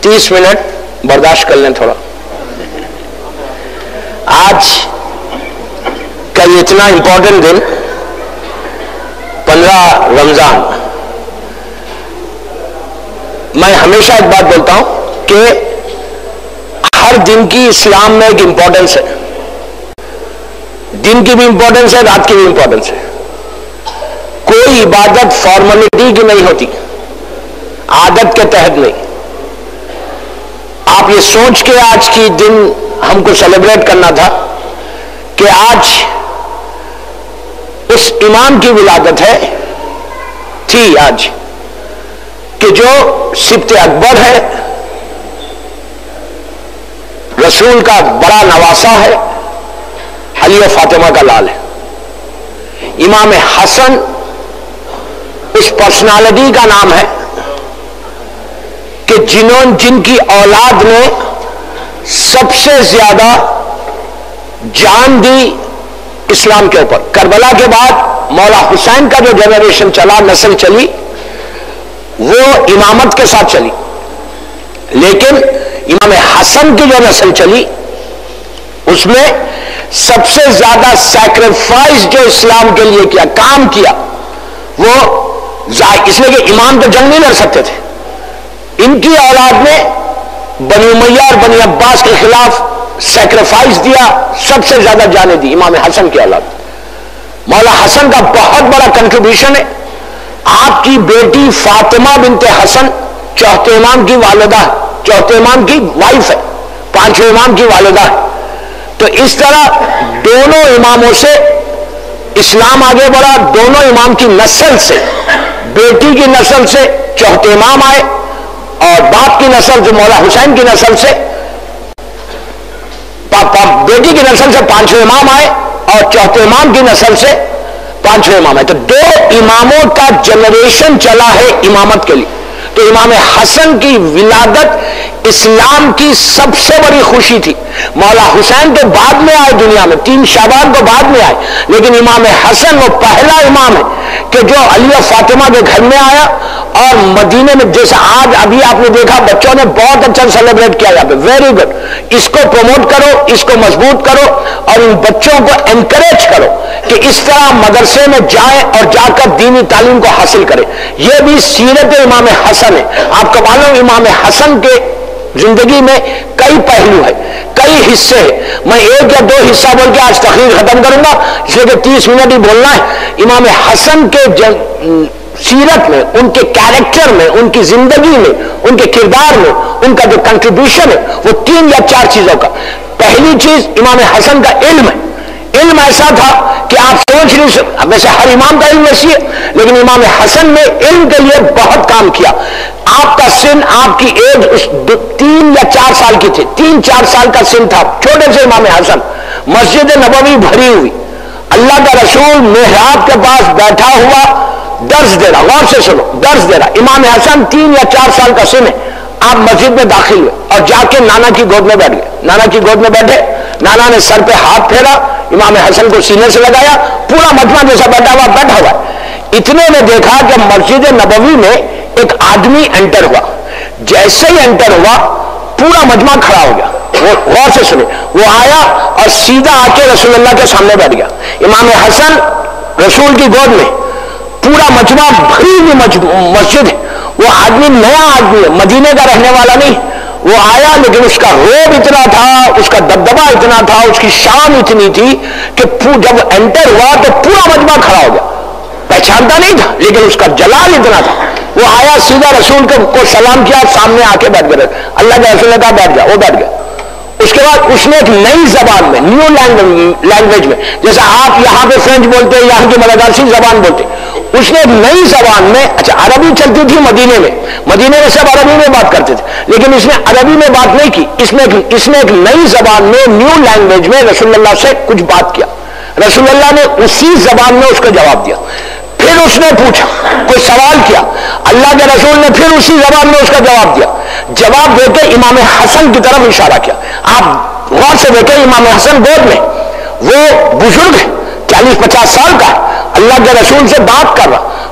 30 minute برداشت کر لیں تھوڑا. آج کا یہ اتنا امپورٹنٹ دن 15 رمضان. میں ہمیشہ ایک بات بولتا ہوں کہ ہر دن کی اسلام میں ایک امپورٹنس ہے. دن کی بھی امپورٹنس ہے, رات کی بھی امپورٹنس ہے. کوئی عبادت فارملٹی کی نہیں ہوتی, عادت کے تحت نہیں. آپ یہ سوچ کے آج کی دن ہم کو سیلیبریٹ کرنا تھا کہ آج اس امام کی ولادت ہے تھی آج کہ جو سبط اکبر ہے, رسول کا بڑا نواسا ہے, علی و فاطمہ کا لال ہے. امام حسن اس پرسنالٹی کا نام ہے کہ جن کی اولاد نے سب سے زیادہ جان دی اسلام کے اوپر. کربلا کے بعد مولا حسین کا جو جنریشن چلا, نسل چلی, وہ امامت کے ساتھ چلی. لیکن امام حسن کی جو نسل چلی اس میں سب سے زیادہ سیکریفائس جو اسلام کے لیے کیا, کام کیا, وہ اس لیے کہ امام تو جنگ نہیں لڑ سکتے تھے. ان کی اولاد نے بنی امیہ اور بنی عباس کے خلاف سیکریفائس دیا, سب سے زیادہ جانیں دی امام حسن کی اولاد. مولا حسن کا بہت بڑا کنٹریبیوشن ہے. آپ کی بیٹی فاطمہ بنت حسن چوتھے امام کی والدہ, چوتھے امام کی وائف ہے, پانچویں امام کی والدہ ہے. تو اس طرح دونوں اماموں سے اسلام آگے بڑھا. دونوں امام کی نسل سے, بیٹی کی نسل سے چوتھے امام آئے, اور باپ کی نسل جو مولا حسین کی نسل سے, بیٹی کی نسل سے پانچویں امام آئے, اور چوتھے امام کی نسل سے پانچویں امام آئے. تو دو اماموں کا جنریشن چلا ہے امامت کے لیے. تو امام حسن کی ولادت اسلام کی سب سے بڑی خوشی تھی. مولا حسین تو بعد میں آئے دنیا میں, 3 شعبان کو بعد میں آئے, لیکن امام حسن وہ پہلا امام ہے کہ جو علی و فاطمہ کے گھر میں آیا. اور مدینے میں جیسے آج ابھی آپ نے دیکھا بچوں نے بہت اچھا سیلیبریٹ کیا یہاں پہ, ویری گڈ. اس کو پروموٹ کرو, اس کو مضبوط کرو, اور ان بچوں کو انکریج کرو کہ اس طرح مدرسے میں جائیں اور جا کر دینی تعلیم کو حاصل کریں. یہ بھی سیرت امام حسن ہے. آپ کو معلوم امام حسن کے زندگی میں کئی پہلو ہے, کئی حصے ہیں. میں 1 یا 2 حصہ بول کے آج تقریر ختم کروں گا, اس لیے کہ 30 منٹ ہی بولنا ہے. امام حسن کے سیرت میں, ان کے کیریکٹر میں, ان کی زندگی میں, ان کے کردار میں ان کا جو کنٹریبیوشن ہے وہ 3 یا 4 چیزوں کا. پہلی چیز امام حسن کا علم ہے. علم ایسا تھا کہ آپ سوچ نہیں سکتے, ویسے ہر امام کا علم ایسی ہے, لیکن امام حسن نے علم کے لیے بہت کام کیا. آپ کا سن, آپ کی ایج 3 یا 4 سال کی تھی, 3-4 سال کا سن تھا, چھوٹے سے امام حسن. مسجد نبوی بھری ہوئی, اللہ کا رسول محراب کے پاس بیٹھا ہوا درس دے رہا, غور سے سنو, درس دے رہا. امام حسن 3 یا 4 سال کا سن ہے. آپ مسجد میں داخل ہوئے اور جا کے نانا کی گود میں بیٹھ گئے. نانا کی گود میں بیٹھے, نانا نے سر پہ ہاتھ پھیرا, امام حسن کو سینے سے لگایا, پورا مجمع جیسا بیٹھا ہوا ہے. اتنے میں دیکھا کہ مسجد نبوی میں ایک آدمی انٹر ہوا. جیسے ہی انٹر ہوا پورا مجمع کھڑا ہو گیا. غور سے سنیں, وہ آیا اور سیدھا آ کے رسول اللہ کے سامنے بیٹھ گیا. امام حسن رسول کی گود میں, پورا مجمع بھری ہوئی مسجد ہے. وہ آدمی نیا آدمی ہے, مدینے کا رہنے والا نہیں. وہ آیا لیکن اس کا روب اتنا تھا, اس کا دبدبا اتنا تھا, اس کی شان اتنی تھی کہ جب انٹر ہوا تو پورا مجمع کھڑا ہو گیا. پہچانتا نہیں تھا لیکن اس کا جلال اتنا تھا. وہ آیا سیدھا رسول کو سلام کیا, سامنے آ کے بیٹھ گئے. اللہ کے رسول نے کہا بیٹھ گیا, وہ بیٹھ گیا. اس کے بعد اس نے ایک نئی زبان میں, نیو لینگویج میں, جیسا آپ یہاں پہ فرینچ بولتے ہیں, یہاں کی ملاگاسی زبان بولتے, اس نے ایک نئی زبان میں, اچھا عربی چلتی تھی مدینے میں سب عربی میں بات کرتے تھے, لیکن اس نے عربی میں بات نہیں کی. اس نے ایک نئی زبان میں, نیو لینگویج میں رسول اللہ سے کچھ بات کیا. رسول اللہ نے اسی زبان میں اس کو جواب دیا. پھر اس نے پوچھا, کوئی سوال کیا, اللہ کے رسول نے پھر اسی زبان میں اس کا جواب دیا. جواب دے کے امام حسن کی طرف اشارہ کیا. آپ غور سے دیکھیں, امام حسن گود میں, وہ بزرگ ہے, 40-50 سال کا ہے, اللہ کے رسول سے بات کر رہا,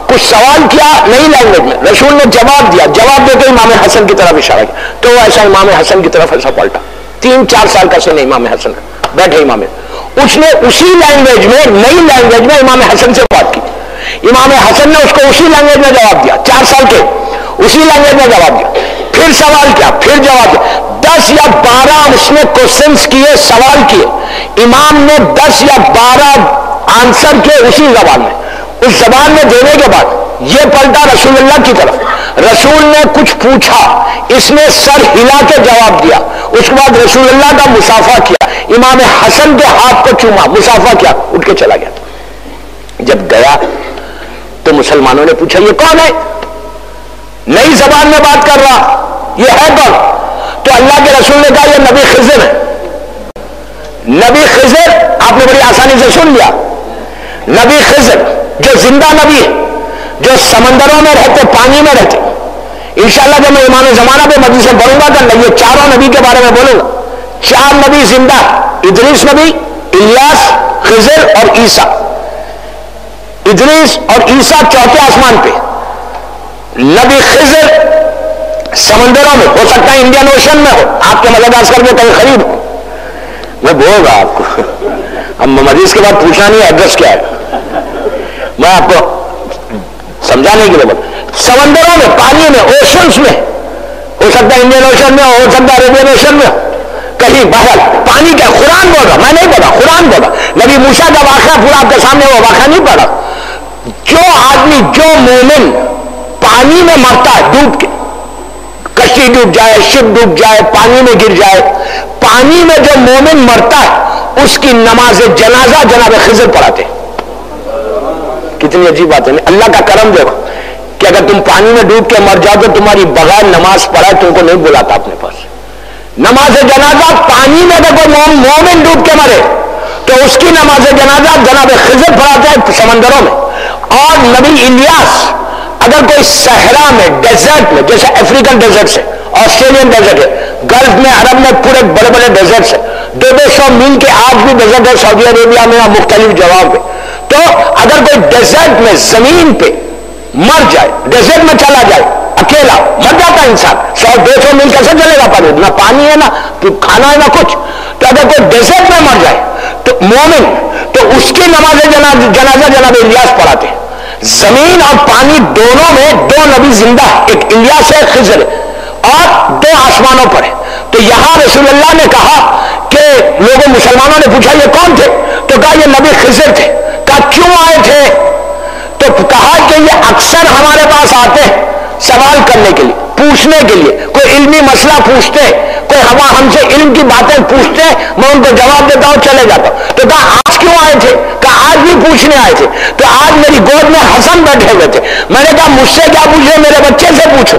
کچھ سوال کیا نئی لینگویج میں، رسول نے جواب دیا، جواب دے کے امام حسن کی طرف اشارہ کیا، تو وہ ایسا امام حسن کی طرف ایسا پلٹا، 3-4 سال کا سن امام حسن بیٹھے امام، اس نے اسی لینگویج میں، نئی لینگویج میں امام حسن سے بات کی، امام حسن نے اس کو اسی لینگویج میں جواب دیا، 4 سال کے اسی لینگویج میں جواب دیا، پھر سوال کیا، پھر جواب دیا، 10 یا 12 اس نے کوشچنس کیے، سوال کیے، امام نے 10 یا 12 آنسر کیے اسی زبان میں، اس زبان میں دینے کے بعد یہ پلٹا رسول اللہ کی طرف، رسول نے کچھ پوچھا، اس نے سر ہلا کے جواب دیا، اس کے بعد رسول اللہ کا مصافحہ کیا، امام حسن کے ہاتھ کو چوما، مصافحہ کیا، اٹھ کے چلا گیا۔ جب گیا تو مسلمانوں نے پوچھا یہ کون ہے، نئی زبان میں بات کر رہا، یہ ہے کون؟ تو اللہ کے رسول نے کہا یہ نبی خضر ہے۔ نبی خضر آپ نے بڑی آسانی سے سن لیا، نبی خضر جو زندہ نبی ہے، جو سمندروں میں رہتے، پانی میں رہتے، انشاءاللہ جب میں امام زمانہ پہ مجلس سے پڑھوں گا تو یہ چاروں نبی کے بارے میں بولوں گا، 4 نبی زندہ، ادریس نبی، الیاس، خضر اور عیسیٰ، ادریس اور عیسیٰ 4تھے آسمان پہ، نبی خضر سمندروں میں، ہو سکتا ہے انڈین اوشن میں ہو، آپ کے مدد آسکر میں کہیں قریب ہو، میں بولوں گا آپ کو، اب مجلس کے بعد پوچھنا نہیں ایڈریس کیا ہے، میں آپ کو سمجھانے کے لیے سمندروں میں، پانی میں، اوشنز میں، ہو سکتا ہے انڈین اوشن میں ہو سکتا ہے عربین اوشن میں، کہیں باہر پانی کا، قرآن بول رہا، میں نہیں بولا، قرآن بولا، نبی موسیٰ کا واقعہ پورا آپ کے سامنے، وہ واقعہ نہیں پڑھا، جو آدمی، جو مومن پانی میں مرتا ہے ڈوب کے، کشتی ڈوب جائے، شپ ڈوب جائے، پانی میں گر جائے، پانی میں جو مومن مرتا ہے اس کی نماز جنازہ جناب خضر پڑھاتے ہیں۔ کتنی عجیب بات ہے، اللہ کا کرم دیکھو کہ اگر تم پانی میں ڈوب کے مر جاؤ تو تمہاری بغیر نماز پڑھائے تم کو نہیں بلاتا اپنے پاس، نماز جنازہ پانی میں اگر کوئی مومن ڈوب کے مرے تو اس کی نماز جنازہ جناب خضر پڑھاتے ہیں سمندروں میں۔ اور نبی الیاس اگر کوئی صحرا میں، ڈیزرٹ میں، جیسے افریقن ڈیزرٹ ہے، آسٹریلین ڈیزرٹ ہے، گلف میں، عرب میں پورے بڑے بڑے ڈیزرٹس ہیں، 200 میل کے آج بھی ڈیزرٹ ہے سعودی عربیہ میں اور مختلف جگہوں پہ، تو اگر کوئی ڈیزرٹ میں زمین پہ مر جائے، ڈیزرٹ میں چلا جائے اکیلا، مر جاتا ہے انسان، 100-200 میل کیسے چلے گا پانی، نہ پانی ہے، نہ کھانا ہے، نہ کچھ، تو اگر کوئی ڈیزرٹ میں مر جائے تو مومن، تو اس کی نماز جنازہ جناب الیاس پڑھاتے ہیں۔ زمین اور پانی دونوں میں 2 نبی زندہ، ایک الیاس ہے، خضر ہے، اور 2 آسمانوں پر ہے۔ تو یہاں رسول اللہ نے کہا کہ لوگوں مسلمانوں نے پوچھا یہ کون تھے، تو کہا یہ نبی خضر تھے، کہا کیوں آئے تھے، تو کہا کہ یہ اکثر ہمارے پاس آتے ہیں سوال کرنے کے لیے، پوچھنے کے لیے، کوئی علمی مسئلہ پوچھتے ہیں، کوئی ہم سے علم کی باتیں پوچھتے ہیں، میں ان کو جواب دیتا ہوں، چلے جاتا ہوں۔ تو کہا آج کیوں آئے تھے، کہا آج بھی پوچھنے آئے تھے، تو آج میری گود میں حسن بیٹھے ہوئے تھے، میں نے کہا مجھ سے کیا پوچھے، میرے بچے سے پوچھو،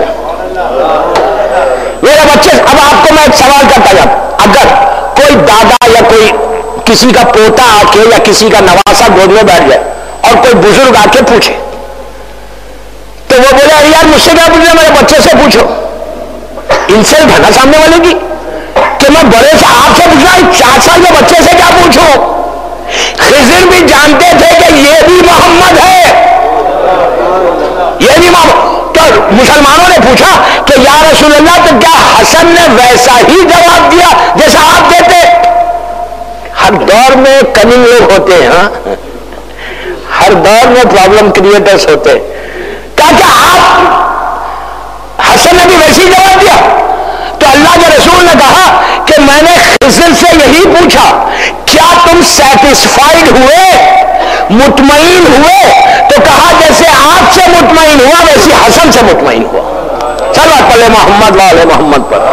میرے بچے۔ اب آپ کو میں ایک سوال کرتا جاتا، اگر کوئی دادا یا کوئی کسی کا پوتا آ کے یا کسی کا نواسا گود میں بیٹھ جائے اور کوئی بزرگ آ کے پوچھے تو وہ بولے ارے یار مجھ سے کیا پوچھنا، میرے بچے سے پوچھو، انسلٹ ہے نا سامنے والے کی کہ میں بڑے سے آپ سے پوچھنا، 4 سال کے بچے سے کیا پوچھوں۔ خضر بھی جانتے تھے کہ یہ بھی محمد ہے، یہ بھی محمد۔ تو مسلمانوں نے پوچھا کہ یا رسول اللہ تو کیا حسن نے ویسا ہی جواب دیا جیسا آپ دیتے؟ ہر دور میں کننگ لوگ ہوتے ہیں، ہاں ہر دور میں پرابلم کریٹرز ہوتے ہیں۔ کہا کہ آپ حسن نے بھی ویسے ہی جواب دیا؟ تو اللہ کے رسول نے کہا کہ میں نے خضر سے یہی پوچھا کیا تم سیٹسفائیڈ ہوئے، مطمئن ہوئے؟ تو کہا جیسے آپ سے مطمئن ہوا ویسے حسن سے مطمئن ہوا۔ چلو پلے محمد والے محمد پر۔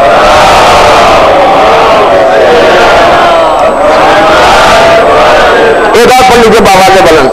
ایک اور پڑھ لیجیے بابا کے بلند۔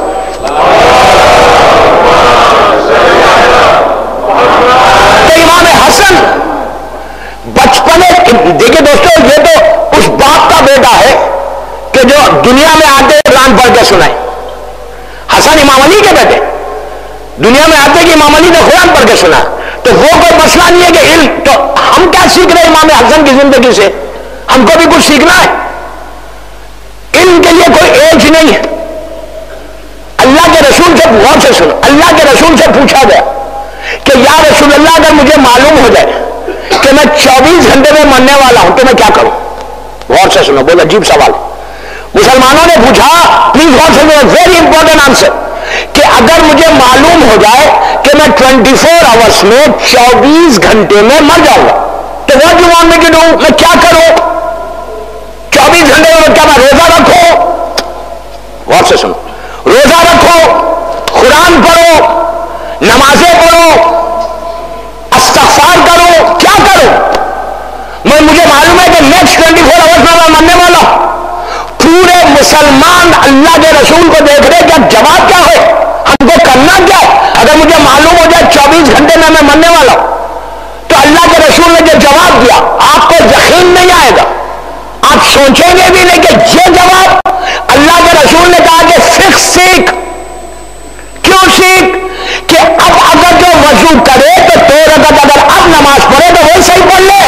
تو امام حسن بچپنے، دیکھیں دوستو یہ تو اس باپ کا بیٹا ہے کہ جو دنیا میں آتے قرآن پڑھ کے سنائے۔ حسن امام علی کے بیٹے دنیا میں آتے کہ امام علی نے قرآن پڑھ کے سنا، تو وہ کوئی مسئلہ نہیں ہے کہ علم، تو ہم کیا سیکھ رہے ہیں امام حسن کی زندگی سے؟ ہم کو بھی کچھ سیکھنا ہے۔ علم کے لیے کوئی ایج نہیں ہے، اللہ کے رسول سے غور سے سنو، اللہ کے رسول سے پوچھا گیا کہ یا رسول اللہ اگر مجھے معلوم ہو جائے کہ میں 24 گھنٹے میں مرنے والا ہوں تو میں کیا کروں؟ غور سے سنو، بہت عجیب سوال۔ مسلمانوں نے پوچھا، پلیز غور سے سنو، ویری امپورٹنٹ آنسر، کہ اگر مجھے معلوم ہو جائے کہ میں 24 آورس میں 24 گھنٹے میں مر جاؤں گا تو what you want me to do؟ میں کیا کروں؟ 24 گھنٹے میں کیا میں روزہ رکھوں؟ غور سے سنو، روزہ رکھو، قرآن پڑھو، نمازیں پڑھو، استغفار کرو، کیا کرو؟ مجھے معلوم ہے کہ نیکسٹ 24 آورس میں میں مرنے والا ہوں۔ پورے مسلمان اللہ کے رسول کو دیکھ رہے کہ اب جواب کیا ہے، ہم کو کرنا کیا ہے؟ اگر مجھے معلوم ہو جائے 24 گھنٹے میں مرنے والا ہوں تو اللہ کے رسول نے جو جواب دیا آپ کو یقین نہیں آئے گا، آپ سوچیں گے بھی نہیں کہ یہ جواب اللہ کے رسول نے کہا کہ فقہ سیکھ۔ کیوں سیکھ؟ کہ اب اگر جو وضو کرے تو 2 رکعت اگر اب نماز پڑھے تو وہی صحیح پڑھ لے،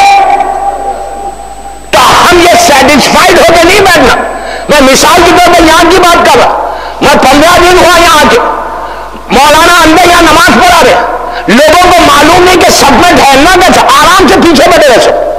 تو ہم یہ سیٹسفائیڈ ہو کے نہیں بیٹھنا۔ میں مثال کے طور پر یہاں کی بات کر رہا، میں 15 دن ہوا یہاں کے، مولانا اندر یہاں نماز پڑھا رہے، لوگوں کو معلوم نہیں کہ سب میں ٹھہرنا کہ آرام سے پیچھے بیٹھے رہے، سب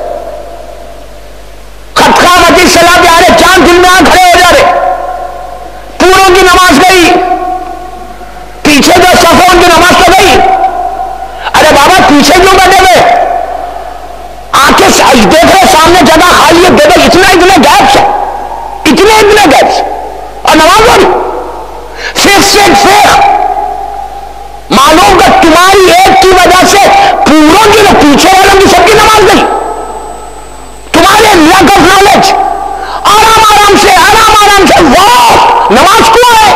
خطخہ متی صلاح پہ آ رہے، 4 دن میں کھڑے ہو جا رہے، پوروں کی نماز گئی، پیچھے جو صف ان کی نماز تو گئی۔ ارے بابا پیچھے کیوں بیٹھے ہوئے؟ آنکھیں دیکھ رہے سامنے جگہ خالی ہے، دیکھو اتنے گیپس ہیں، اتنے گیپس، اور نماز ہو فقہ معلوم کہ تمہاری ایک کی وجہ سے پوروں کی نہ پیچھے والوں کی سب کی نماز گئی، تمہارے لیک آف نالج، آرام سے واہ نماز کیوں ہے؟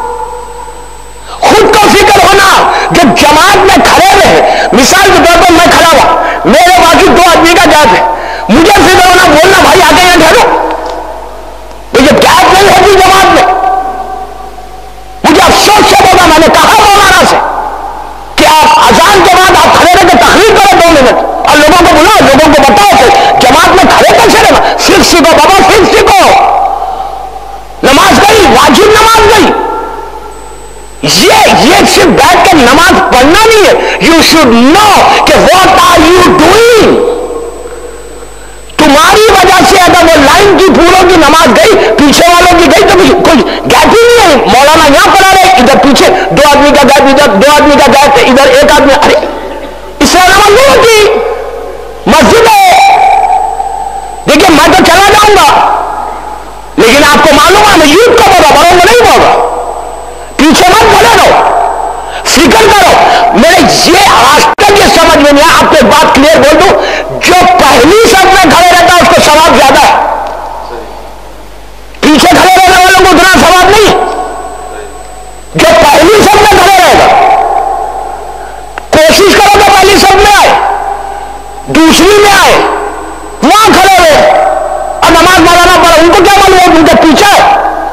خود کو فکر ہونا، جب جماعت میں کھڑے رہے، مثال کے طور پر میں کھڑا ہوا، میرے باقی 2 آدمی کا گیپ ہے، مجھے فکر ہونا بولنا بھائی آگے یہاں ٹھہرو، یہ گیپ نہیں ہوتی جماعت میں۔ مجھے افسوس سے بولا، میں نے کہا مولانا سے کہ آپ اذان کے بعد آپ کھڑے رہ کے تقریر کرو 2 منٹ اور لوگوں کو بلاؤ، لوگوں کو بتاؤ کہ جماعت میں کھڑے کیسے رہنا، فقہ سیکھو بابا، فقہ سیکھو، نماز گئی، واجب نماز گئی، یہ صرف بیٹھ کے نماز پڑھنا نہیں ہے، یو شوڈ نو کہ واٹ آر یو ڈوئنگ۔ تمہاری وجہ سے اگر وہ لائن کی پوروں کی نماز گئی، پیچھے والوں کی گئی تو کوئی گیپ ہی نہیں ہے۔ مولانا یہاں پڑھا رہے، ادھر پیچھے 2 آدمی کا گیپ، ادھر 2 آدمی کا گیپ، ادھر 1 آدمی، ارے اس طرح نماز نہیں ہوتی۔ مسجد ہے، دیکھیے میں تو چلا جاؤں گا لیکن آپ کو معلوم ہے میں یوتھ کا ہوگا، بڑوں میں نہیں ہوگا، پیچھے مت کھڑے رہو، فکر کرو۔ میرے یہ آج تک یہ سمجھ میں نہیں ہے، آپ کو ایک بات کلیئر بول دوں، جو پہلی صف میں کھڑے رہتا ہے اس کو ثواب زیادہ ہے، پیچھے کھڑے رہنے والوں کو اتنا ثواب نہیں۔ جو پہلی صف میں کھڑے رہے گا، کوشش کرو کہ پہلی صف میں آئے، دوسری میں آئے، وہاں کھڑے رہے اور نماز مولانا پڑھا، ان کو کیا معلوم ہے ان کے پیچھے ہے،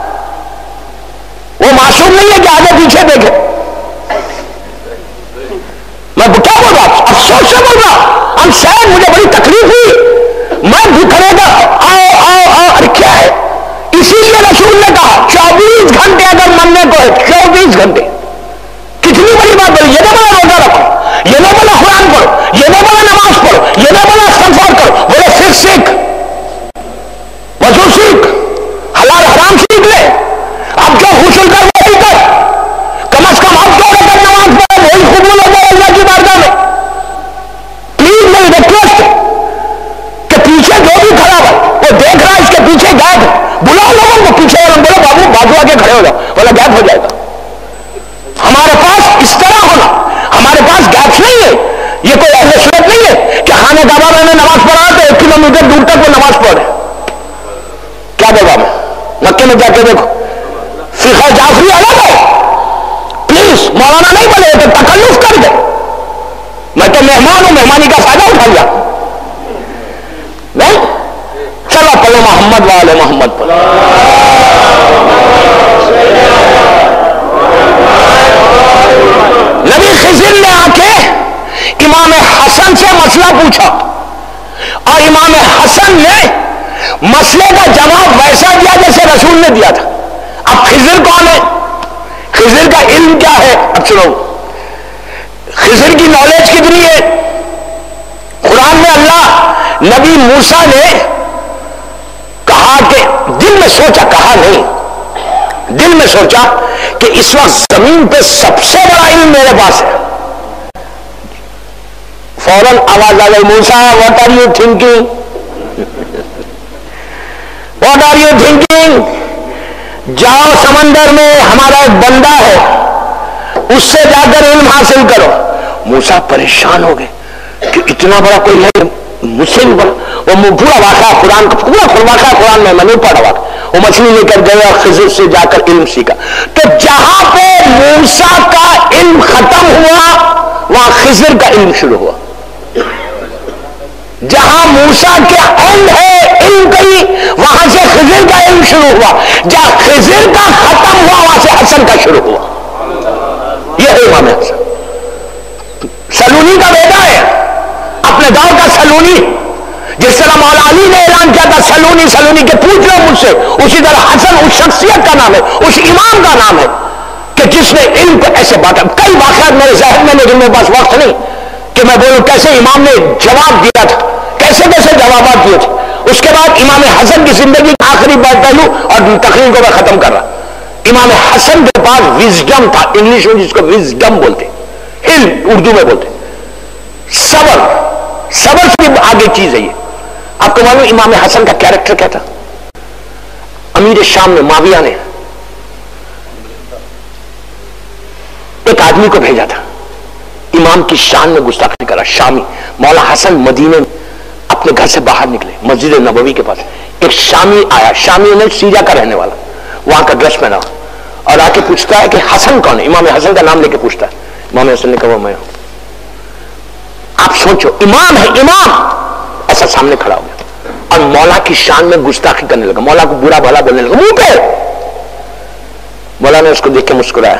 وہ معصوم نہیں ہے کہ آگے پیچھے دیکھے۔ میں کیا بول رہا، افسوس سے بول رہا، ہم شاید مجھے بڑی تکلیف ہوئی، میں بھی کھڑے گا، آؤ ارے کیا ہے؟ اسی لیے رسول نے کہا 24 گھنٹے اگر مرنے کو ہے، 24 گھنٹے، کتنی بڑی بات بولی، یہ نہ بولا روزہ رکھو، یہ نہ بولا قرآن پڑھو، یہ نہ بولا نماز پڑھو، یہ نہ بولا استغفار کرو، بولے فقہ سیکھ، وضو سیکھ، حلال حرام سیکھ لے، اب جو غسل کر وہی کر، کم از کم اب 2 رکعت نماز پڑھو، وہی قبول ہو جائے اللہ کی بارگاہ میں۔ پلیز میری ریکویسٹ ہے کہ پیچھے جو بھی کھڑا ہوا وہ دیکھ رہا ہے اس کے پیچھے گیپ ہے، بلاؤ لوگوں کو پیچھے والوں بولو بابو بازو آ کے کھڑے ہو جاؤ، بولا گیپ ہو جائے گا۔ ہمارے پاس اس طرح ہونا، ہمارے پاس گیپس نہیں ہے، یہ کوئی اہل سنت نہیں ہے کہ خانہ کعبہ میں نماز پڑھا تو 1 کلومیٹر دور تک وہ نماز پڑھ رہے۔ کیا بولا میں؟ مکے میں جا کے دیکھو، فقہ جعفری الگ ہے، پلیز مولانا نہیں بولے تو تکلف کر دے، میں تو مہمان ہوں، مہمانی کا فائدہ اٹھا لیا نہیں۔ چلو پڑھو محمد والے محمد پڑھو۔ نبی خضر نے آ کے امام حسن سے مسئلہ پوچھا اور امام حسن نے مسئلے کا جواب ویسا دیا جیسے رسول نے دیا تھا۔ اب خضر کون ہے؟ خضر کا علم کیا ہے؟ اب سنو، خضر کی نالج کتنی ہے؟ قرآن میں اللہ نبی موسیٰ نے کہا کہ دل میں سوچا، کہا نہیں، دل میں سوچا کہ اس وقت زمین پہ سب سے بڑا علم میرے پاس ہے. فوراً آواز آ گئی، Musa what are you thinking, what are you thinking, جاؤ سمندر میں ہمارا ایک بندہ ہے، اس سے جا کر علم حاصل کرو. موسیٰ پریشان ہو گئے کہ اتنا بڑا کوئی ہے مجھ سے بھی بڑا. وہ پورا واقعہ قرآن کا، پورا واقعہ قرآن میں نہیں پڑھا واقعہ. وہ مچھلی لے کر گئے اور خضر سے جا کر علم سیکھا. تو جہاں پہ موسیٰ کا علم ختم ہوا وہاں خضر کا علم شروع ہوا. جہاں موسیٰ کے اینڈ ہے علم کی، وہاں سے خضر کا علم شروع ہوا. جہاں خضر کا ختم ہوا وہاں سے حسن کا شروع ہوا. یہ ہے امام حسن، سلونی کا بیٹا ہے، اپنے دور کا سلونی. جس طرح مولا علی نے اعلان کیا تھا سلونی سلونی کے پوچھ لو مجھ سے، اسی طرح حسن اس شخصیت کا نام ہے، اس امام کا نام ہے کہ جس نے علم کو ایسے بانٹا. کئی واقعات میرے ذہن میں، لیکن میرے پاس وقت نہیں کہ میں بولوں کیسے امام نے جواب دیا تھا، کیسے کیسے جوابات دیے تھے. اس کے بعد امام حسن کی زندگی کا آخری پہلو اور تقریر کو میں ختم کر رہا. امام حسن کے پاس وزڈم تھا، انگلش میں جس کو وزڈم بولتے، علم اردو میں بولتے، صبر. صبر سے آگے چیز ہے یہ. آپ کو معلوم امام حسن کا کیریکٹر کیا تھا؟ امیر شام نے، معاویہ نے ایک آدمی کو بھیجا تھا امام کی شان میں گستاخی کرا. شامی مولا حسن مدینے میں اپنے گھر سے باہر نکلے، مسجد نبوی کے پاس ایک شامی آیا. شامی نے سیریا کا رہنے والا، وہاں کا ڈریس پہنا اور آ کے پوچھتا ہے کہ حسن کون ہے؟ امام حسن کا نام لے کے پوچھتا ہے. امام حسن نے کہا وہ میں ہوں. آپ سوچو، امام ہے، امام ایسا سامنے کھڑا ہو گیا اور مولا کی شان میں گستاخی کرنے لگا، مولا کو برا بھلا بولنے لگا منہ پہ. مولا نے اس کو دیکھ کے مسکرایا،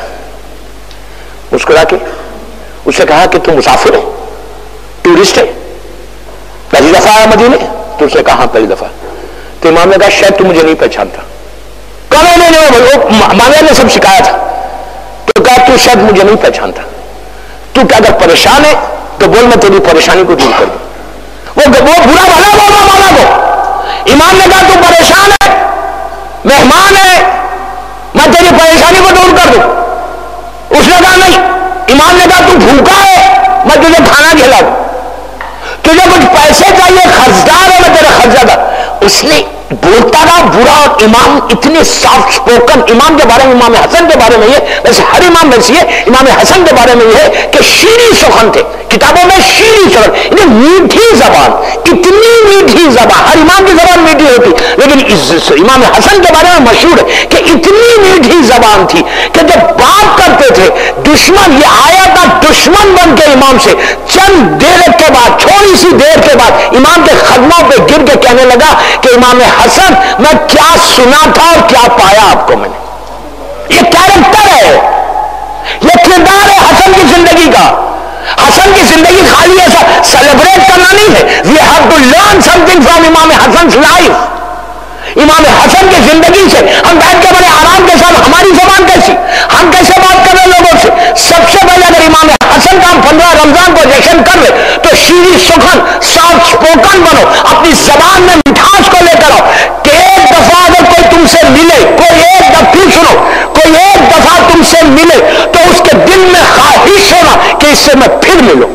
مسکرا کے اسے کہا کہ تم مسافر ہے، ٹورسٹ ہے، پہلی دفعہ آیا مدینے؟ تو اس نے کہا ہاں پہلی دفعہ. تو امام نے کہا شاید تم مجھے نہیں پہچانتا. کہا نہیں، معاویہ نے سب سکھایا تھا. تو کہا تو شاید مجھے نہیں پہچانتا، تو کیا اگر پریشان ہے تو بول، میں تیری پریشانی کو دور کر دوں. وہ برا بھلا بولا مولا کو. امام نے کہا تو پریشان ہے، مہمان ہے، میں تیری پریشانی کو دور کر دوں. اس نے کہا نہیں. امام نے کہا تو بھوکا ہے، میں تجھے کھانا کھلا دوں. تجھے کچھ پیسے چاہیے، قرضدار ہے، میں تیرا قرض ادا. اس نے بولتا رہا برا. اور امام اتنے سافٹ سپوکن. امام کے بارے میں، امام حسن کے بارے میں یہ، ویسے ہر امام ویسی ہے، امام حسن کے بارے میں یہ ہے کہ شیریں سخن تھے. کتابوں میں شیریں سخن، انہیں میٹھی زبان، اتنی میٹھی زبان. ہر امام کی زبان میٹھی ہوتی، لیکن امام حسن کے بارے میں مشہور ہے کہ اتنی میٹھی زبان تھی کہ جب بات کرتے تھے دشمن یہ آیا تھا دشمن بن کے امام سے چند دیر کے بعد، تھوڑی سی دیر کے بعد امام کے قدموں پہ گر کے کہنے لگا کہ امام حسن میں کیا سنا تھا اور کیا پایا آپ کو میں نے. یہ کیریکٹر ہے، یہ کردار ہے حسن کی زندگی کا. حسن کی زندگی خالی ایسا سیلیبریٹ کرنا نہیں ہے. We have to learn something from Imam Hasan life. امام حسن کی زندگی سے ہم بیٹھ کے بڑے آرام کے ساتھ، ہماری زبان کیسی، ہم کیسے بات کر رہے لوگوں سے. سب سے پہلے اگر امام حسن کا ہم 15 رمضان کو جشن کر لیں تو شیریں سخن، سافٹ سپوکن بنو، اپنی زبان میں مٹھاس کو لے کر آؤ. کہ ایک دفعہ اگر کوئی تم سے ملے، کوئی ایک دفعہ سنو، کوئی ایک دفعہ تم سے ملے تو اس کے دل میں خواہش ہونا کہ اس سے میں پھر ملوں.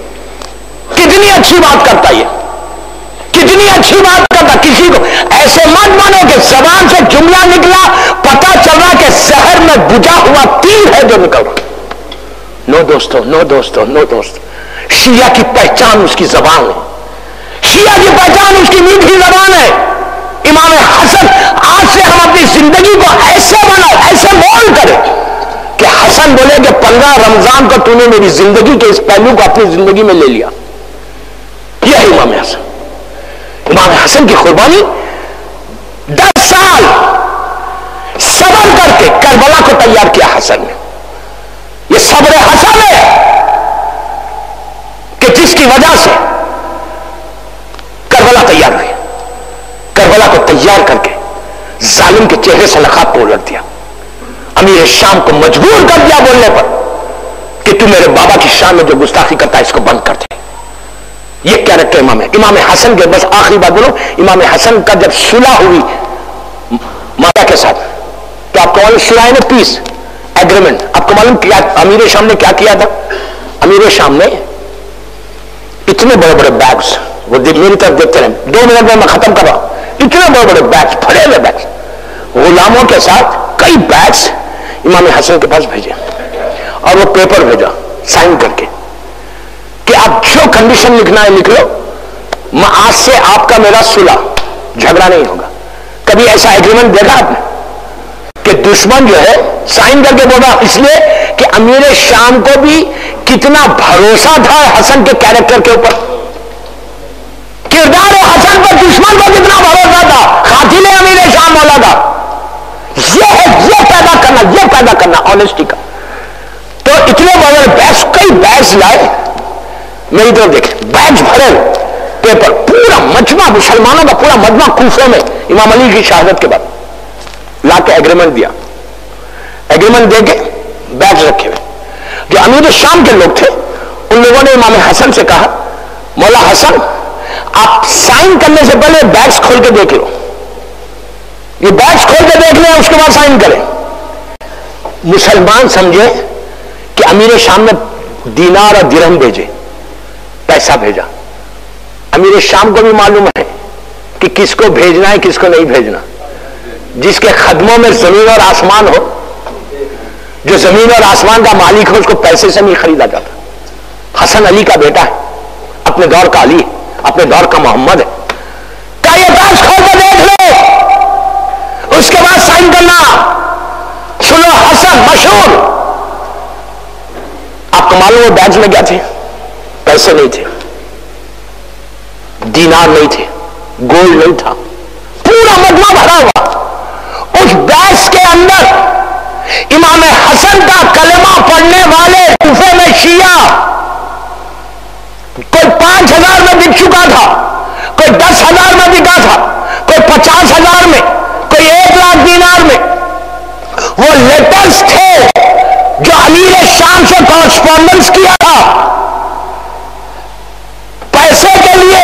کتنی اچھی بات کرتا یہ، کتنی اچھی بات کرتا. کسی کو ایسے مت مانو کہ زبان سے جملہ نکلا پتا چل رہا کہ زہر میں بجھا ہوا تیر ہے جو نکل رہا. نو دوستو، نو دوستو، نو دوستو. شیعہ کی پہچان اس کی زبان ہے، شیعہ کی پہچان اس کی میٹھی زبان ہے. امام حسن، آج سے ہم اپنی زندگی کو ایسے بناؤ، ایسے مول کریں کہ حسن بولے کہ 15 رمضان کو تو نے میری زندگی کے اس پہلو کو اپنی زندگی میں لے لیا. یہ ہے امام حسن. امام حسن کی قربانی 10 سال صبر کر کے کربلا کو تیار کیا حسن نے. یہ صبر حسن ہے کہ جس کی وجہ سے کربلا تیار ہوئی. کربلا کو تیار کر کے ظالم کے چہرے سے نقاب کو الٹ دیا. امیر شام کو مجبور کر دیا بولنے پر کہ تو میرے بابا کی شان میں جو گستاخی کرتا ہے اس کو بند کر دے. یہ کیریکٹر امام ہے. امام حسن کے بس آخری بات بولو, امام حسن کا جب صلح ہوئی ماتا کے ساتھ تو آپ کو معلوم صلح نے پیس ایگریمنٹ, آپ کو معلوم کیا امیر شام نے کیا کیا تھا؟ امیر شام نے اتنے بڑے بڑے بیگز, وہ میری طرف دیکھتے رہے, 2 منٹ میں ختم کر رہا ہوں, اتنے بڑے بڑے بیگز, پھڑے ہوئے بیگز, غلاموں کے ساتھ کئی بیگز امام حسن کے پاس بھیجے اور وہ پیپر بھیجا سائن کر کے کہ آپ جو کنڈیشن لکھنا ہے لکھ لو, آج سے آپ کا میرا صلح, جھگڑا نہیں ہوگا. کبھی ایسا ایگریمنٹ دیکھا آپ نے کہ دشمن جو ہے سائن کر کے بولا؟ اس لیے کہ امیر شام کو بھی کتنا بھروسہ تھا حسن کے کیریکٹر کے اوپر, کردار حسن پر دشمن کو کتنا بھروسہ تھا, قاتل امیر شام مولا تھا. یہ پیدا کرنا آنےسٹی کا. تو اتنے بڑے بیگز, کئی بیگز لائے, میری طرف دیکھیں, بیگز بھرے پیپر, پورا مجمع مسلمانوں کا پورا مجمع کوفے میں امام علی کی شہادت کے بعد لا کے ایگریمنٹ دیا. ایگریمنٹ دے کے بیگز رکھے ہوئے. جو امیر شام کے لوگ تھے ان لوگوں نے امام حسن سے کہا, مولا حسن آپ سائن کرنے سے پہلے بیگز کھول کے دیکھ لو, یہ بیگز کھول کے دیکھ لیں اس کے بعد سائن کریں. مسلمان سمجھے کہ امیر شام نے دینار اور درہم بھیجے, پیسہ بھیجا. امیر شام کو بھی معلوم ہے کہ کس کو بھیجنا ہے کس کو نہیں بھیجنا. جس کے خدموں میں زمین اور آسمان ہو, جو زمین اور آسمان کا مالک ہو, اس کو پیسے سے نہیں خریدا جاتا. حسن علی کا بیٹا ہے, اپنے دور کا علی ہے, اپنے دور کا محمد ہے. کیا یہ بیگز کھول کے دیکھ لو, اس کے بعد سائن کرنا. سنو, حسن مشہور, آپ کو معلوم ہے بیگز میں کیا تھے؟ پیسے نہیں تھے, دینار نہیں تھے, گولڈ نہیں تھا, پورا مجمع بھرا ہوا. اس بیگز کے اندر امام حسن کا کلمہ پڑھنے والے کوفے میں شیعہ کوئی 5,000 میں بک چکا تھا, کوئی 10,000 میں بکا تھا, کوئی 50,000 میں, کوئی 1,00,000 دینار میں. وہ لیٹرز تھے جو امیر شام سے کورسپونڈنس کیا تھا پیسے کے لیے,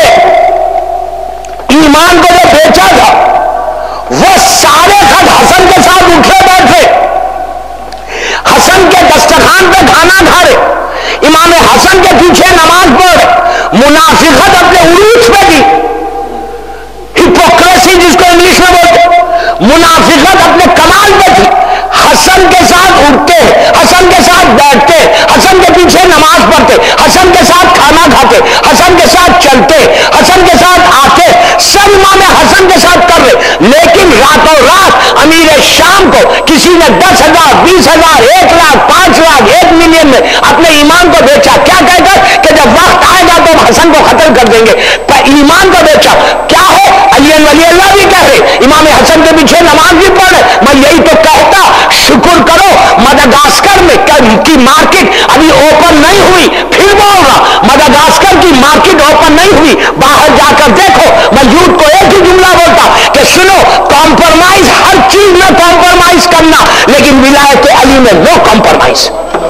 ایمان کو جو بیچا تھا, وہ سارے خط حسن کے ساتھ اٹھے بیٹھے, حسن کے دسترخوان پہ کھانا کھا رہے, امام حسن کے پیچھے نماز پڑھ, منافقت اپنے عروج پہ دی, ہپوکریسی جس کو انگلش میں بولتے, منافقت اپنے کمال پہ تھی. حسن کے ساتھ اٹھتے, حسن کے ساتھ بیٹھتے, حسن کے پیچھے نماز پڑھتے, حسن کے ساتھ کھانا کھاتے, حسن کے ساتھ چلتے, حسن کے ساتھ آتے, سب امام حسن کے ساتھ کر رہے. لیکن راتوں رات امیر شام کو کسی نے 10,000, 20,000, 1,00,000, 5,00,000, 1,000,000 میں اپنے ایمان کو بیچا. کیا کہہ کر کہ جب وقت آئے گا تو ہم حسن کو قتل کر دیں گے. ایمان کو بیچا. کیا ہے, علی ولی اللہ بھی کہہ رہے, امام حسن کے پیچھے نماز بھی پڑھ رہے. میں یہی تو کہتا, شکر کرو مڈغاسکر میں کی مارکیٹ ابھی اوپن نہیں ہوئی. پھر بول رہا, مڈغاسکر کی مارکیٹ اوپن نہیں ہوئی, باہر جا کر دیکھو. میں یوتھ کو ایک ہی جملہ بولتا کہ سنو, کمپرومائز ہر چیز میں کمپرومائز کرنا, لیکن ولایت علی میں نو کمپرومائز.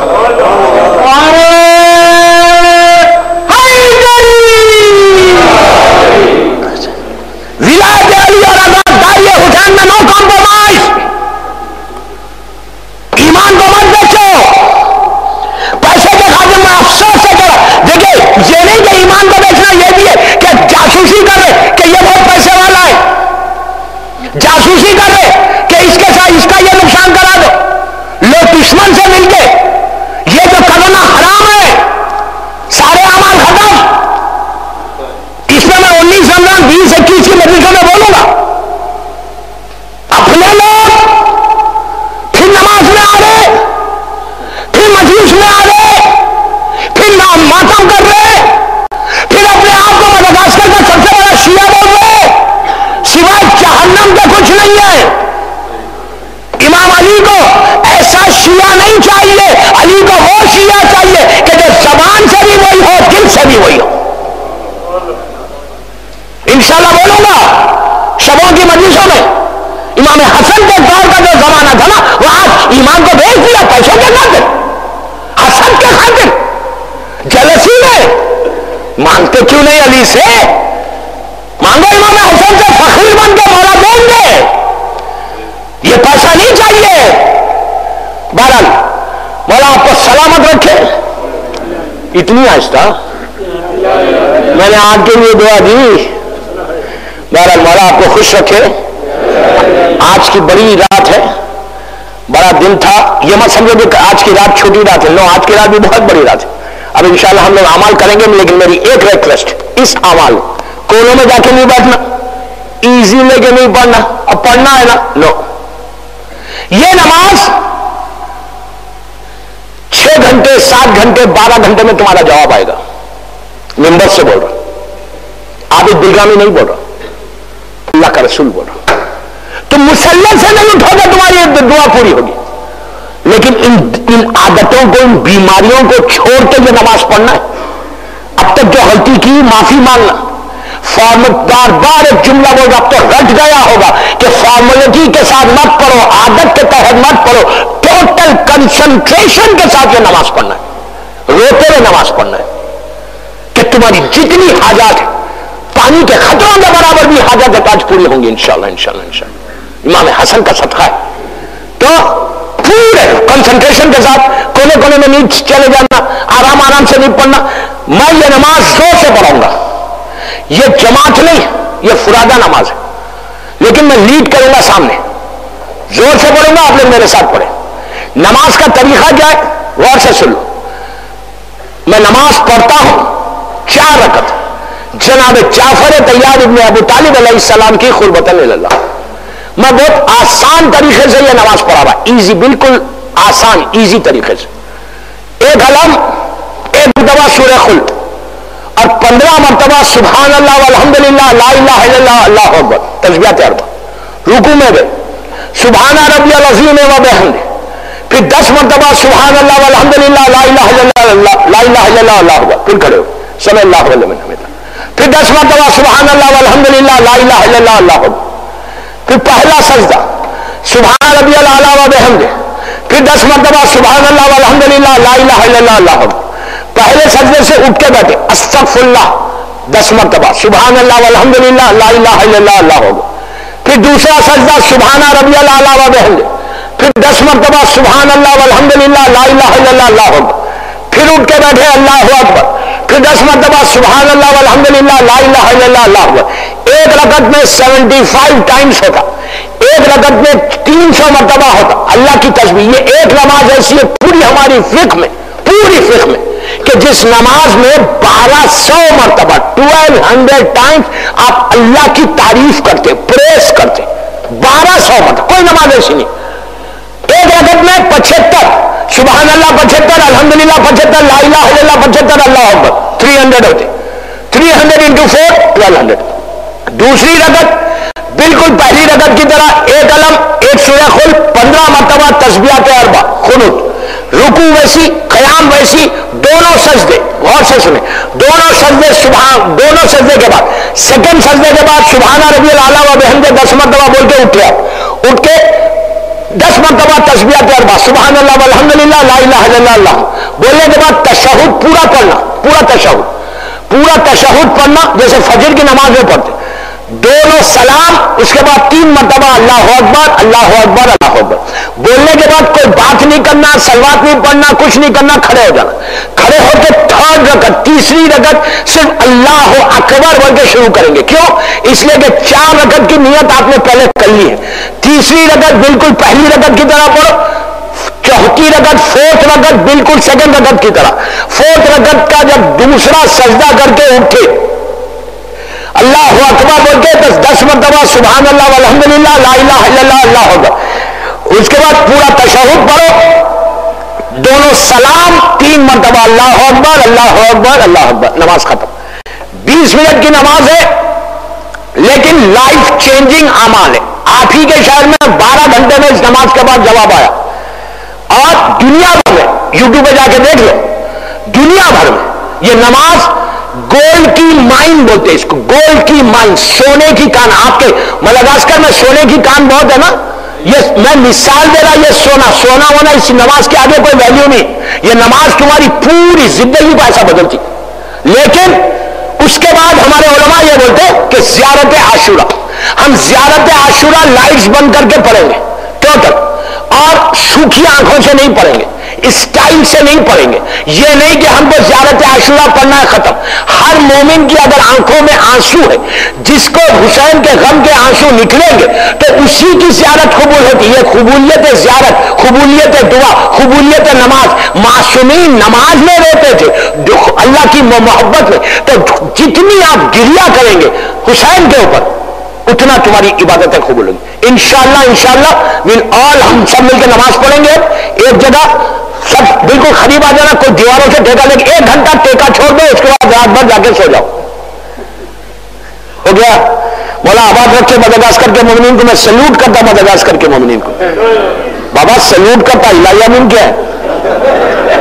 ولایت علی اور آزاداری حسین میں نو کمپرومائز. ایمان کو مت بیچو پیسے کے خاطر. میں افسوس سے کرا, دیکھیں یہ نہیں کہ ایمان کو بیچنا, یہ بھی ہے کہ جاسوسی کر رہے کہ یہ بہت پیسے والا ہے, جاسوسی کر رہے کہ اس کے ساتھ اس کا یہ نقصان کرا دو. لوگ دشمن سے مل کے یہ جو کرنا حرام ہے, سارے اعمال ختم. اس میں 19 رمضان 20 21 کی مجلسوں میں بولوں گا. اپنے لوگ پھر نماز میں آ رہے, پھر مجلس میں آ رہے, پھر ماتم کر رہے, پھر اپنے آپ کو مڈغاسکر کا سب سے بڑا شیعہ بول رہے, سوائے جہنم کے کچھ نہیں ہے. امام علی کو ایسا شیعہ نہیں چاہیے, علی کو وہ شیعہ چاہیے کہ جو زبان سے بھی وہی ہو, دل سے بھی وہی ہو. انشاءاللہ بولوں گا شبوں کی مجلسوں میں امام حسن کے دور کا جو زمانہ تھا نا، وہ آج ایمان کو بیچ دیا پیسوں کے خاطر، حسن کے خاطر، جلسی میں۔ مانگتے کیوں نہیں علی سے؟ مانگو امام حسن سے، فخر بن کے مولا دیں گے، یہ پیسہ نہیں چاہیے۔ بہرحال مولا آپ کو سلامت رکھے۔ اتنی آہستہ میں نے آپ کے لیے دعا دی۔ بہرحال مولا آپ کو خوش رکھے۔ آج کی بڑی رات ہے، بڑا دن تھا، یہ مت سمجھو کہ آج کی رات چھوٹی رات ہے، نو، آج کی رات بھی بہت بڑی رات ہے۔ اب انشاءاللہ ہم لوگ اعمال کریں گے، لیکن میری ایک ریکویسٹ، اس اعمال کونوں میں جا کے نہیں بیٹھنا، ایزی لے کے نہیں پڑھنا، اب پڑھنا ہے نا، نو، یہ نماز 6 گھنٹے 7 گھنٹے 12 گھنٹے میں تمہارا جواب آئے گا۔ ممبر سے بول رہا، آپ بیگامی نہیں بول رہا، اللہ کا رسول بول رہا۔ تم مسلح سے نہیں اٹھو گے تمہاری دعا پوری ہوگی، لیکن ان عادتوں کو، ان بیماریوں کو چھوڑ کے یہ نماز پڑھنا ہے۔ اب تک جو غلطی کی معافی مانگنا، بار بار ایک جملہ بول رہا، اب تو رٹ گیا ہوگا کہ فارمولٹی کے ساتھ مت پڑھو، عادت کے تحت مت پڑھو، ٹوٹل کنسنٹریشن کے ساتھ یہ نماز پڑھنا ہے، روتے ہوئے نماز پڑھنا ہے کہ تمہاری جتنی حاجات ہے، پانی کے خطروں کے برابر بھی حاجات آج پوری ہوں گی انشاءاللہ انشاءاللہ انشاءاللہ۔ امام حسن کا صدقہ ہے، تو پورے کنسنٹریشن کے ساتھ کونے کونے میں نہیں چلے جانا، آرام آرام سے نہیں پڑھنا۔ میں یہ نماز زور سے پڑھوں گا، یہ جماعت نہیں، یہ فرادہ نماز ہے، لیکن میں لیڈ کروں گا سامنے، زور سے پڑھوں گا، آپ لوگ میرے ساتھ پڑھیں۔ نماز کا طریقہ کیا ہے غور سے سن لو۔ میں نماز پڑھتا ہوں 4 رکعت جناب جعفر طیار ابن ابو طالب علیہ السلام کی قربتاً اللہ۔ میں بہت آسان طریقے سے یہ نماز پڑھا رہا، ایزی، بالکل آسان ایزی طریقے سے۔ ایک علم، ایک مرتبہ سورہ خلق، اور 15 مرتبہ سبحان اللہ والحمدللہ لا الہ الا اللہ اللہ اکبر، تسبیحات 4۔ رکوع میں گئے سبحان ربی العظیم و بحمدہ، پھر 10 مرتبہ سبحان اللہ والحمدللہ لا الہ الا اللہ لا الہ الا اللہ اللہ اکبر، پھر کھڑے ہو صلی اللہ علیہ وسلم، پھر 10 مرتبہ سبحان اللہ والحمدللہ لا الہ الا اللہ اللہ اکبر، پھر پہلا سجدہ سبحان ربی الاعلی و بحمدہ، پھر 10 مرتبہ سبحان اللہ والحمدللہ لا الہ الا اللہ اللہ اکبر، پہلے سجدے سے اٹھ کے بیٹھے استغفر اللہ 10 مرتبہ سبحان اللہ والحمدللہ لا الہ الا اللہ اللہ اکبر، پھر دوسرا سجدہ سبحان ربی الاعلی و بحمدہ، پھر 10 مرتبہ سبحان اللہ والحمدللہ لا الہ الا اللہ اللہ اکبر، پھر اٹھ کے بیٹھے اللہ اکبر، پھر 10 مرتبہ سبحان اللہ والحمدللہ لا الہ الا اللہ اللہ اکبر۔ ایک رکعت میں 75 ٹائمز ہوتا، ایک رکعت میں 300 مرتبہ ہوتا اللہ کی تسبیح۔ یہ ایک نماز ایسی ہے پوری ہماری فقہ میں، پوری فقہ میں، کہ جس نماز میں 1200 مرتبہ 1200 ٹائمز آپ اللہ کی تعریف کرتے، پریس کرتے، 1200 مرتبہ، کوئی نماز ایسی نہیں۔ ایک رکعت میں 75 سبحان اللہ 75 الحمدللہ 75 لا الہ الا اللہ 75 اللہ اکبر، 300 ہوتے، 300 into 4 1200۔ دوسری رکعت بالکل پہلی رکعت کی طرح، ایک علم، ایک سورہ خلق، 15 مرتبہ تسبیحات 4 قنوت، رکوع ویسی، قیام ویسی، دونوں سجدے، غور سے سنیں، دونوں سجدے سبحان، دونوں سجدے کے بعد سیکنڈ سجدے کے بعد سبحان ربی الاعلی و بحمدہ 10 مرتبہ بول کے اٹھے، اٹھ کے 10 مرتبہ تسبیحات 4 سبحان اللہ والحمدللہ لا الہ الا اللہ اللہ، بولنے کے بعد تشہد پورا پڑھنا، پورا تشہد پڑھنا جیسے فجر کی نماز میں پڑھتے، دونوں سلام، اس کے بعد 3 مرتبہ اللہ اکبر اللہ اکبر اللہ اکبر، بولنے کے بعد کوئی بات نہیں کرنا، سلوات نہیں پڑھنا، کچھ نہیں کرنا، کھڑے ہو جانا، کھڑے ہو کے 3rd رکعت، تیسری رکعت صرف اللہ اکبر بول کے شروع کریں گے۔ کیوں؟ اس لیے کہ 4 رکعت کی نیت آپ نے پہلے کر لی ہے، تیسری رکعت بالکل پہلی رکعت کی طرح پڑھو، چوتھی رکعت 4th رکعت بالکل سیکنڈ رکعت کی طرح، 4th رکعت کا جب دوسرا سجدہ کر کے اٹھے اللہ اکبر بول کے 10 مرتبہ سبحان اللہ والحمدللہ لا الہ الا اللہ اللہ اکبر، اس کے بعد پورا تشہد پڑھو، دونوں سلام، 3 مرتبہ اللہ اکبر اللہ اکبر اللہ اکبر، نماز ختم۔ 20 منٹ کی نماز ہے لیکن لائف چینجنگ اعمال ہے۔ آپ ہی کے شہر میں 12 گھنٹے میں اس نماز کے بعد جواب آیا، اور دنیا بھر میں یوٹیوب پہ جا کے دیکھ لو، دنیا بھر میں یہ نماز گولڈ کی مائن بولتے ہیں اس کو, گولڈ کی مائن, سونے کی کان. آپ کے مڈغاسکر میں سونے کی کان بہت ہے نا, یہ میں مثال دے رہا, یہ سونا ہونا اس نماز کے آگے کوئی ویلیو نہیں. یہ نماز تمہاری پوری زندگی کو ایسا بدلتی. لیکن اس کے بعد ہمارے علماء یہ بولتے ہیں کہ زیارت عاشورہ, ہم زیارت عاشورہ لائٹس بند کر کے پڑھیں گے ٹوٹل, اور سوکھی آنکھوں سے نہیں پڑھیں گے, اسٹائل سے نہیں پڑھیں گے. یہ نہیں کہ ہم کو زیارت عاشورہ پڑھنا ہے ختم. ہر مومن کی اگر آنکھوں میں آنسو ہے, جس کو حسین کے غم کے آنسو نکلیں گے تو اسی کی زیارت قبول ہوتی ہے. قبولیت زیارت, قبولیت دعا, قبولیت نماز. معصومین نماز میں روتے تھے اللہ کی محبت میں, تو جتنی آپ گریہ کریں گے حسین کے اوپر اتنا تمہاری عبادتیں قبول ہوں گی انشاءاللہ. ہم سب مل کے نماز پڑھیں گے ایک جگہ, سب بالکل قریب آ جانا, کوئی دیواروں سے ٹیکا لے کے 1 گھنٹہ ٹیکا چھوڑ دو, اس کے بعد رات بھر جا کے سو جاؤ. ہو گیا. مولا آباد رکھے مڈغاسکر کے مومنین کو. میں سلوٹ کرتا مڈغاسکر کے مومنین کو, بابا سلوٹ کرتا. الہی امین کیا ہے؟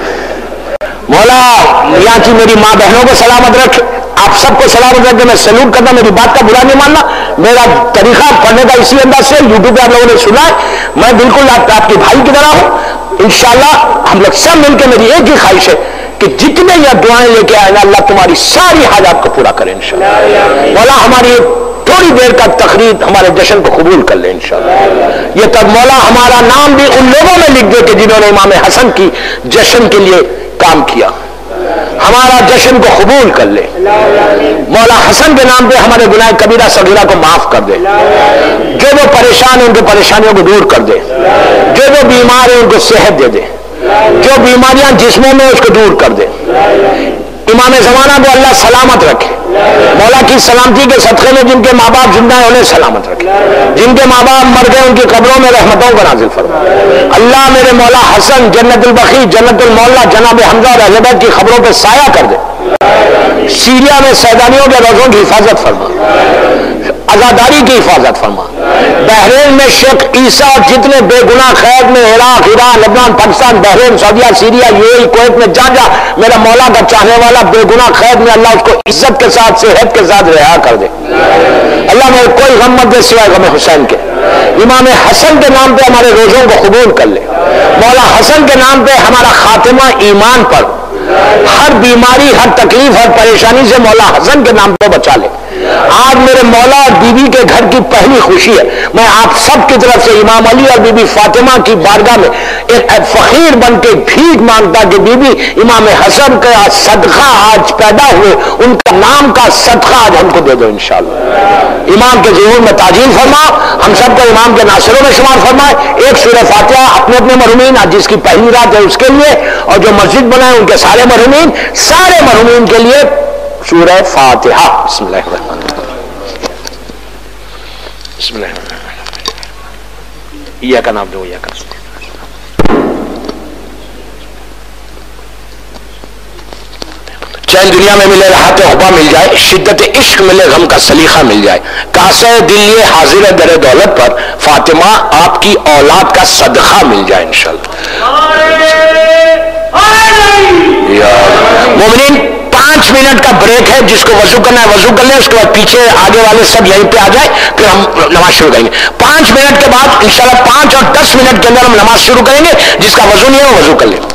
مولا یہاں کی میری ماں بہنوں کو سلامت رکھ, آپ سب کو سلامت رکھ. میں سلوٹ کرتا, میری بات کا برا نہیں ماننا. میرا طریقہ پڑھنے کا اسی انداز سے یوٹیوب پہ آپ لوگوں نے سنا ہے. میں بالکل آپ کے بھائی کی طرح ہوں. انشاءاللہ ہم لوگ سب مل کے, میری ایک ہی خواہش ہے کہ جتنے یہ دعائیں لے کے آئے نا, اللہ تمہاری ساری حاجات کو پورا کرے انشاءاللہ. مولا ہماری تھوڑی دیر کا تقریر ہمارے جشن کو قبول کر لے انشاءاللہ. یہ تب مولا ہمارا نام بھی ان لوگوں میں لکھ دے کہ جنہوں نے امام حسن کی جشن کے لیے کام کیا. ہمارا جشن کو قبول کر لے. مولا حسن کے نام پہ ہمارے گناہ کبیرہ صغیرہ کو معاف کر دے. جو وہ پریشان ہیں ان کی پریشانیوں کو دور کر دے. جو وہ بیمار ہیں ان کو صحت دے دے. جو بیماریاں جسموں میں اس کو دور کر دے. امام زمانہ کو اللہ سلامت رکھے. مولا کی سلامتی کے صدقے میں جن کے ماں باپ زندہ ہیں انہیں سلامت رکھے. جن کے ماں باپ مر گئے ان کی قبروں میں رحمتوں کو نازل فرما. اللہ میرے مولا حسن جنت البقیع, جنت المولا, جناب حمزہ اور اہل بیت کی خبروں پہ سایہ کر دے. سیریا میں سیدانیوں کے روزوں کی حفاظت فرما, عزاداری کی حفاظت فرما. بحرین میں شیخ عیسیٰ اور جتنے بے گناہ قید میں, عراق, ایران, لبنان, پاکستان, بحرین, سعودیہ, سیریا, UAE, کویت میں جا میرا مولا کا چاہنے والا بے گناہ قید میں, اللہ اس کو عزت کے ساتھ صحت کے ساتھ رہا کر دے. اللہ میرے کوئی غم مت دے سوائے غم حسین کے. امام حسن کے نام پہ ہمارے روزوں کو قبول کر لے. مولا حسن کے نام پہ ہمارا خاتمہ ایمان پر, ہر بیماری, ہر تکلیف, ہر پریشانی سے مولا حسن کے نام پہ بچا لے. آج میرے مولا اور بی بی کے گھر کی پہلی خوشی ہے. میں آپ سب کی طرف سے امام علی اور بی بی فاطمہ کی بارگاہ میں ایک فقیر بن کے بھیک مانگتا کہ بی بی امام حسن کا صدقہ آج پیدا ہوئے, ان کا نام کا صدقہ آج ہم کو دے دو انشاءاللہ. امام کے ظہور میں تعجیل فرما, ہم سب کو امام کے ناصروں میں شمار فرمائے. ایک سورہ فاتحہ اپنے اپنے مرحومین, آج جس کی پہلی رات ہے اس کے لیے, اور جو مسجد بنائے ان کے سارے مرحومین کے لیے سورہ فاتحہ. بسم اللہ الرحمن الرحیم. بسم اللہ الرحمن الرحیم. یا کا نام دو, یا کا چین دنیا میں ملے, راحت عقبہ مل جائے, شدت عشق ملے, غم کا سلیقہ مل جائے. کاسہ دل یہ حاضر در دولت پر, فاطمہ آپ کی اولاد کا صدقہ مل جائے انشاءاللہ. مومنین 5 منٹ کا بریک ہے, جس کو وضو کرنا ہے وضو کر لیں, اس کے بعد پیچھے آگے والے سب یہیں پہ آ جائیں, پھر ہم نماز شروع کریں گے. 5 منٹ کے بعد انشاءاللہ 5 اور 10 منٹ کے اندر ہم نماز شروع کریں گے. جس کا وضو نہیں ہے وہ وضو کر لیں.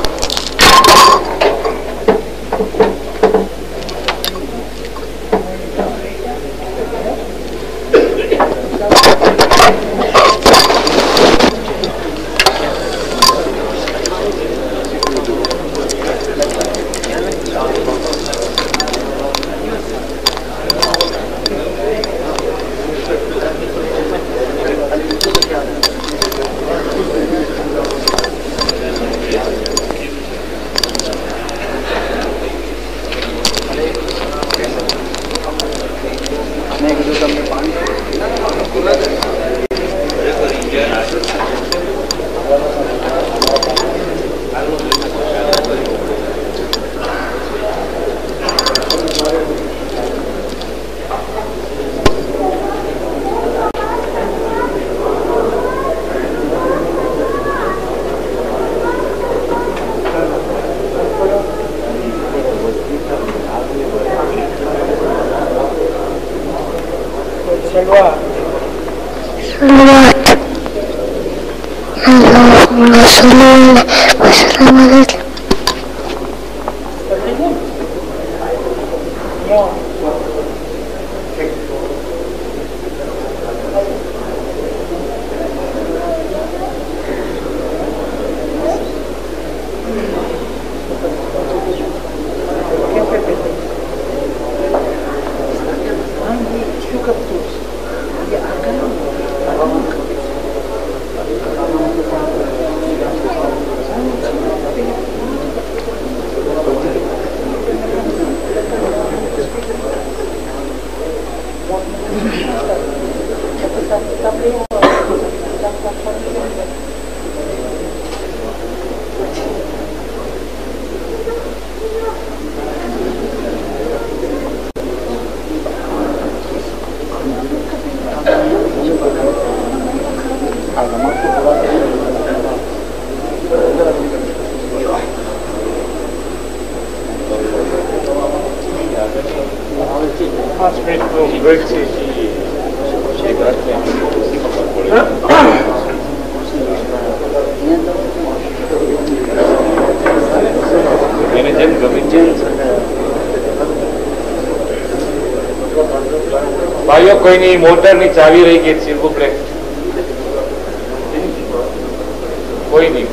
اللهم صل وسلم عليك. ભાઈઓ કોઈની મોટરની ચાવી રહી ગઈ છે ઉપરે કોઈ નહીં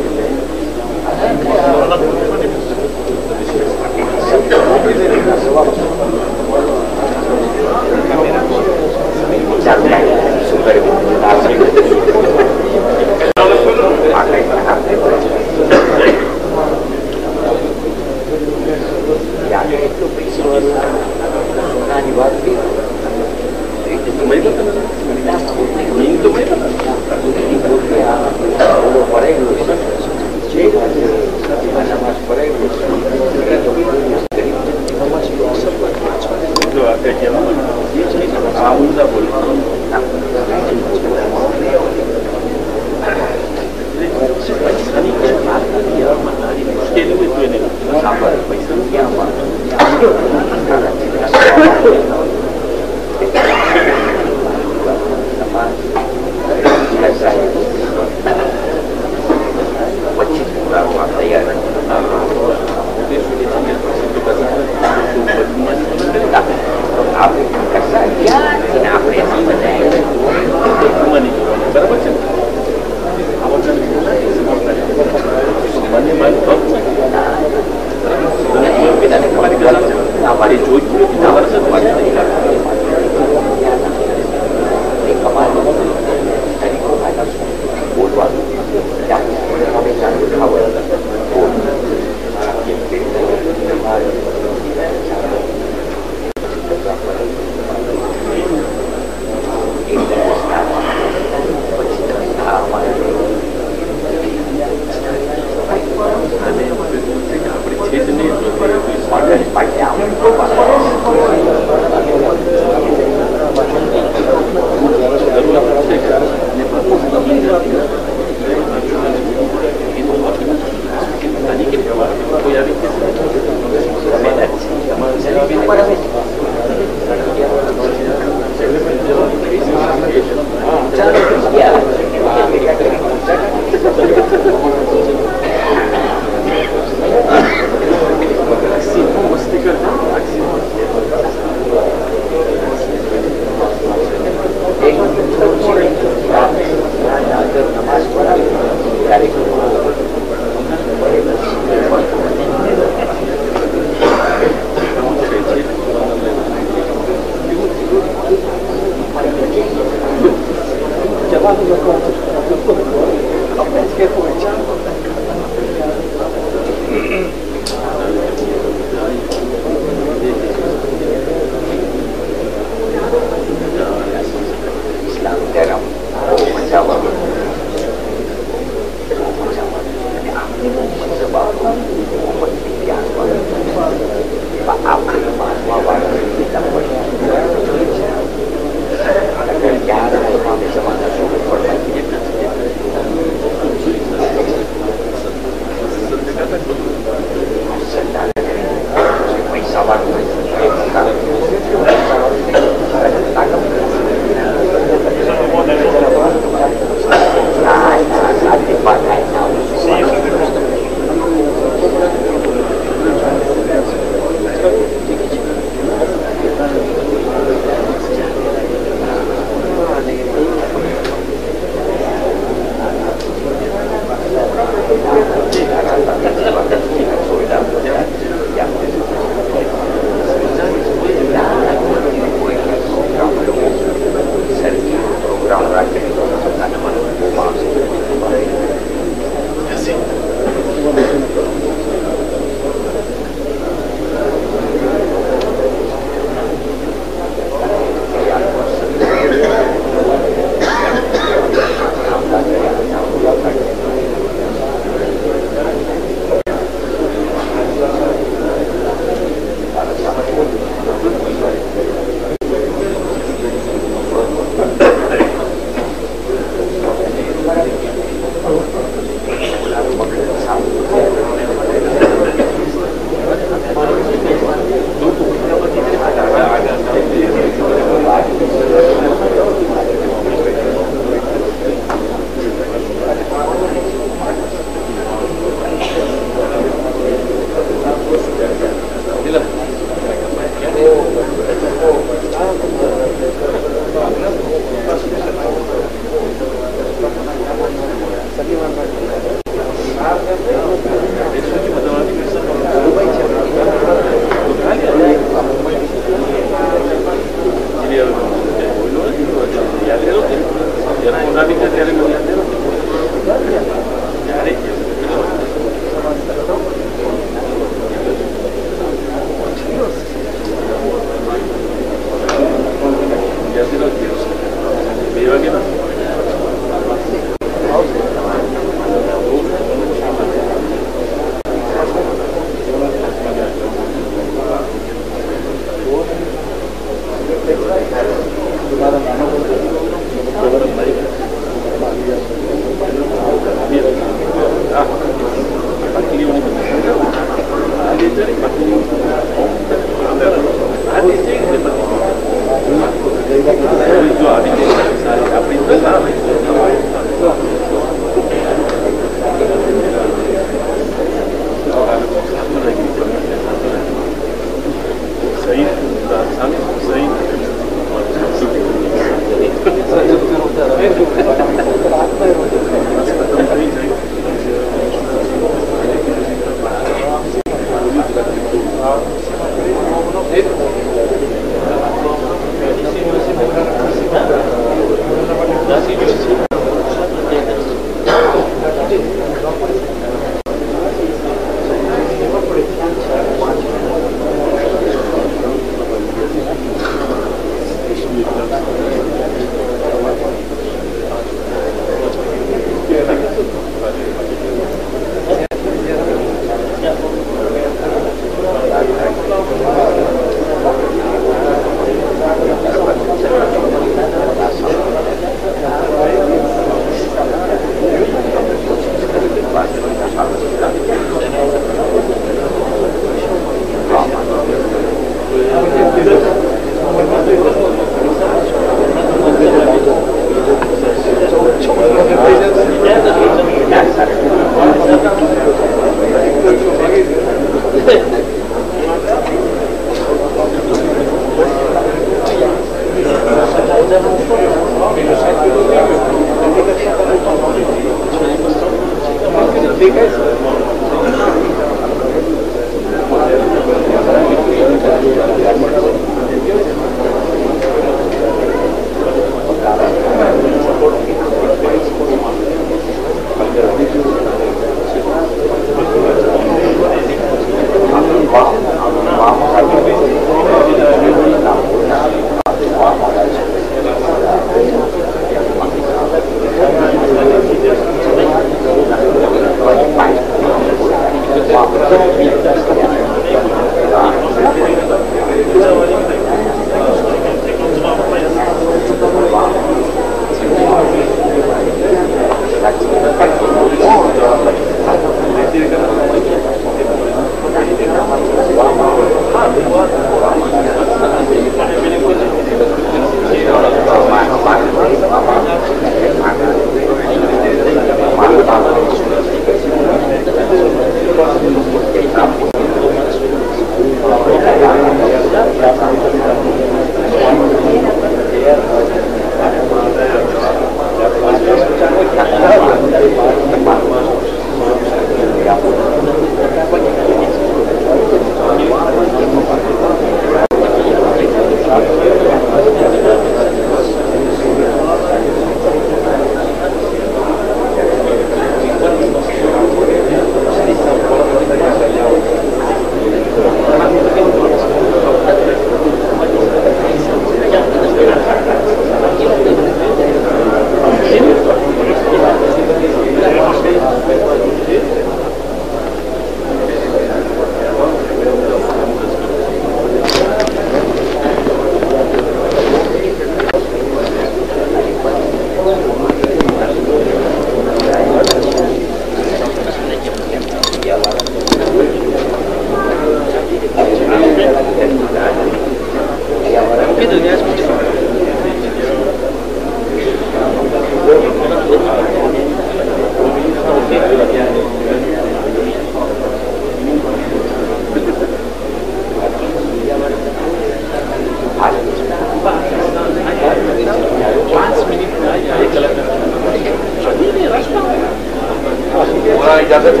इजाजत है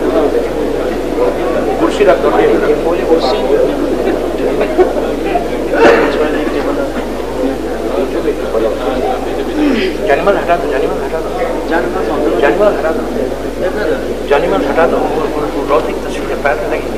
कुर्सी रख दो एनिमल हटा दो جانیمن ہٹا دو، روزی تصویر پیر میں لگی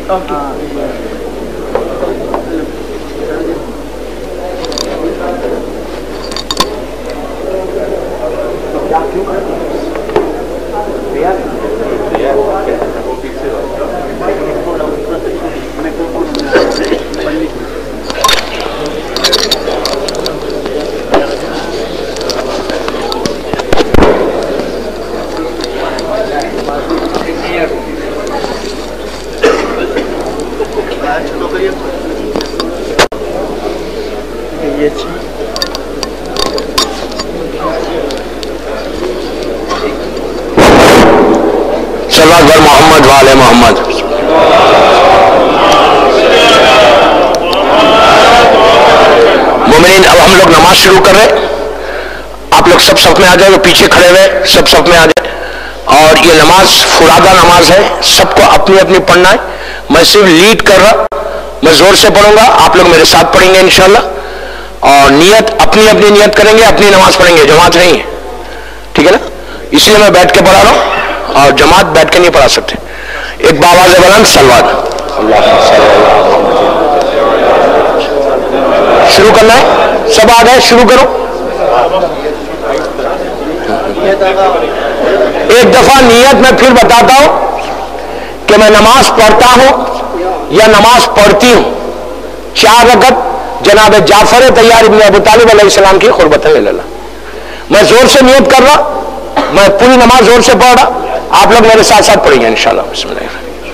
صلوات محمد والے محمد۔ مومنین اب ہم لوگ نماز شروع کر رہے، آپ لوگ سب صف میں آ جائے، جو پیچھے کھڑے ہوئے سب صف میں آ جائے، اور یہ نماز فرادہ نماز ہے، سب کو اپنی اپنی پڑھنا ہے، میں صرف لیڈ کر رہا، میں زور سے پڑھوں گا، آپ لوگ میرے ساتھ پڑھیں گے انشاءاللہ، اور نیت اپنی اپنی نیت کریں گے، اپنی نماز پڑھیں گے، جماعت نہیں ہے، ٹھیک ہے نا؟ اس لیے میں بیٹھ کے پڑھا رہا ہوں، اور جماعت بیٹھ کے نہیں پڑھا سکتے۔ ایک باواز بلند صلوات۔ شروع کرنا ہے، سب آ گئے، شروع کرو۔ ایک دفعہ نیت میں پھر بتاتا ہوں کہ میں نماز پڑھتا ہوں یا نماز پڑھتی ہوں، 4 رکعت جناب جعفر طیار ابن ابو طالب علیہ السلام کی قربت اللہ۔ میں زور سے نیت کر رہا، میں پوری نماز زور سے پڑھ رہا، آپ لوگ میرے ساتھ ساتھ پڑھیں گے انشاءاللہ۔ بسم اللہ۔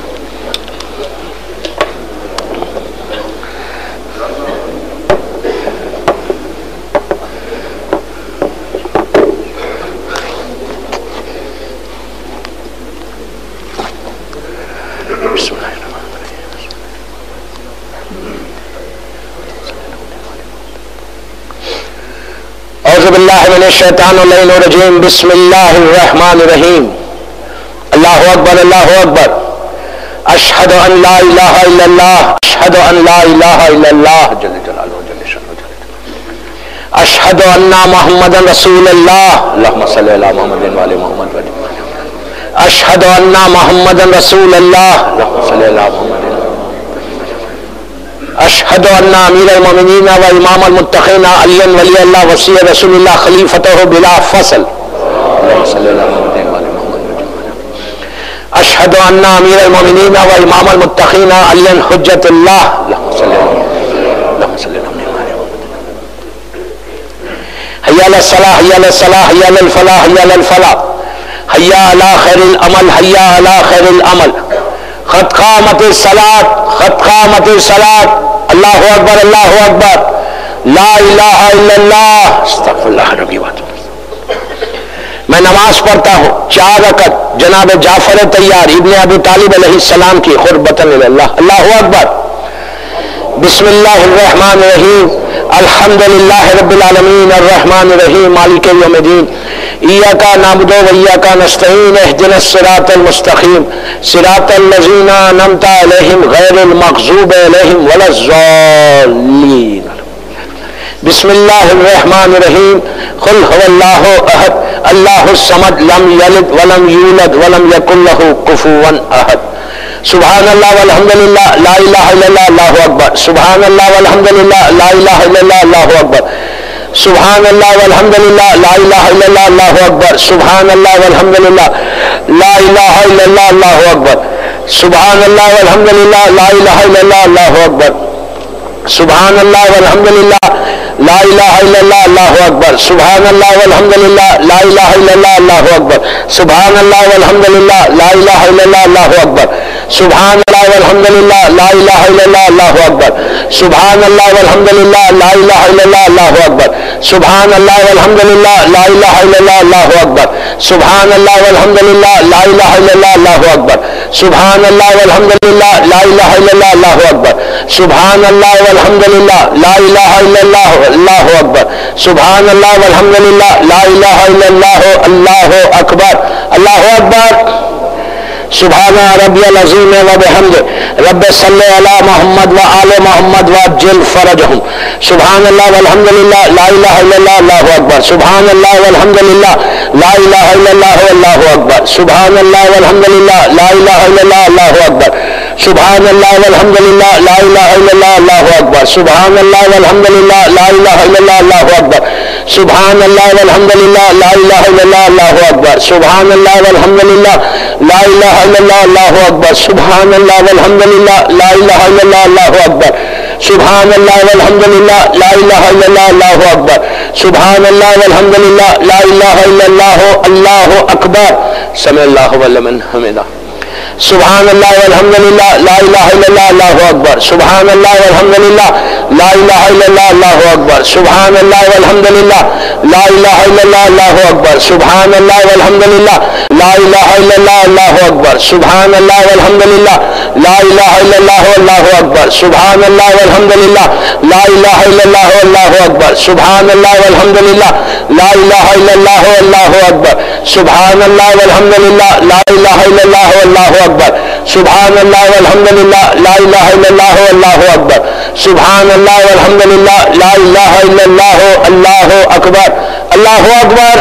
اعوذ باللہ من الشیطان الرجیم، بسم اللہ الرحمن الرحیم، اللہ اکبر اللہ اکبر، اشہد ان لا الہ الا اللہ، اشہد ان لا الہ الا اللہ جل جلالہ جل شانہ، اشہد ان محمد رسول اللہ، اللہم صلی علی محمد وعلی محمد، اشہد ان محمد رسول اللہ، اللہم صلی علی محمد، اشہد ان امیر المومنین و امام المتقین علی ولی اللہ وصی رسول اللہ خلیفتہ بلا فصل، اللہم صلی علی محمد وعلی محمد، اشہد ان امیر المومنین و امام المتقین علی حجت اللہ، اللہم صلی علی محمد، حی علی الصلاح حی علی الصلاح حی علی الفلاح حی علی الفلاح، حی علی خیر العمل حی علی خیر العمل، قد قامت الصلاۃ قد قامت الصلاۃ، اللہ اکبر اللہ اکبر، لا الہ الا اللہ، استغفر اللہ ربی واتوب۔ میں نماز پڑھتا ہوں 4 رکعت جناب جعفر طیار ابن ابی طالب علیہ السلام کی قربۃ اللہ، اللہ اکبر۔ بسم اللہ الرحمن الرحیم، الحمد للہ رب العالمین الرحمن الرحیم مالک یوم الدین، ایاک نعبد و ایاک نستعین، اہدنا الصراط المستقیم، صراط الذین انعمت علیہم غیر المغضوب علیہم ولا الضالین۔ بسم اللہ الرحمن الرحیم، قل هو اللہ احد اللہ الصمد لم یلد ولم یولد ولم یکن لہ کفوا احد، سبحان اللہ والحمد للہ لا الہ الا اللہ، اللہ اکبر، سبحان اللہ والحمد للہ لا الہ الا اللہ، اللہ اکبر، سبحان اللہ والحمد للہ لا الہ الا اللہ، اللہ اکبر، سبحان اللہ والحمد للہ لا الہ الا اللہ، اللہ اکبر، سبحان اللہ والحمد للہ لا الہ الا اللہ، اللہ اکبر، سبحان اللہ والحمد للہ لا الہ الا اللہ، اللہ اکبر، سبحان اللہ والحمد للہ لا الہ الا اللہ، اللہ اکبر، سبحان اللہ والحمد للہ لا الہ الا اللہ، اللہ اکبر، سبحان اللہ والحمد للہ لا الہ الا اللہ، اللہ اکبر، سبحان اللہ والحمد للہ لا الہ الا اللہ، اللہ اکبر، سبحان اللہ والحمد للہ لا الہ الا اللہ، اللہ اکبر، سبحان اللہ والحمد للہ لا الہ الا اللہ، اللہ اکبر، سبحان اللہ والحمد للہ لا الہ الا اللہ، اللہ اکبر، سبحان اللہ والحمد للہ لا الہ الا اللہ، اللہ اکبر، سبحان اللہ والحمد للہ لا الہ الا اللہ، اللہ اکبر، اللہ اکبر، سبحان ربی العظیم و بحمدہ، رب صلی علی محمد و آل محمد وعجل فرجہم، سبحان اللہ والحمدللہ لا الہ الا اللہ اللہ اکبر سبحان اللہ والحمدللہ لا الہ الا اللہ اللہ اکبر سبحان اللہ والحمدللہ لا الہ الا اللہ اللہ اکبر سبحان اللہ والحمدللہ لا الہ الا اللہ اللہ اکبر سبحان اللہ والحمدللہ لا الہ الا اللہ اللہ اکبر سبحان اللہ والحمدللہ لا الہ الا اللہ اللہ اکبر سبحان اللہ والحمدللہ لا الہ الا اللہ اللہ اکبر سبحان اللہ والحمدللہ لا الہ الا اللہ اللہ اکبر سبحان اللہ والحمدللہ لا الہ الا اللہ اللہ اکبر سبحان اللہ والحمدللہ لا الہ الا اللہ اللہ اکبر سمع اللہ لمن حمدہ سبحان اللہ والحمدللہ لا الہ الا اللہ اللہ اکبر سبحان اللہ والحمدللہ لا الہ الا اللہ اللہ اکبر سبحان اللہ والحمدللہ لا الہ الا اللہ اللہ اکبر سبحان اللہ والحمدللہ لا الہ الا اللہ اللہ اکبر سبحان اللہ والحمدللہ لا الہ الا اللہ اللہ اکبر سبحان اللہ والحمدللہ لا الہ الا اللہ اللہ اکبر سبحان اللہ والحمدللہ لا الہ الا اللہ اللہ اکبر سبحان اللہ والحمدللہ لا الہ الا اللہ اللہ اکبر سبحان اللہ والحمدللہ لا الہ الا اللہ اللہ اکبر سبحان اللہ والحمدللہ لا الہ الا اللہ اللہ اکبر اللہ اکبر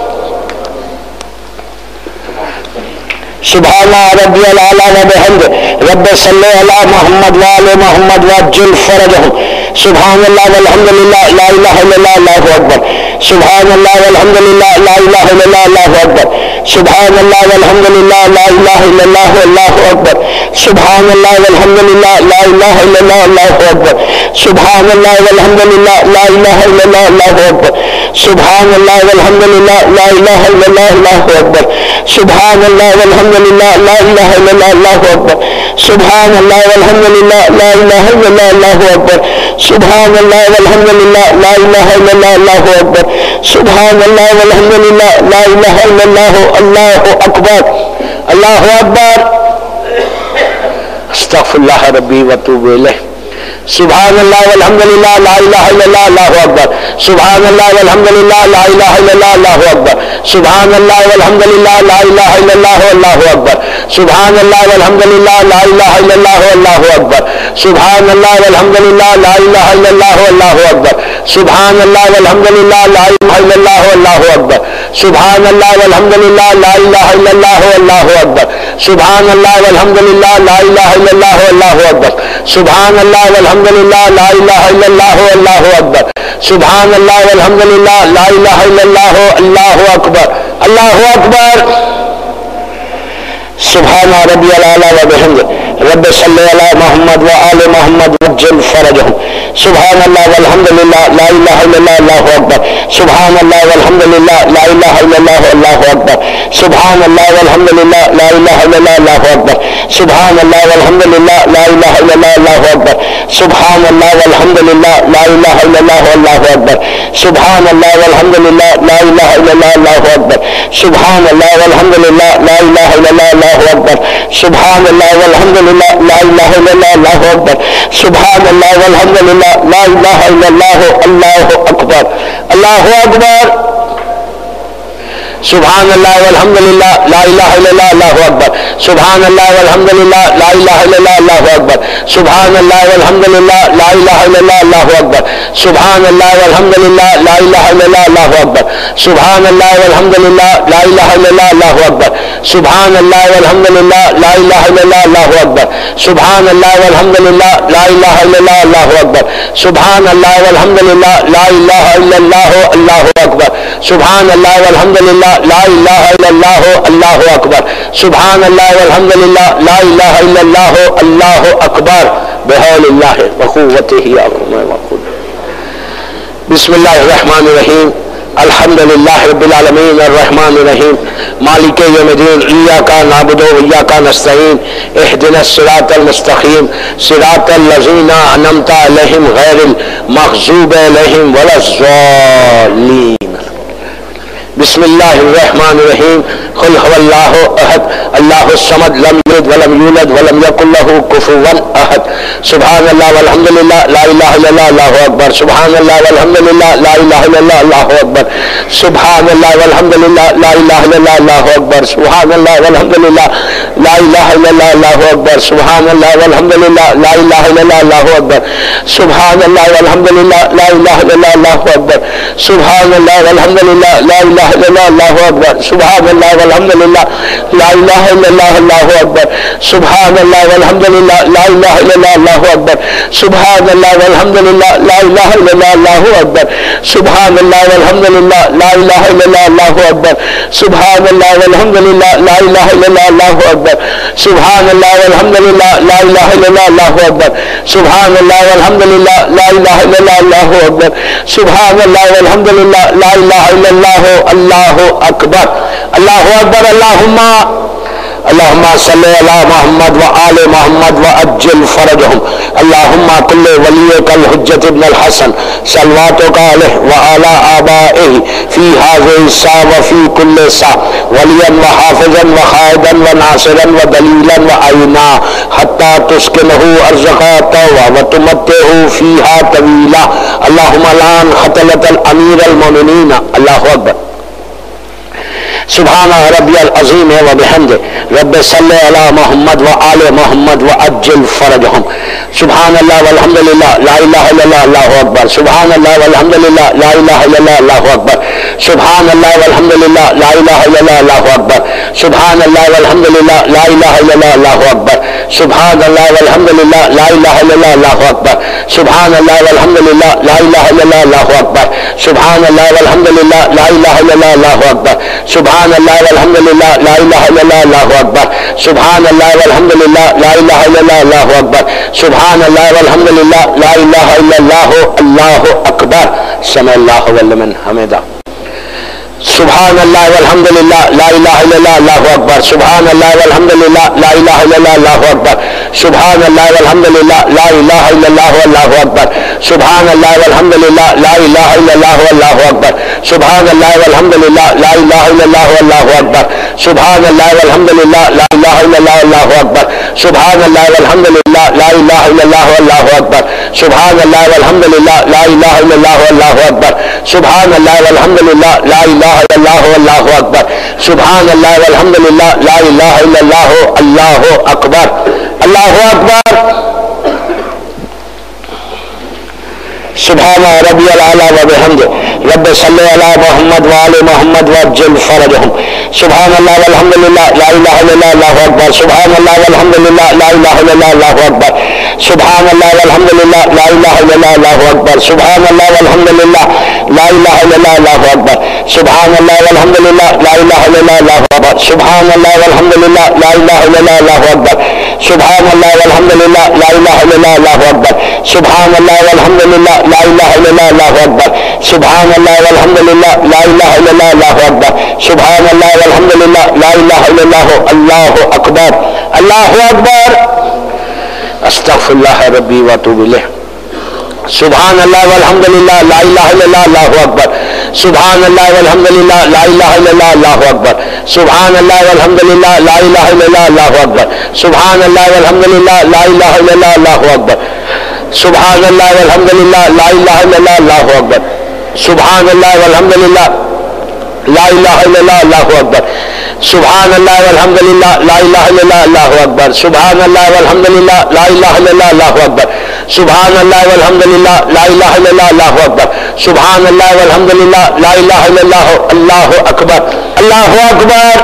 سبحان ربی العلی و بحمدہ رب صلی علی محمد وآل محمد وعجل فرجہم سبحان اللہ والحمدللہ لا الہ الا اللہ اللہ اکبر سبحان اللہ والحمدللہ لا الہ الا اللہ اللہ اکبر سبحان اللہ والحمدللہ لا الہ الا اللہ اللہ اکبر سبحان اللہ والحمدللہ لا الہ الا اللہ اللہ اکبر سبحان اللہ والحمدللہ لا الہ الا اللہ اللہ اکبر سبحان اللہ والحمدللہ لا الہ الا اللہ اللہ اکبر سبحان اللہ والحمدللہ لا الہ الا اللہ اللہ اکبر سبحان اللہ والحمدللہ لا الہ الا اللہ اللہ اکبر سبحان اللہ والحمدللہ لا الہ الا اللہ اللہ اکبر سبحان اللہ والحمدللہ لا الہ الا اللہ اللہ اکبر اللہ اکبر استغفر اللہ ربی واتوب الیہ سبحان اللہ والحمدللہ لا الہ الا اللہ اللہ اکبر سبحان اللہ والحمدللہ لا الہ الا اللہ اللہ اکبر سبحان اللہ والحمدللہ لا الہ الا اللہ اللہ اکبر سبحان اللہ والحمدللہ لا الہ الا اللہ اللہ اکبر سبحان اللہ والحمدللہ لا الہ الا اللہ اللہ اکبر سبحان اللہ والحمدللہ لا الہ الا اللہ اللہ اکبر سبحان اللہ والحمدللہ لا الہ الا اللہ اللہ اکبر سبحان اللہ والحمدللہ لا الہ الا اللہ اللہ اکبر سبحان اللہ والحمدللہ لا الہ الا اللہ اللہ اکبر سبحان اللہ والحمدللہ لا الہ الا اللہ اللہ اکبر اللہ اکبر سبحان ربی العلی و بحمدہ رب صلی علی محمد وآل محمد وعجل فرجہم سبحان اللہ والحمدللہ لا الہ الا اللہ اللہ اکبر سبحان اللہ والحمدللہ لا الہ الا اللہ اللہ اکبر سبحان اللہ والحمدللہ لا الہ الا اللہ اللہ اکبر سبحان اللہ والحمدللہ لا الہ الا اللہ اللہ اکبر سبحان اللہ والحمدللہ لا الہ الا اللہ اللہ اکبر سبحان اللہ والحمدللہ لا الہ الا اللہ اللہ اکبر سبحان اللہ والحمدللہ لا الہ الا اللہ اللہ اکبر سبحان اللہ والحمدللہ لا الہ الا اللہ اللہ اکبر سبحان اللہ والحمدللہ لا الہ الا اللہ اللہ اکبر اللہ اکبر سبحان اللہ والحمدللہ لا الہ الا اللہ اللہ اکبر سبحان اللہ والحمدللہ لا الہ الا اللہ اللہ اکبر سبحان اللہ والحمدللہ لا الہ الا اللہ اللہ اکبر سبحان اللہ والحمدللہ لا الہ الا اللہ اللہ اکبر سبحان اللہ والحمدللہ لا الہ الا اللہ اللہ اکبر سبحان اللہ والحمدللہ لا الہ الا اللہ اللہ اکبر سبحان اللہ والحمدللہ لا الہ الا اللہ اللہ اکبر سبحان اللہ والحمدللہ لا الہ الا اللہ اللہ اکبر سبحان اللہ والحمدللہ لا الہ الا اللہ اللہ اکبر سبحان اللہ والحمدللہ لا الہ الا اللہ اللہ اکبر بحول اللہ وقوتہ بسم اللہ الرحمن الرحیم الحمد للہ رب العالمین الرحمن الرحیم مالک یوم الدین ایاک نعبد و ایاک نستعین اہدنا الصراط المستقیم صراط الذین انعمت علیہم غیر المغضوب علیہم ولا الضالین بسم اللہ الرحمن الرحیم قل هو الله احد الله الصمد لم يلد ولم يولد ولم يكن له كفوا احد سبحان الله والحمد لله لا اله الا الله الله اكبر سبحان الله والحمد لله لا اله الا الله الله اكبر سبحان الله والحمد لله لا اله الا الله الله اكبر سبحان الله والحمد لله لا اله الا الله الله اكبر سبحان الله والحمد لله لا اله الا الله الله اكبر سبحان الله والحمد لله لا اله الا الله الله اكبر سبحان الله والحمد لله لا اله الا الله الله اكبر سبحان الله والحمد لله لا اله الا الله الله اكبر سبحان الله والحمد لله لا اله الا الله الله اكبر سبحان الله والحمد لله لا اله الا الله الله اكبر سبحان الله والحمد لله لا اله الا الله الله اكبر سبحان الله والحمد لله لا اله الا الله الله اكبر سبحان الله والحمد لله لا اله الا الله الله اكبر سبحان الله والحمد لله لا اله الا الله الله اكبر سبحان الله والحمد لله لا اله الا الله الله اكبر الله اكبر اللهم صل على محمد وآل محمد وعجل فرجهم اللهم كل وليك الحجة ابن الحسن صلواتك عليه وعلى آبائه في هذه الساعة وفي كل ساعة وليا وحافظا وخائدا وناصرا ودليلا وعينا حتى تسكنه أرزق طوى وتمتعه فيها طويلا اللهم لعن قتلة الأمير المؤمنين الله أكبر سبحان ربي العظيم وبحمده رب صل على محمد وآل محمد وعجل فرجهم سبحان الله والحمد لله لا اله الا الله الله اكبر سبحان الله والحمد لله لا اله الا الله الله اكبر سبحان الله والحمد لله لا اله الا الله الله اكبر سبحان الله والحمد لله لا اله الا الله الله اكبر سبحان الله والحمد لله لا اله الا الله الله اكبر سبحان الله والحمد لله لا اله الا الله الله اكبر سبحان الله والحمد لله لا اله الا الله الله اكبر سبحان الله والحمد لله لا اله الا الله الله اكبر سبحان الله والحمد لله لا اله الا الله الله اكبر سبحان الله والحمد لله لا اله الا الله الله اكبر سمع الله ولمن حمده سبحان الله والحمد لله لا اله الا الله الله اكبر سبحان الله والحمد لله لا اله الا الله الله اكبر سبحان الله والحمد لله لا اله الا الله الله اكبر سبحان الله والحمد لله لا اله الا الله الله اكبر سبحان الله والحمد لله لا اله الا الله الله اكبر سبحان الله والحمد لله لا اله الا الله الله اكبر سبحان الله والحمد لله لا اله الا الله الله اكبر سبحان الله والحمد لله لا اله الا الله الله اكبر سبحان الله والحمد لله لا اله الا الله الله اكبر سبحان الله والحمد لله لا اله الا الله الله اكبر الله اكبر سبحان ربي الاعلى وبحمده رب صل على محمد وآل محمد وعجل فرجهم سبحان الله والحمد لله لا اله الا الله الله اكبر سبحان الله والحمد لله لا اله الا الله الله اكبر سبحان الله والحمد لله لا اله الا الله الله اكبر سبحان الله والحمد لله لا اله الا الله الله اكبر سبحان الله والحمد لله لا اله الا الله الله اكبر سبحان الله والحمد لله لا اله الا الله الله اكبر سبحان الله والحمد لله لا اله الا الله الله اكبر سبحان الله والحمد لله لا اله الا الله الله اكبر سبحان الله والحمد لله لا اله الا الله الله اكبر سبحان الله والحمد لله لا اله الا الله الله اكبر الله اكبر استغفر الله ربي واتوب اليه سبحان الله والحمد لله لا اله الا الله الله اكبر سبحان الله والحمد لله لا اله الا الله الله اكبر سبحان الله والحمد لله لا اله الا الله الله اكبر سبحان الله والحمد لله لا اله الا الله الله اكبر سبحان الله والحمد لله لا اله الا الله الله اكبر سبحان الله والحمد لله لا اله الا الله الله اكبر سبحان الله والحمد لله لا اله الا الله الله اكبر سبحان الله والحمد لله لا اله الا الله الله اكبر سبحان الله والحمد لله لا اله الا الله الله اكبر سبحان الله والحمد لله لا اله الا الله الله اكبر الله اكبر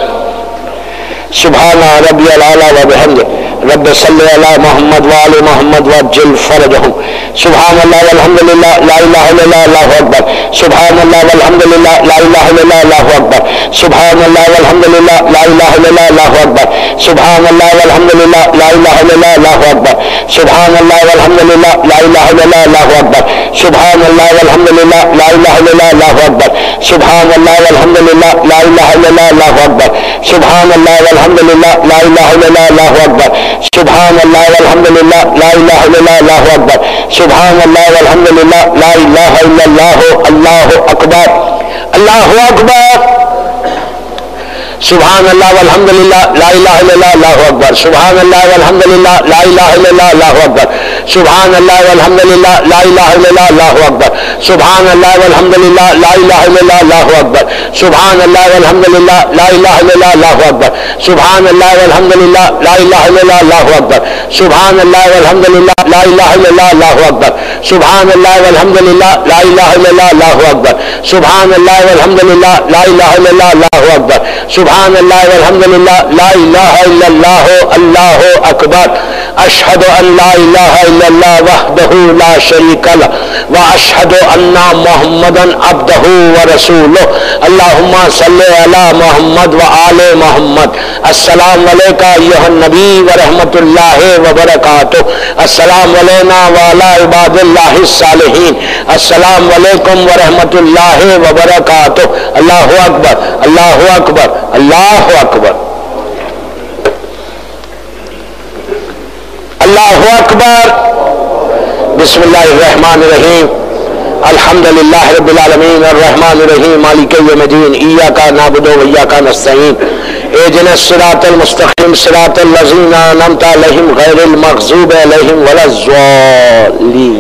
سبحان ربي الاعلى وبحمده رب صل على محمد وآل محمد وعجل فرجهم سبحان الله والحمد لله لا اله الا الله الله اكبر سبحان الله والحمد لله لا اله الا الله الله اكبر سبحان الله والحمد لله لا اله الا الله الله اكبر سبحان الله والحمد لله لا اله الا الله الله اكبر سبحان الله والحمد لله لا اله الا الله الله اكبر سبحان الله والحمد لله لا اله الا الله الله اكبر سبحان الله والحمد لله لا اله الا الله الله اكبر سبحان الله والحمد لله لا اله الا الله الله اكبر سبحان الله والحمد لله لا اله الا الله الله اكبر سبحان الله والحمد لله لا اله الا الله الله اكبر الله اكبر سبحان اللہ والحمدللہ لا الہ الا اللہ اللہ اکبر سبحان اللہ والحمدللہ لا الہ الا اللہ اللہ اکبر سبحان اللہ والحمدللہ لا الہ الا اللہ اللہ اکبر سبحان اللہ والحمدللہ لا الہ الا اللہ اللہ اکبر سبحان اللہ والحمدللہ لا الہ الا اللہ اللہ اکبر سبحان اللہ والحمدللہ لا الہ الا اللہ اللہ اکبر سبحان اللہ والحمدللہ لا الہ الا اللہ اللہ اکبر سبحان اللہ والحمدللہ لا الہ الا اللہ اللہ اکبر سبحان اللہ والحمدللہ لا الہ الا اللہ اللہ اکبر سبحان اللہ والحمدللہ لا الہ الا اللہ اللہ اکبر اشہد ان لا الہ الا اللہ وحدہ لا شریک لہ واشہد ان محمدا عبدہ ورسولہ اللہم صلی علی محمد وآل محمد السلام علیکہ ایھا النبی ورحمۃ اللہ وبرکاتہ السلام علینا وعلی عباد اللہ الصالحین السلام علیکم ورحمۃ اللہ وبرکاتہ اللہ اکبر اللہ اکبر اللہ اکبر اللہ اکبر بسم اللہ الرحمن الرحیم الحمدللہ رب العالمین الرحمن الرحیم مالک یوم الدین ایاک نعبد و ایاک نستعین اهدنا الصراط المستقیم صراط الذین انعمت علیہم غیر المغضوب علیہم ولا الضالین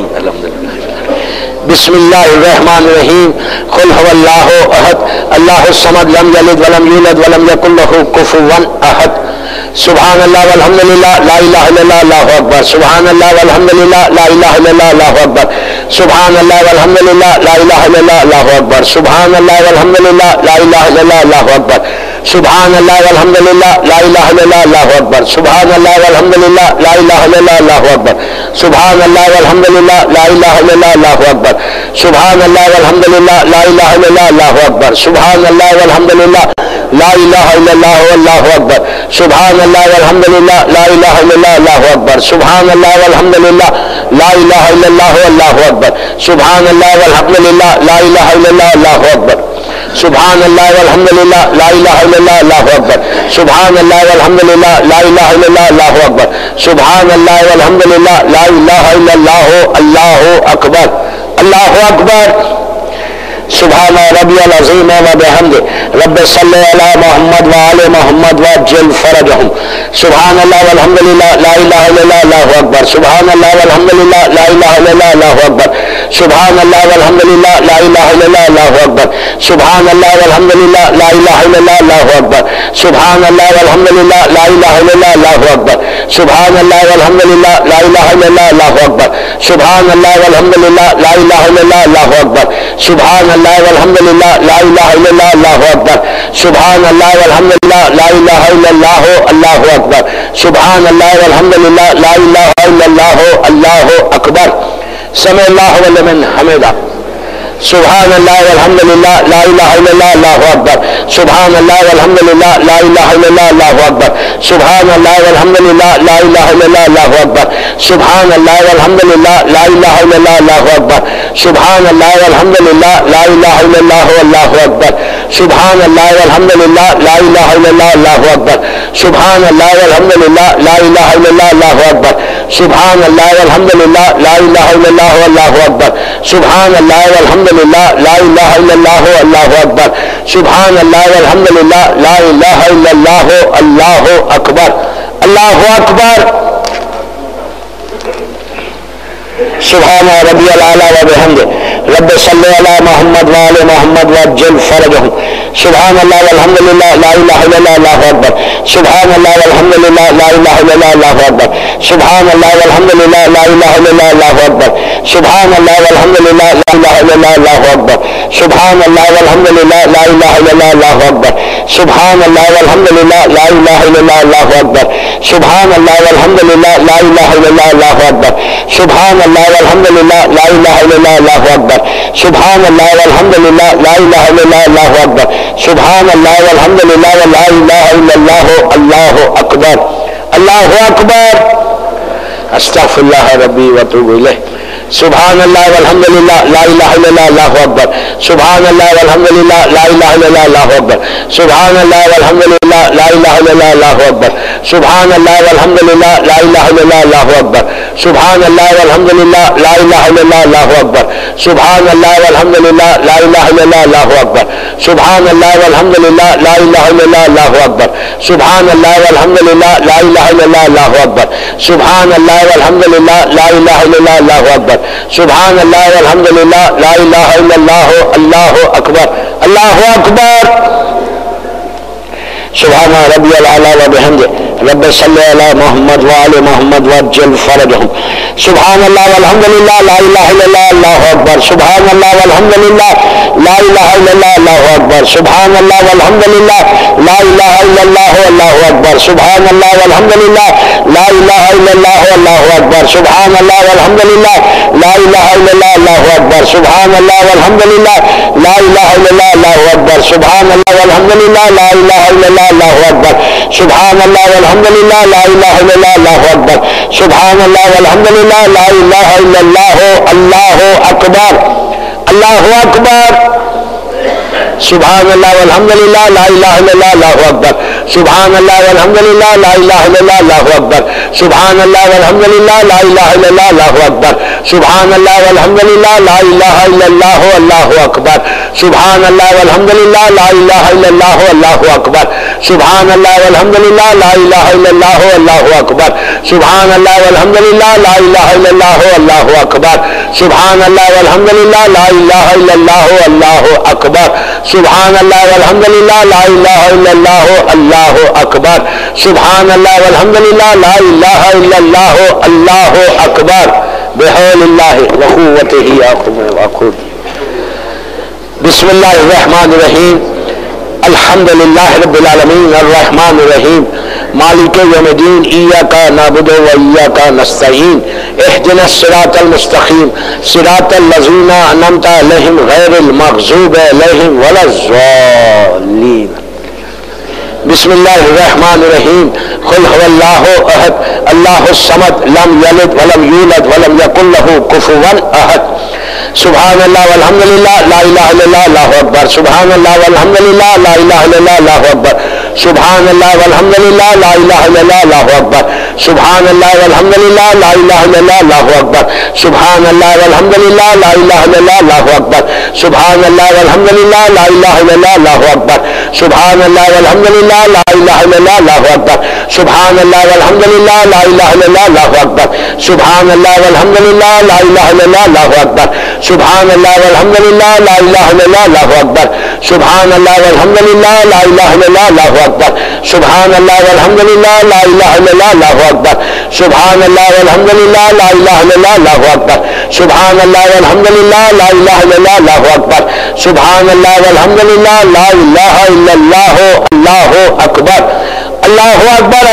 بسم اللہ الرحمن الرحیم قل هو اللہ احد اللہ الصمد لم یلد ولم یولد ولم یکن له کفوا احد سبحان اللہ والحمدللہ لا الہ الا اللہ اللہ اکبر سبحان اللہ والحمدللہ لا الہ الا اللہ اللہ اکبر سبحان اللہ والحمدللہ لا الہ الا اللہ اللہ اکبر سبحان اللہ والحمدللہ لا الہ الا اللہ اللہ اکبر سبحان اللہ والحمدللہ لا الہ الا اللہ اللہ اکبر سبحان اللہ والحمدللہ لا الہ الا اللہ اللہ اکبر سبحان اللہ والحمدللہ لا الہ الا اللہ اللہ اکبر سبحان اللہ والحمدللہ لا الہ الا اللہ اللہ اکبر سبحان اللہ والحمدللہ لا الہ الا اللہ اللہ اکبر سبحان اللہ والحمدللہ لا الہ الا اللہ اللہ اکبر سبحان اللہ والحمدللہ لا الہ الا اللہ اللہ اکبر سبحان اللہ والحمدللہ لا الہ الا اللہ اللہ اکبر سبحان اللہ والحمدللہ لا الہ الا اللہ اللہ اکبر سبحان اللہ والحمدللہ لا الہ الا اللہ اللہ اکبر سبحان اللہ والحمدللہ لا الہ الا اللہ اللہ اکبر اللہ اکبر سبحان ربی العظیم و بحمدہ رب صلی علی محمد وآل محمد وعجل فرجہم سبحان اللہ والحمدللہ لا الہ الا اللہ اللہ اکبر سبحان اللہ والحمدللہ لا الہ الا اللہ اللہ اکبر سبحان اللہ والحمدللہ لا الہ الا اللہ اللہ اکبر سبحان اللہ والحمدللہ لا الہ الا اللہ اللہ اکبر سبحان اللہ والحمدللہ لا الہ الا اللہ اللہ اکبر سبحان اللہ والحمدللہ لا الہ الا اللہ اللہ اکبر سبحان اللہ والحمدللہ لا الہ الا اللہ اللہ اکبر سبحان اللہ والحمدللہ لا الہ الا اللہ اللہ اکبر سبحان اللہ والحمدللہ لا الہ الا اللہ اللہ اکبر سبحان اللہ والحمدللہ لا الہ الا اللہ اللہ اکبر سمع اللہ لمن حمدہ سبحان اللہ والحمدللہ لا الہ الا اللہ اللہ اکبر سبحان اللہ والحمدللہ لا الہ الا اللہ اللہ اکبر سبحان اللہ والحمدللہ لا الہ الا اللہ اللہ اکبر سبحان اللہ والحمدللہ لا الہ الا اللہ اللہ اکبر سبحان اللہ والحمدللہ لا الہ الا اللہ اللہ اکبر سبحان اللہ والحمدللہ لا الہ الا اللہ اللہ اکبر سبحان اللہ والحمدللہ لا الہ الا اللہ اللہ اکبر سبحان اللہ والحمدللہ لا الہ الا اللہ اللہ اکبر سبحان اللہ والحمدللہ لا الہ الا اللہ اللہ اکبر سبحان اللہ والحمدللہ لا الہ الا اللہ اللہ اکبر اللہ اکبر سبحان ربی الاعلی و بحمدہ رب صلی علی محمد وآل محمد وعجل فرجہم سبحان اللہ والحمدللہ لا الہ الا اللہ اللہ اکبر سبحان اللہ والحمدللہ لا الہ الا اللہ اللہ اکبر سبحان اللہ والحمدللہ لا الہ الا اللہ اللہ اکبر سبحان اللہ والحمدللہ لا الہ الا اللہ اللہ اکبر سبحان اللہ والحمدللہ لا الہ الا اللہ اللہ اکبر سبحان اللہ والحمدللہ لا الہ الا اللہ اللہ اکبر سبحان اللہ والحمدللہ لا الہ الا اللہ اللہ اکبر سبحان اللہ والحمدللہ لا الہ الا اللہ اللہ اکبر سبحان اللہ والحمدللہ لا الہ الا اللہ اللہ اکبر سبحان اللہ والحمدللہ لا الہ الا اللہ اللہ اکبر اللہ اکبر استغفر اللہ ربی واتوب الیہ سبحان اللہ والحمدللہ لا الہ الا اللہ اللہ اکبر سبحان اللہ والحمدللہ لا الہ الا اللہ اللہ اکبر سبحان اللہ والحمدللہ لا الہ الا اللہ اللہ اکبر سبحان اللہ والحمدللہ لا الہ الا اللہ اللہ اکبر سبحان اللہ والحمدللہ لا الہ الا اللہ اللہ اکبر سبحان اللہ والحمدللہ لا الہ الا اللہ اللہ اکبر سبحان اللہ والحمد للہ لا الہ الا اللہ اللہ اکبر سبحان اللہ والحمد للہ لا الہ الا اللہ اللہ اکبر سبحان اللہ والحمد للہ لا الہ الا اللہ اللہ اکبر سبحان اللہ والحمد للہ لا الہ الا اللہ اللہ اکبر اللہ اکبر سبحان ربی العلی و بحمدہ رب صلی علی محمد وعلی محمد وعجل فرجهم سبحان اللہ والحمد للہ لا الہ الا اللہ اللہ اکبر سبحان اللہ والحمد للہ لا الہ الا اللہ اللہ اکبر سبحان اللہ والحمد للہ لا الہ الا اللہ اللہ اکبر سبحان اللہ والحمد للہ لا الہ الا اللہ اللہ اکبر سبحان اللہ والحمد للہ لا الہ الا اللہ اللہ اکبر سبحان اللہ والحمد للہ لا الہ الا اللہ اللہ اکبر سبحان اللہ والحمد للہ لا الہ الا اللہ اللہ اکبر سبحان اللہ والحمد للہ لا الہ الا اللہ اللہ اکبر سبحان اللہ والحمد للہ لا الہ الا اللہ اللہ اکبر اللہ اکبر سبحان اللہ والحمد للہ لا الہ الا اللہ اللہ اکبر سبحان اللہ والحمد للہ لا الہ الا اللہ اللہ اکبر سبحان اللہ والحمد للہ لا الہ الا اللہ اللہ اکبر سبحان اللہ والحمد للہ لا الہ الا اللہ اللہ اکبر سبحان اللہ والحمد للہ لا الہ الا اللہ اللہ اکبر سبحان اللہ والحمد للہ لا الہ الا اللہ اللہ اکبر سبحان اللہ والحمد للہ لا الہ الا اللہ اللہ اکبر سبحان اللہ والحمد للہ لا الہ الا اللہ اللہ اکبر سبحان اللہ والحمد للہ لا الہ الا اللہ اللہ اکبر سبحان اللہ والحمد للہ لا الہ الا اللہ اللہ اکبر بحول اللہ وقوتہ اقوم واقول بسم اللہ الرحمن الرحیم الحمد للہ رب العالمین الرحمن الرحیم مالک یوم الدین ایاک نعبد و ایاک نستعین اہدنا الصراط المستقیم صراط الذین انعمت علیہم غیر المغضوب علیہم ولا الضالین بسم اللہ الرحمن الرحیم قل هو اللہ احد اللہ الصمد لم یلد ولم یولد ولم یکن له کفوا احد سبحان اللہ والحمد للہ لا الہ الا اللہ اللہ اکبر سبحان اللہ والحمد للہ لا الہ الا اللہ اللہ اکبر سبحان اللہ والحمد للہ لا الہ الا اللہ اللہ اکبر سبحان اللہ والحمد للہ لا الہ الا اللہ اللہ اکبر سبحان اللہ والحمد للہ لا الہ الا اللہ اللہ اکبر سبحان اللہ والحمد للہ لا الہ الا اللہ اللہ اکبر سبحان اللہ والحمد للہ لا الہ الا اللہ اللہ اکبر سبحان اللہ والحمد للہ لا الہ الا اللہ اللہ اکبر سبحان اللہ والحمد للہ لا الہ الا اللہ اللہ اکبر سبحان اللہ والحمد للہ لا الہ الا اللہ اللہ اکبر سبحان اللہ والحمد للہ لا الہ الا اللہ اللہ اکبر سبحان اللہ والحمد للہ لا الہ الا اللہ اللہ اکبر سبحان اللہ والحمد للہ لا الہ الا اللہ اللہ اکبر سبحان اللہ والحمد للہ لا الہ الا اللہ اللہ اکبر سبحان اللہ والحمد للہ لا الہ الا اللہ اللہ اکبر اللہ اکبر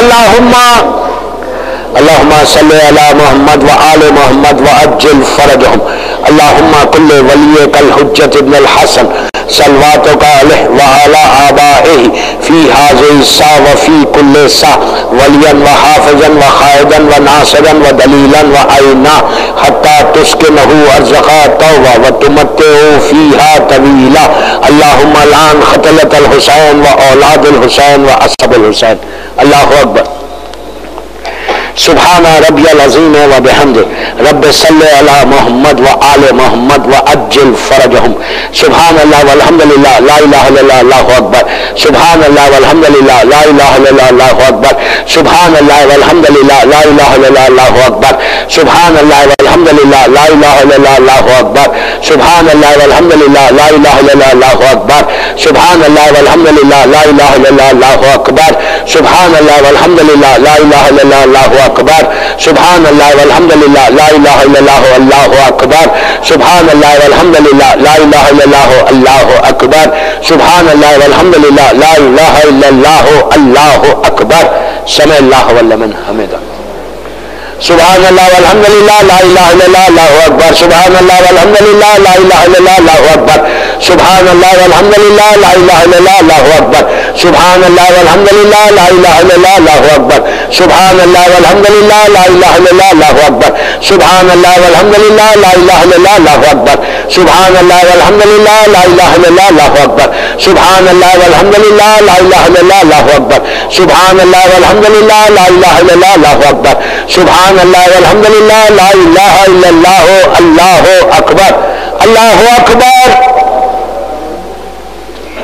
اللہم صلی علی محمد وآل محمد وعجل فرجهم اللہم کل ولیک الحجت ابن الحسن صلواتک علیہ وعلی آبائہ فی حاضر الساعة وفی کل ساعة ولیا وحافظا وقائدا وناصرا ودلیلا وعینا حتی تسکنہ ارزقا توبہ وتمتعہ فیہا طویلا اللہم الان قتلت الحسین واولاد الحسین واصحاب الحسین اللہ اکبر سبحان ربی العظیم و بحمدہ رب صلی علی محمد و آل محمد و عجل فرجهم سبحان اللہ والحمد للہ لا الہ الا اللہ اللہ اکبر سبحان اللہ والحمد للہ لا الہ الا اللہ اللہ اکبر سبحان اللہ والحمد للہ لا الہ الا اللہ اللہ اکبر سبحان اللہ والحمد للہ لا الہ الا اللہ اللہ اکبر سبحان اللہ والحمد للہ لا الہ الا اللہ اللہ اکبر سبحان اللہ والحمد للہ لا الہ الا اللہ اللہ اکبر سبحان اللہ والحمد للہ لا الہ الا اللہ اللہ اکبر سبحان اللہ والحمد للہ لا الہ الا اللہ اللہ اکبر سبحان اللہ والحمد للہ لا الہ الا اللہ اللہ اکبر سبحان اللہ والحمد للہ لا الہ الا اللہ اللہ اکبر سمع اللہ ولمن حمدہ سبحان اللہ والحمد للہ لا الہ الا اللہ اللہ اکبر سبحان اللہ والحمد للہ لا الہ الا اللہ اللہ اکبر سبحان اللہ والحمد للہ لا الہ الا اللہ اللہ اکبر سبحان اللہ والحمد للہ لا الہ الا اللہ اللہ اکبر سبحان اللہ والحمد للہ لا الہ الا اللہ اللہ اکبر سبحان اللہ والحمد للہ لا الہ الا اللہ اللہ اکبر سبحان اللہ والحمد للہ لا الہ الا اللہ اللہ اکبر سبحان اللہ والحمد للہ لا الہ الا اللہ اللہ اکبر سبحان اللہ والحمد للہ لا الہ الا اللہ اللہ اکبر سبحان اللہ والحمد للہ لا الہ الا اللہ اللہ اکبر اللہ اکبر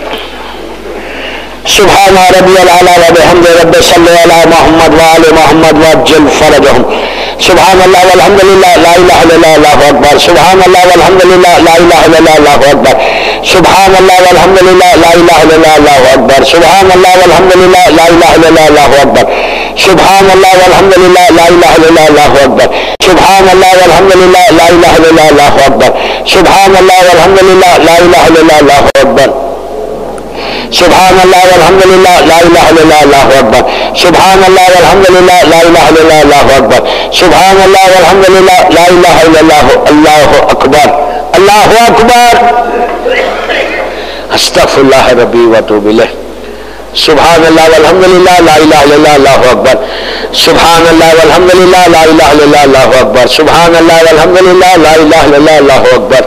سبحان ربی العلی و بحمد رب صلی علی محمد و آل محمد وعجل فرجهم سبحان اللہ والحمد للہ لا الہ الا اللہ اللہ اکبر سبحان اللہ والحمد للہ لا الہ الا اللہ اللہ اکبر سبحان اللہ والحمد للہ لا الہ الا اللہ اللہ اکبر سبحان اللہ والحمد للہ لا الہ الا اللہ اللہ اکبر سبحان اللہ والحمد للہ لا الہ الا اللہ اللہ اکبر سبحان اللہ والحمد للہ لا الہ الا اللہ اللہ اکبر سبحان اللہ والحمد للہ لا الہ الا اللہ اللہ اکبر سبحان اللہ والحمد للہ لا الہ الا اللہ اللہ اکبر سبحان اللہ والحمد للہ لا الہ الا اللہ اللہ اکبر سبحان اللہ والحمد للہ لا الہ الا اللہ اللہ اکبر اللہ اکبر استغفر اللہ ربی واتوب الیہ سبحان اللہ والحمد للہ لا الہ الا اللہ اللہ اکبر سبحان اللہ والحمد للہ لا الہ الا اللہ اللہ اکبر سبحان اللہ والحمد للہ لا الہ الا اللہ اللہ اکبر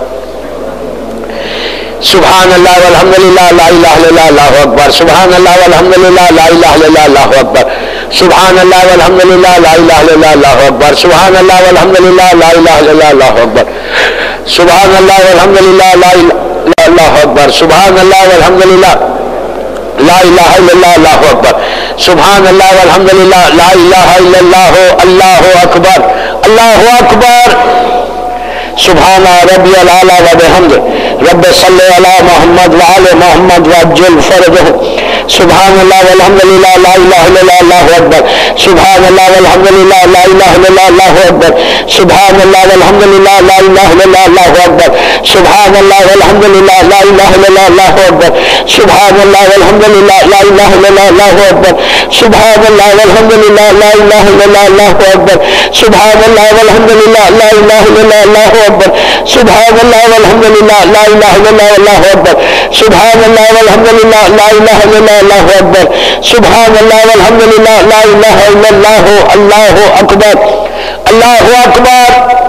سبحان اللہ والحمد للہ لا الہ الا اللہ اللہ اکبر سبحان اللہ والحمد للہ لا الہ الا اللہ اللہ اکبر سبحان اللہ والحمد للہ لا الہ الا اللہ اللہ اکبر سبحان اللہ والحمد للہ لا الہ الا اللہ اللہ اکبر سبحان اللہ والحمد للہ لا الہ الا اللہ اکبر سبحان اللہ والحمد للہ لا الہ الا اللہ اللہ اکبر سبحان اللہ والحمد للہ لا الہ الا اللہ اللہ اکبر اللہ اکبر سبحان ربی العلی و بحمد رب صلی علی محمد وعلی محمد وعجل فرجہ سبحان اللہ والحمد للہ لا الہ الا اللہ اللہ اکبر سبحان اللہ والحمد للہ لا الہ الا اللہ اللہ اکبر سبحان اللہ والحمد للہ لا الہ الا اللہ اللہ اکبر سبحان اللہ والحمد للہ لا الہ الا اللہ اللہ اکبر سبحان اللہ والحمد للہ لا الہ الا اللہ اللہ اکبر سبحان اللہ والحمد للہ لا الہ الا اللہ اللہ اکبر سبحان اللہ والحمد للہ لا الہ الا اللہ اللہ اکبر سبحان اللہ والحمد للہ لا الہ الا اللہ اللہ اکبر سبحان اللہ والحمد للہ لا الہ الا اللہ اللہ اکبر سبحان اللہ والحمد للہ لا الہ الا اللہ اللہ اکبر اللہ اکبر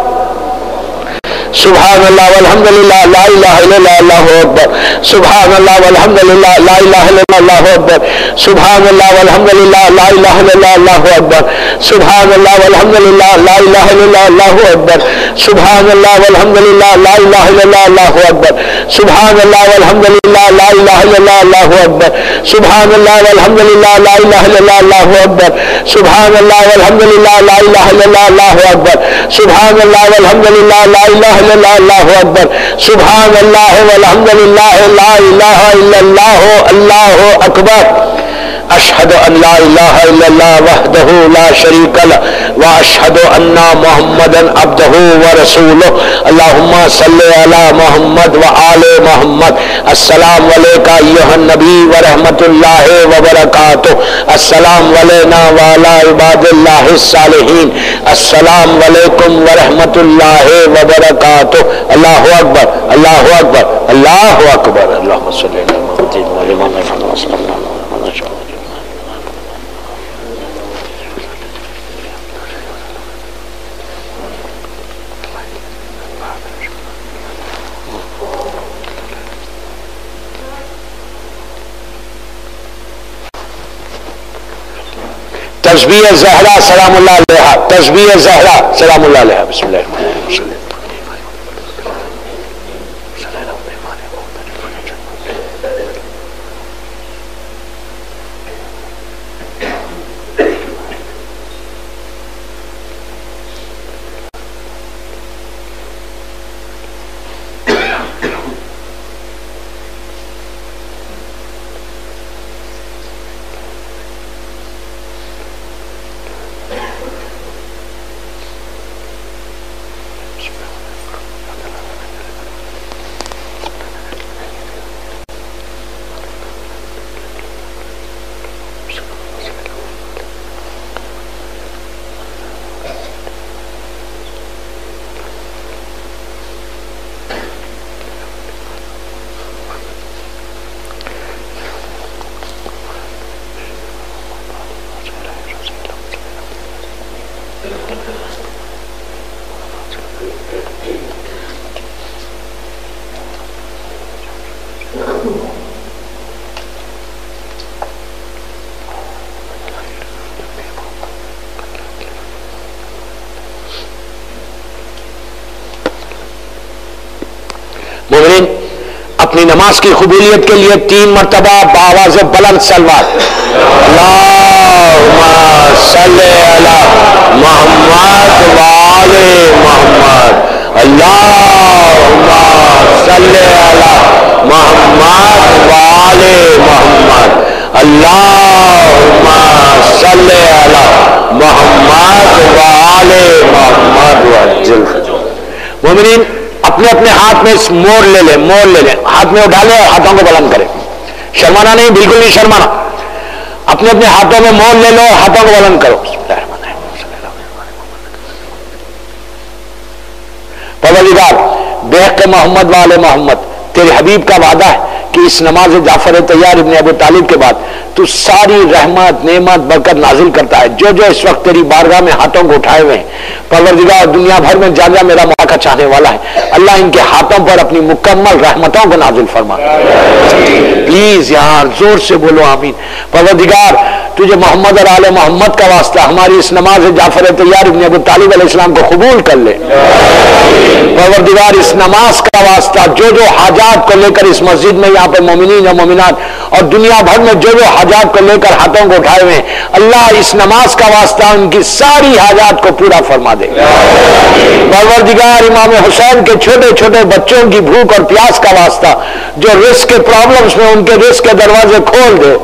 سبحان اللہ والحمد للہ لا الہ الا اللہ اللہ اکبر سبحان اللہ والحمد للہ لا الہ الا اللہ اکبر سبحان اللہ والحمد للہ لا الہ الا اللہ اللہ اکبر سبحان اللہ والحمد للہ لا الہ الا اللہ اللہ اکبر سبحان اللہ والحمد للہ لا الہ الا اللہ اللہ اکبر سبحان اللہ والحمد للہ لا الہ الا اللہ اللہ اکبر سبحان اللہ والحمد للہ لا الہ الا اللہ اللہ اکبر سبحان اللہ والحمد للہ لا الہ الا اللہ اللہ اکبر سبحان اللہ والحمد للہ لا الہ الا اللہ اللہ اکبر سبحان اللہ والحمد للہ لا الہ الا اللہ اللہ اکبر اشہد ان لا الہ الا اللہ وحدہ لا شریک لہ واشہد ان محمدا عبدہ ورسولہ اللہم صلی علی محمد وآل محمد السلام علیکہ ایھا النبی ورحمۃ اللہ وبرکاتہ السلام علینا وعلی عباد اللہ الصالحین السلام علیکم ورحمۃ اللہ وبرکاتہ اللہ اکبر اللہ اکبر اللہ اکبر اللہم صلی علی محمد وعلی محمد وسلم تسبیح زہرا سلام اللہ علیہ تسبیح زہرا سلام اللہ علیہ بسم اللہ الرحمن الرحیم اپنی نماز کی قبولیت کے لیے 3 مرتبہ بآواز بلند صلوات اللہم صلی علی محمد وآل محمد اللہم صلی علی محمد وآل محمد اللہم صلی علی محمد وآل محمد وعجل مومنین اپنے اپنے ہاتھ میں مور لے لیں ہاتھ میں اٹھا لیں اور ہاتھوں کو بلند کریں شرمانا نہیں بالکل نہیں شرمانا اپنے اپنے ہاتھوں میں مور لے لو ہاتھوں کو بلند کرو پروردگار بے حق محمد والے محمد تیرے حبیب کا وعدہ ہے کہ اس نماز جعفر طیار ابن ابو طالب کے بعد تو ساری رحمت نعمت برکت نازل کرتا ہے جو جو اس وقت تیری بارگاہ میں ہاتھوں کو اٹھائے ہوئے ہیں پروردگار دنیا بھر میں جا میرا مولا کا چاہنے والا ہے اللہ ان کے ہاتھوں پر اپنی مکمل رحمتوں کو نازل فرما پلیز یار زور سے بولو آمین پروردگار تجھے محمد اور آل محمد کا واسطہ ہماری اس نماز جعفر طیار ابن ابو طالب علیہ السلام کو قبول کر لے پروردگار اس نماز کا واسطہ جو جو حاجات کو لے کر اس مسجد میں یہاں پر مومنین اور مومنات اور دنیا بھر میں جو جو حاجات کو لے کر ہاتھوں کو اٹھائے ہوئے ہیں اللہ اس نماز کا واسطہ ان کی ساری حاجات کو پورا فرما دے پروردگار امام حسین کے چھوٹے چھوٹے بچوں کی بھوک اور پیاس کا واسطہ جو رزق کے پرابلمز میں ان کے رزق کے دروازے کھول دے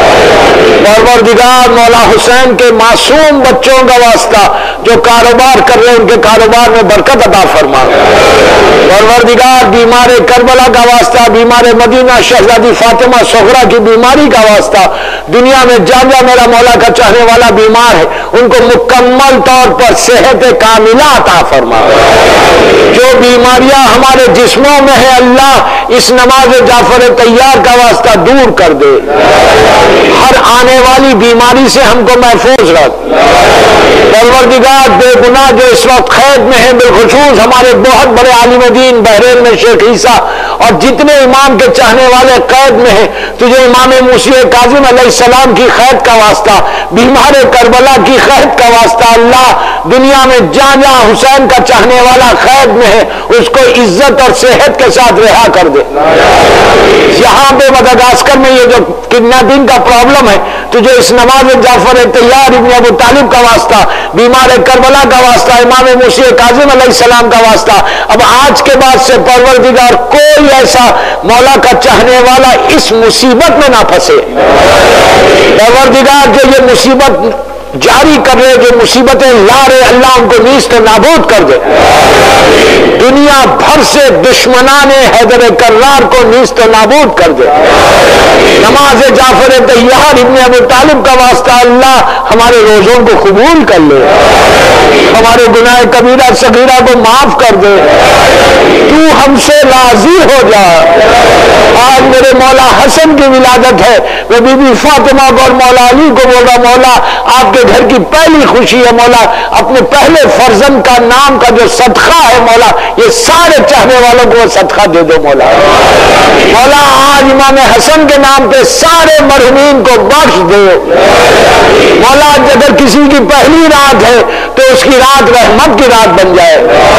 پروردگار مولا حسین کے معصوم بچوں کا واسطہ جو کاروبار کر رہے ہیں ان کے کاروبار میں برکت عطا فرما پروردگار بیمار کربلا کا واسطہ بیمار مدینہ شہزادی فاطمہ صغرا کی بیماری کا واسطہ دنیا میں جا میرا مولا کا چاہنے والا بیمار ہے ان کو مکمل طور پر صحت کاملہ عطا فرما جو بیماریاں ہمارے جسموں میں ہے اللہ اس نماز جعفر طیار کا واسطہ دور کر دے ہر آنے والی بیماری سے ہم کو محفوظ رکھ پروردگار بے گناہ جو اس وقت قید میں ہیں بالخصوص ہمارے بہت بڑے عالم دین بحرین میں شیخ عیسیٰ اور جتنے امام کے چاہنے والے قید میں ہیں تجھے امام موسی کاظم علیہ السلام کی قید کا واسطہ بیمار کربلا کی قید کا واسطہ اللہ دنیا میں جہاں جہاں حسین کا چاہنے والا قید میں ہے اس کو عزت اور صحت کے ساتھ رہا کر دے یہاں پہ مدغاسکر میں یہ جو کڈنیپنگ کا پرابلم ہے تجھے اس نماز جعفر طیار ابن ابو طالب کا واسطہ بیمار کربلا کا واسطہ امام موسی کاظم علیہ السلام کا واسطہ اب آج کے بعد سے پروردگار کوئی ایسا مولا کا چاہنے والا اس مصیبت میں نہ پھنسے پروردگار جو یہ مصیبت جاری کر رہے جو مصیبتیں لا رہے اللہ ان کو نیست نابود کر دے دنیا بھر سے دشمنان حیدر کرار کو نیست نابود کر دے نماز جعفر طیار ابن ابو طالب کا واسطہ اللہ ہمارے روزوں کو قبول کر لے ہمارے گناہ کبیرہ صغیرہ کو معاف کر دے تو ہم سے راضی ہو جا آج میرے مولا حسن کی ولادت ہے میں بی بی فاطمہ کو اور مولا علی کو بول رہا مولا آپ کے گھر کی پہلی خوشی ہے مولا اپنے پہلے فرزند کا نام کا جو صدقہ ہے مولا یہ سارے چاہنے والوں کو صدقہ دے دو مولا مولا آج امام حسن کے نام پہ سارے مرحومین کو بخش دو مولا اگر کسی کی پہلی رات ہے تو اس کی رات رحمت کی رات بن جائے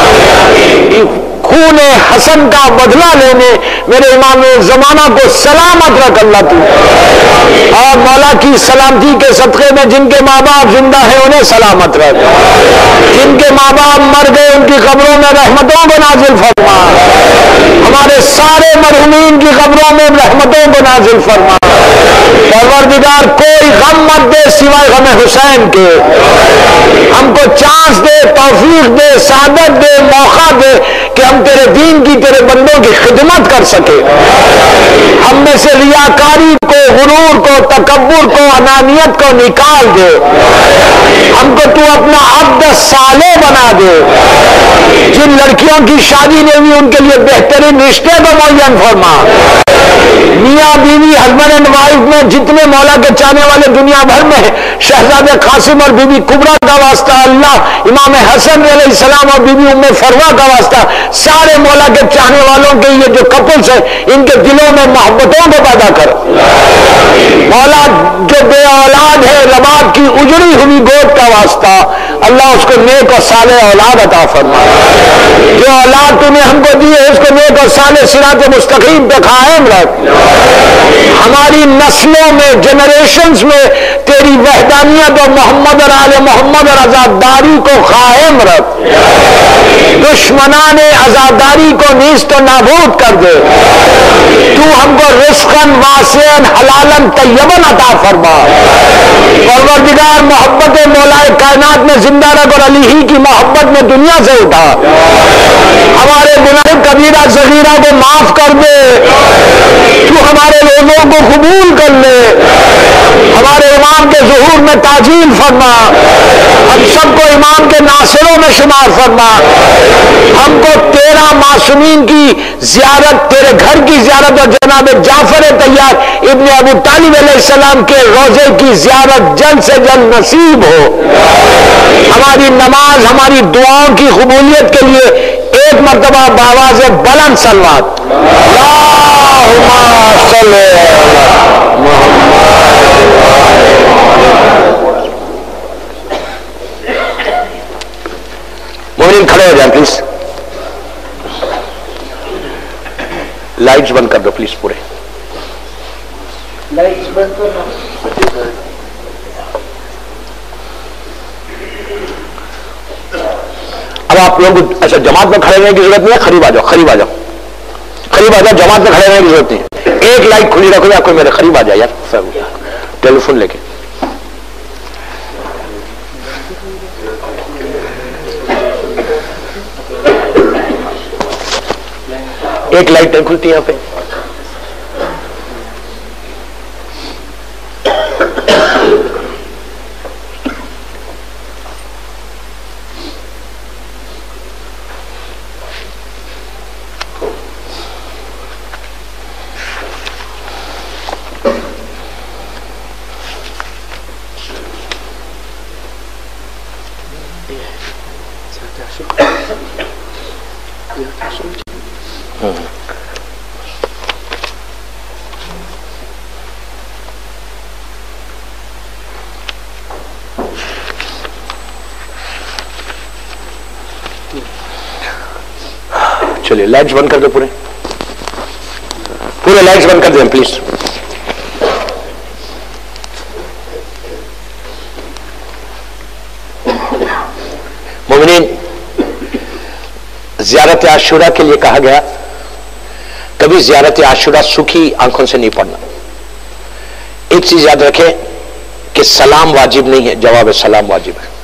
خون حسن کا بدلہ لینے میرے امام زمانہ کو سلامت رکھ اللہ تو اور مولا کی سلامتی کے صدقے میں جن کے ماں باپ زندہ ہیں انہیں سلامت رکھ جن کے ماں باپ مر گئے ان کی قبروں میں رحمتوں کو نازل فرما ہمارے سارے مرحومین کی قبروں میں رحمتوں کو نازل فرما پروردگار کوئی غم مت دے سوائے غم حسین کے ہم کو چانس دے توفیق دے سعادت دے موقع دے کہ ہم تیرے دین کی تیرے بندوں کی خدمت کر سکے ہم میں سے ریاکاری کو غرور کو تکبر کو انانیت کو نکال دے ہم کو تو اپنا عبد صالح بنا دے جن لڑکیوں کی شادی نہیں ہوئی ان کے لیے بہترین رشتے کو معین فرما میاں بیوی ہسبینڈ اینڈ وائف میں جتنے مولا کے چاہنے والے دنیا بھر میں ہیں شہزادے قاسم اور بی بی کبرا کا واسطہ اللہ امام حسن علیہ السلام اور بی بی ام فروا کا واسطہ سارے مولا کے چاہنے والوں کے یہ جو کپلز ہیں ان کے دلوں میں محبتوں کو پیدا کر مولا جو بے اولاد ہے رباب کی اجڑی ہوئی گود کا واسطہ اللہ اس کو نیک اور صالح اولاد عطا فرما. جو اولاد تو نے ہم کو دی ہے اس کو نیک اور صالح صراط مستقیم پہ قائم رکھ. ہماری نسلوں میں جنریشنز میں تیری وحدانیت اور محمد اور آل محمد اور آزاداری کو قائم رکھ. دشمنان آزاداری کو نیست و نابود کر دے. تو ہم کو رزقاً واسعاً حلالً طیباً عطا فرما. پروردگار محبت مولا کائنات میں زندہ رکھ اور علی ہی کی محبت میں دنیا سے اٹھا. ہمارے گناہ کبیرہ صغیرہ کو معاف کر دے. تو ہمارے روزوں کو قبول کر لے. ہمارے امام کے ظہور میں تعجیل فرما. ہم سب کو امام کے ناصروں میں شمار فرما. ہم کو 13 معصومین کی زیارت، تیرے گھر کی زیارت اور جناب جعفر طیار ابن ابو طالب علیہ السلام کے روضے کی زیارت جلد سے جلد نصیب ہو. ہماری نماز، ہماری دعاؤں کی قبولیت کے لیے ایک مرتبہ بآواز بلند صلوات اللہم صلی علی محمد. مومنین کھڑے ہو جائیں پلیز. لائٹس بند کر دو پلیز پورے. لائٹس بند کرنا. اب آپ لوگ اچھا جماعت میں کھڑے رہنے کی ضرورت نہیں ہے. قریب آ جاؤ، قریب آ جاؤ، قریب آ جاؤ. جماعت میں کھڑے رہنے کی ضرورت نہیں ہے. ایک لائٹ کھلی رکھو یا کوئی میرے قریب آ جائے یار ٹیلی فون لے کے. ایک لائٹ نہیں کھلتی یہاں پہ. چلیے لائٹس بند کر دو، پورے پورے لائٹس بند کر دیں پلیز. مومنین، زیارت عاشورہ کے لیے کہا گیا کبھی زیارت عاشورہ سکھی آنکھوں سے نہیں پڑھنا. ایک چیز یاد رکھیں کہ سلام واجب نہیں ہے، جواب سلام واجب ہے.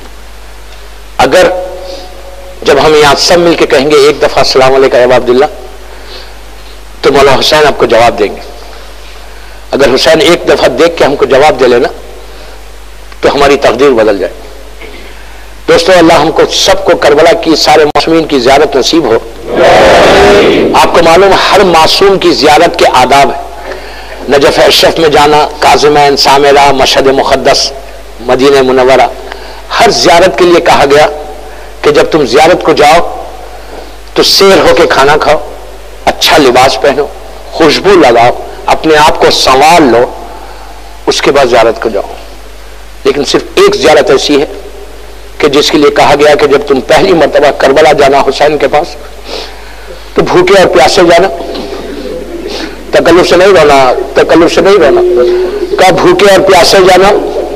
اگر جب ہم یہاں سب مل کے کہیں گے ایک دفعہ السلام علیکم ابا عبداللہ تو مولا حسین آپ کو جواب دیں گے. اگر حسین ایک دفعہ دیکھ کے ہم کو جواب دے لینا تو ہماری تقدیر بدل جائے. دوستو، اللہ ہم کو سب کو کربلا کی سارے معصومین کی زیارت نصیب ہو. آپ کو معلوم ہر معصوم کی زیارت کے آداب ہے. نجف اشرف میں جانا، کاظمین، سامرہ، مشہد مقدس، مدینہ منورہ، ہر زیارت کے لیے کہا گیا کہ جب تم زیارت کو جاؤ تو سیر ہو کے کھانا کھاؤ، اچھا لباس پہنو، خوشبو لگاؤ، اپنے آپ کو سنوار لو، اس کے بعد زیارت کو جاؤ. لیکن صرف ایک زیارت ایسی ہے کہ جس کے لیے کہا گیا کہ جب تم پہلی مرتبہ کربلا جانا حسین کے پاس تو بھوکے اور پیاسے جانا، تکلف سے نہیں رونا، تکلف سے نہیں رونا. کہا بھوکے اور پیاسے جانا،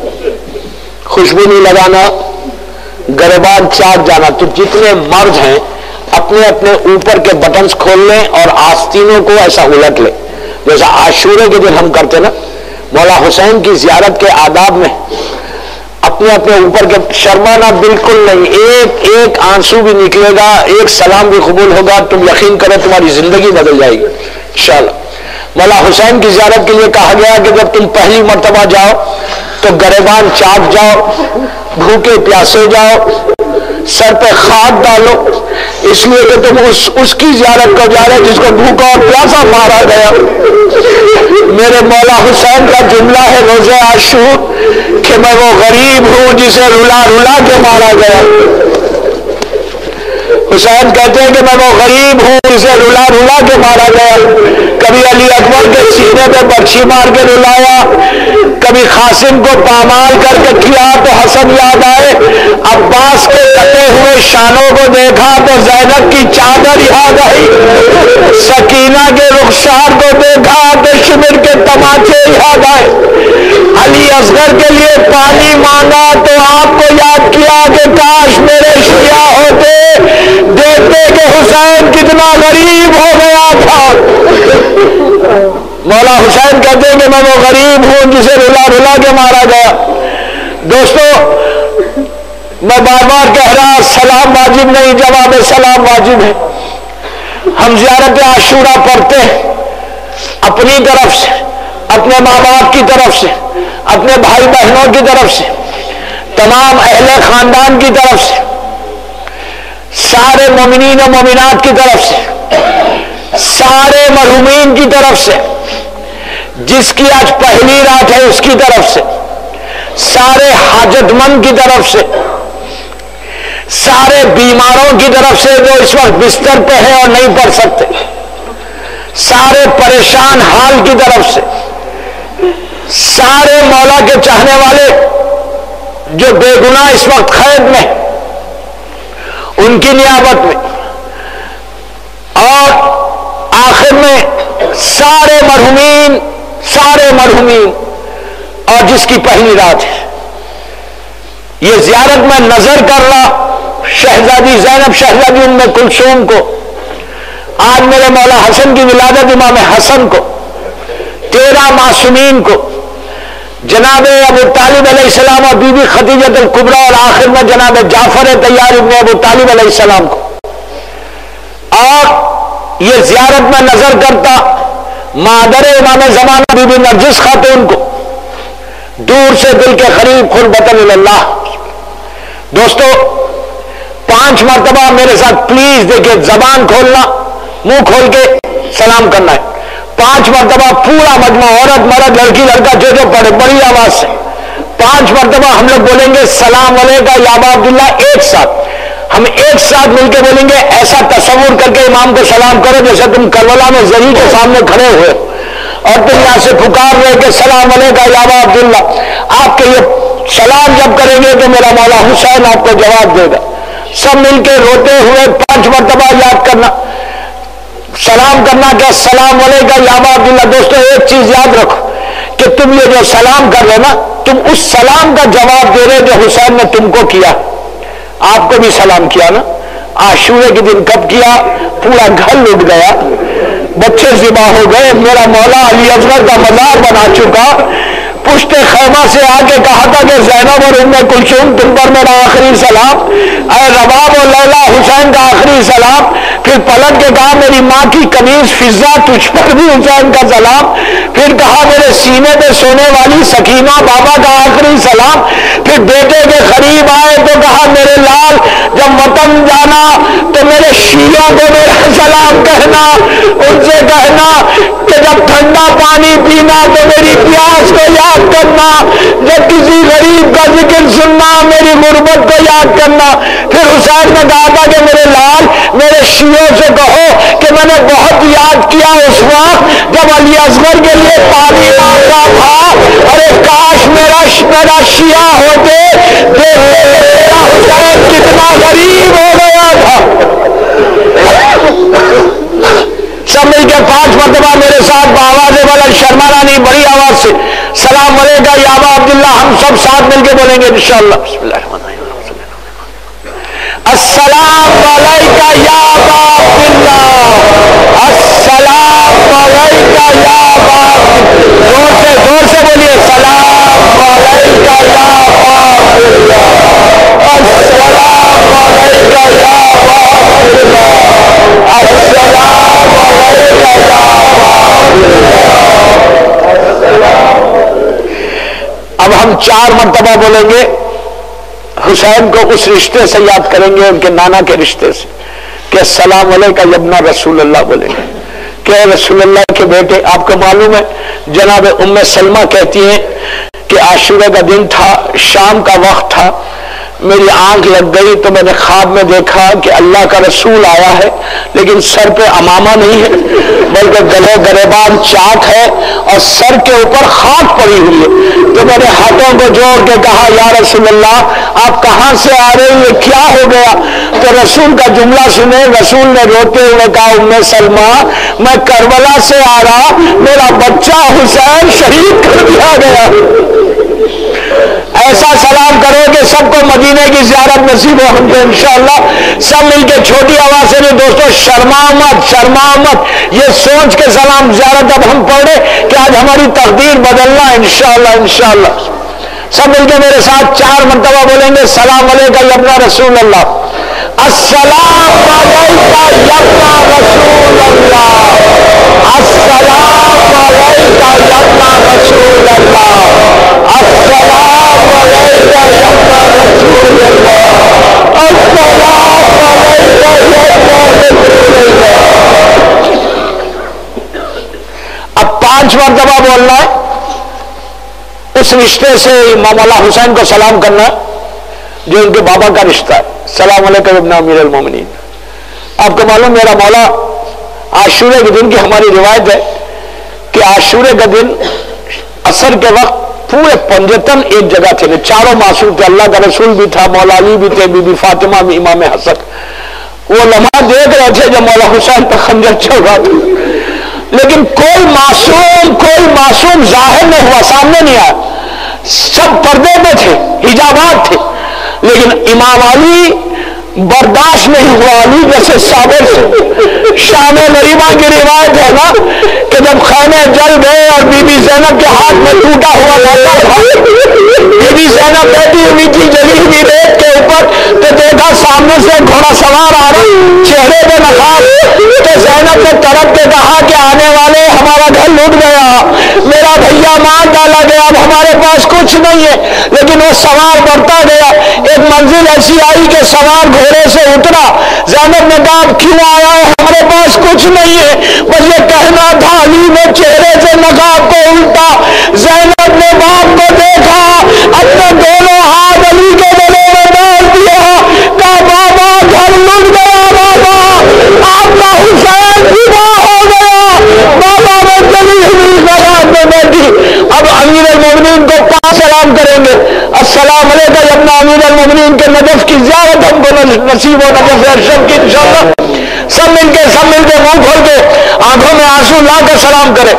خوشبو نہیں لگانا، گریبان چاٹ جانا. تو جتنے مرد ہیں اپنے اپنے اوپر کے بٹنز کھول لیں اور آستینوں کو ایسا الٹ لیں جیسا عاشورے کے دن ہم کرتے نا. مولا حسین کی زیارت کے آداب میں اپنے اپنے اوپر کے شرمانا بالکل نہیں. ایک ایک آنسو بھی نکلے گا، ایک سلام بھی قبول ہوگا. تم یقین کرو تمہاری زندگی بدل جائے گی انشاءاللہ. مولا حسین کی زیارت کے لیے کہا گیا کہ جب تم پہلی مرتبہ جاؤ تو گریبان چاٹ جاؤ، بھوکے پیاسے جاؤ، سر پہ خاک ڈالو، اس لیے کہ تم اس کی زیارت کو جا رہے جس کو بھوکا اور پیاسا مارا گیا. میرے مولا حسین کا جملہ ہے روزے عاشور کہ میں وہ غریب ہوں جسے رلا رلا کے مارا گیا. حسین کہتے ہیں کہ میں وہ غریب ہوں جسے رلا رلا کے مارا گیا، کبھی علی اکبر کے سینے پہ برچھی مار کے رلایا، کبھی قاسم کو پامال کر کے کیا تو حسن یاد آئے، عباس کے کٹے ہوئے شانوں کو دیکھا تو زینب کی چادر یاد آئی، سکینہ کے رخسار کو دیکھا تو شمر کے تماچے یاد آئے، علی اصغر کے لیے پانی مانگا تو آپ کو یاد کیا کہ کاش میرے شیعہ ہوتے، دیکھتے کہ حسین کتنا غریب ہو گیا تھا۔ مولا حسین کہتے ہیں کہ میں وہ غریب ہوں جسے رلا رلا کے مارا گیا۔ دوستو میں بار بار کہہ رہا، سلام واجب نہیں، جواب سلام واجب ہے۔ ہم زیارت عاشورہ پڑھتے ہیں اپنی طرف سے، اپنے ماں باپ کی طرف سے، اپنے بھائی بہنوں کی طرف سے، تمام اہل خاندان کی طرف سے، سارے مومنین و مومنات کی طرف سے، سارے مرحومین کی طرف سے، جس کی آج پہلی رات ہے اس کی طرف سے، سارے حاجت مند کی طرف سے، سارے بیماروں کی طرف سے جو اس وقت بستر پہ ہیں اور نہیں پڑھ سکتے، سارے پریشان حال کی طرف سے، سارے مولا کے چاہنے والے جو بے گناہ اس وقت قید میں ان کی نیابت میں، اور آخر میں سارے مرحومین اور جس کی پہلی رات ہے، یہ زیارت میں نظر کر رہا شہزادی زینب شہزادی ام کلثوم کو، آج میرے مولا حسن کی ولادت امام حسن کو، 13 معصومین کو، جناب ابو طالب علیہ السلام اور بی بی خدیجہ الکبریٰ، اور آخر میں جناب جعفر طیار ابن ابو طالب علیہ السلام کو، اور یہ زیارت میں نظر کرتا مادر امام زمانہ بی بی نرجس خاتون کو، دور سے دل کے قریب قربۃ اللہ۔ دوستو 5 مرتبہ میرے ساتھ پلیز دیکھیں، زبان کھولنا، منہ کھول کے سلام کرنا ہے، 5 مرتبہ پورا مجمع، عورت مرد لڑکی لڑکا جو پڑھے بڑی آواز سے 5 مرتبہ ہم لوگ بولیں گے سلام علیکہ یا ابا عبداللہ، ایک ساتھ ہم ایک ساتھ مل کے بولیں گے۔ ایسا تصور کر کے امام کو سلام کرو جیسے تم کربلا میں زری کے سامنے کھڑے ہوئے اور تم یہاں سے پکار رہے کہ سلام علیکہ یا ابا عبداللہ۔ آپ کے یہ سلام جب کریں گے تو میرا مولا حسین آپ کو جواب دے گا۔ سب مل کے روتے ہوئے 5 مرتبہ یاد کرنا، سلام کرنا کہ السلام علیکم یا ابا عبداللہ۔ دوستو ایک چیز یاد رکھو کہ تم یہ جو سلام کر رہے نا، تم اس سلام کا جواب دے رہے جو حسین نے تم کو کیا، آپ کو بھی سلام کیا نا، عاشورے کے دن کب کیا، پورا گھر لٹ گیا، بچے ذبح ہو گئے، میرا مولا علی اصغر کا مزار بنا چکا، پشت خیمہ سے آ کے کہا تھا کہ زینب اور ام کلثوم تم پر میرا آخری سلام، اے رباب و لیلا حسین کا آخری سلام، پھر پلٹ کے کہا میری ماں کی قمیص فضہ تجھ پر بھی حسین کا سلام، پھر کہا میرے سینے پہ سونے والی سکینہ بابا کا آخری سلام، پھر بیٹے کے قریب آئے تو کہا میرے لال جب وطن جانا تو میرے شیعوں کو میرا سلام کہنا، ان سے کہنا کہ جب ٹھنڈا پانی پینا تو میری پیاس کو یاد کرنا، جب کسی غریب کا ذکر سننا میری غربت کو یاد کرنا۔ پھر حسین نے کہا تھا کہ میرے لال میرے شیعوں سے کہو کہ میں نے بہت یاد کیا اس وقت جب علی اصغر کے لیے پانی مانگا تھا، ارے کاش میرا شیعہ ہوتے، دیکھتے میرا حسین کتنا غریب ہو گیا تھا۔ سب مل کے 5 مرتبہ میرے ساتھ بآواز بلند شرمارانی بڑی آواز سے سلام علیکہ یا ابا عبداللہ، ہم سب ساتھ مل کے بولیں گے انشاءاللہ۔ بسم اللہ الرحمن الرحیم، السلام علیکہ یا ابا عبداللہ، السلام علیکہ یا ابا عبداللہ، زور سے بولیے سلام علیکہ یا ابا عبداللہ، السلام علیکہ یا ابا عبداللہ، السلام علیکہ یا ابا عبداللہ۔ اب ہم 4 مرتبہ بولیں گے، حسین کو اس رشتے سے یاد کریں گے، ان کے نانا کے رشتے سے، کہ السلام علیکہ یبنا رسول اللہ بولیں گے کہ رسول اللہ کے بیٹے۔ آپ کو معلوم ہے جناب ام سلمہ کہتی ہیں کہ عاشورہ کا دن تھا، شام کا وقت تھا، میری آنکھ لگ گئی تو میں نے خواب میں دیکھا کہ اللہ کا رسول آیا ہے لیکن سر پہ امامہ نہیں ہے بلکہ گلے گریبان چاک ہے اور سر کے اوپر خاک پڑی ہوئی ہے. تو میں نے ہاتھوں کو جوڑ کے کہا یا رسول اللہ آپ کہاں سے آ رہے ہیں, یہ کیا ہو گیا؟ تو رسول کا جملہ سنے. رسول نے روتے ہوئے کہا ام سلمہ میں کربلا سے آ رہا, میرا بچہ حسین شہید کر دیا گیا. ایسا سلام کرو کہ سب کو مدینے کی زیارت نصیب ہو ہم کو انشاءاللہ. سب مل کے چھوٹی آواز سے نہیں دوستو, شرما مت, یہ سوچ کے سلام زیارت اب ہم پڑھے کہ آج ہماری تقدیر بدلنا انشاءاللہ. سب مل کے میرے ساتھ 4 مرتبہ بولیں گے سلام علیکہ یا ابن رسول اللہ, السلام علیکہ یا ابن رسول اللہ, السلام علیکہ یا ابن رسول اللہ, السلام علیکہ یا ابن رسول اللہ, السلام علیکہ یا ابن رسول اللہ. اب 5 مرتبہ بولنا ہے. اس رشتے سے مولا حسین کو سلام کرنا جو ان کے بابا کا رشتہ ہے. السلام علیکم ابن امیر المومنین. آپ کو معلوم میرا مولا عاشورے کے دن کی ہماری روایت ہے کہ عاشورے کا دن عصر کے وقت پورے پنجتن ایک جگہ تھے, چاروں معصوم تھے, اللہ کا رسول بھی تھا, مولا علی بھی تھے, بی بی فاطمہ بھی, امام حسن. وہ لمحہ دیکھ رہے تھے جب مولا حسین پر خنجر چل رہا تھا, لیکن کوئی معصوم ظاہر نہیں ہوا, سامنے نہیں آیا. سب پردے میں تھے, حجابات تھے, لیکن امام علی برداشت نہیں ہوا. علی جیسے صابر سے شام غریبہ کی روایت ہے نا کہ جب خیمے جل گئے اور بی بی زینب کے ہاتھ میں ٹوٹا ہوا لوٹا تھا, بی بی زینب بیٹھی ہوئی تھی جلی ہوئی ریت کے اوپر, تو دیکھا سامنے سے گھوڑا سوار آ رہا, چہرے پہ نقاب. تو زینب نے تڑپ کے کہا کہ آنے والے ہمارا گھر لوٹ گیا, میرا بھیا مار ڈالا گیا, اب ہمارے پاس کچھ نہیں ہے. لیکن وہ سوار بڑھتا گیا, ایک منزل ایسی آئی کہ سوار گھوڑے سے اترا. زینب نے کہا کیوں آیا ہے, ہمارے پاس کچھ نہیں ہے, بس یہ کہنا تھا. علی نے چہرے سے نقاب کو الٹا. زینب نے باپ کو دیکھا, اپنے دونوں ہاتھ علی کے گلے میں ڈال دیا, کہا بابا گھر لٹ گیا, بابا آپ کا حسین فدا ہو گیا. بابا میں چلی ہوئی نقاب میں بیٹھی. اب امیر المومنین کو 5 سلام کریں گے. السلام علیکم یا ابن امیر المومنین کے نجف کی زیارت ہم کو نصیب ہو, نجف ارشد کی انشاءاللہ. سب مل کے منہ کھول کے آنکھوں میں آنسو لا کر سلام کرے.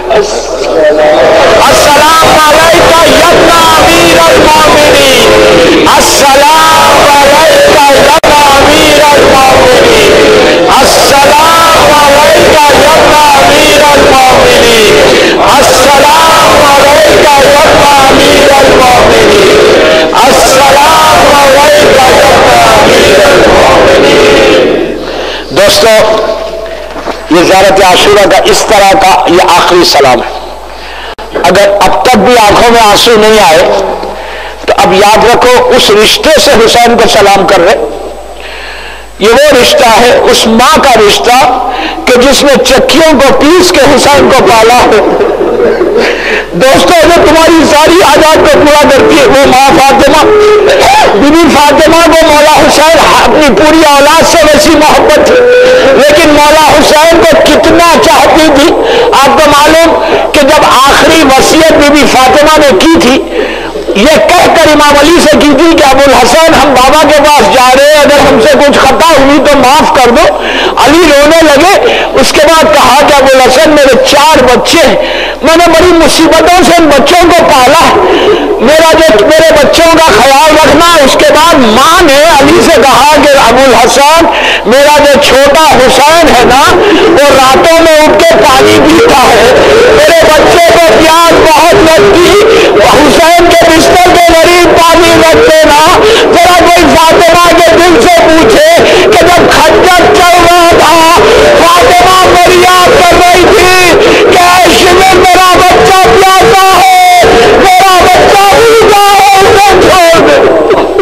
السلام علیکہ یا ابن امیر المومنین, السلام علیکہ یا ابن امیر المومنین, السلام علیکہ یا ابن امیر المومنین, السلام علیکہ یا ابن امیر المومنین, السلام علیکہ یا ابن امیر المومنین. دوستو یہ زیارت عاشورہ کا اس طرح کا یہ آخری سلام ہے. اگر اب تک بھی آنکھوں میں آنسو نہیں آئے تو اب یاد رکھو اس رشتے سے حسین کو سلام کر رہے. یہ وہ رشتہ ہے, اس ماں کا رشتہ کہ جس نے چکیوں کو پیس کے حسین کو پالا ہے. دوستو جو تمہاری ساری حاجات کو پورا کرتی ہے وہ ماں فاطمہ. بی بی فاطمہ کو مولا حسین اپنی پوری اولاد سے ویسی محبت تھی, لیکن مولا حسین کو کتنا چاہتی تھی. آپ کو معلوم کہ جب آخری وصیت بی بی فاطمہ نے کی تھی, یہ کہہ کر امام علی سے کی تھی کہ ابو الحسن ہم بابا کے پاس جا رہے ہیں, اگر ہم سے کچھ خطا ہوئی تو معاف کر دو. علی رونے لگے. اس کے بعد کہا کہ ابو الحسن میرے 4 بچے ہیں, میں نے بڑی مصیبتوں سے ان بچوں کو پالا, میرے بچوں کا خیال رکھنا. اس کے بعد ماں نے علی سے کہا کہ ابو الحسن میرا جو چھوٹا حسین ہے نا وہ راتوں میں اٹھ کے پانی پیتا ہے, میرے بچے کو پیاس بہت لگتی, حسین کے بستر کے قریب پانی رکھ دینا. ذرا کوئی فاطمہ کے دل سے پوچھے کہ جب خنجر چل رہا تھا فاطمہ فریاد کر رہی تھی کہ اے شمر میرا بچہ پیاسا ہے, میرا بچہ بھوکا ہے, اسے چھوڑ دے.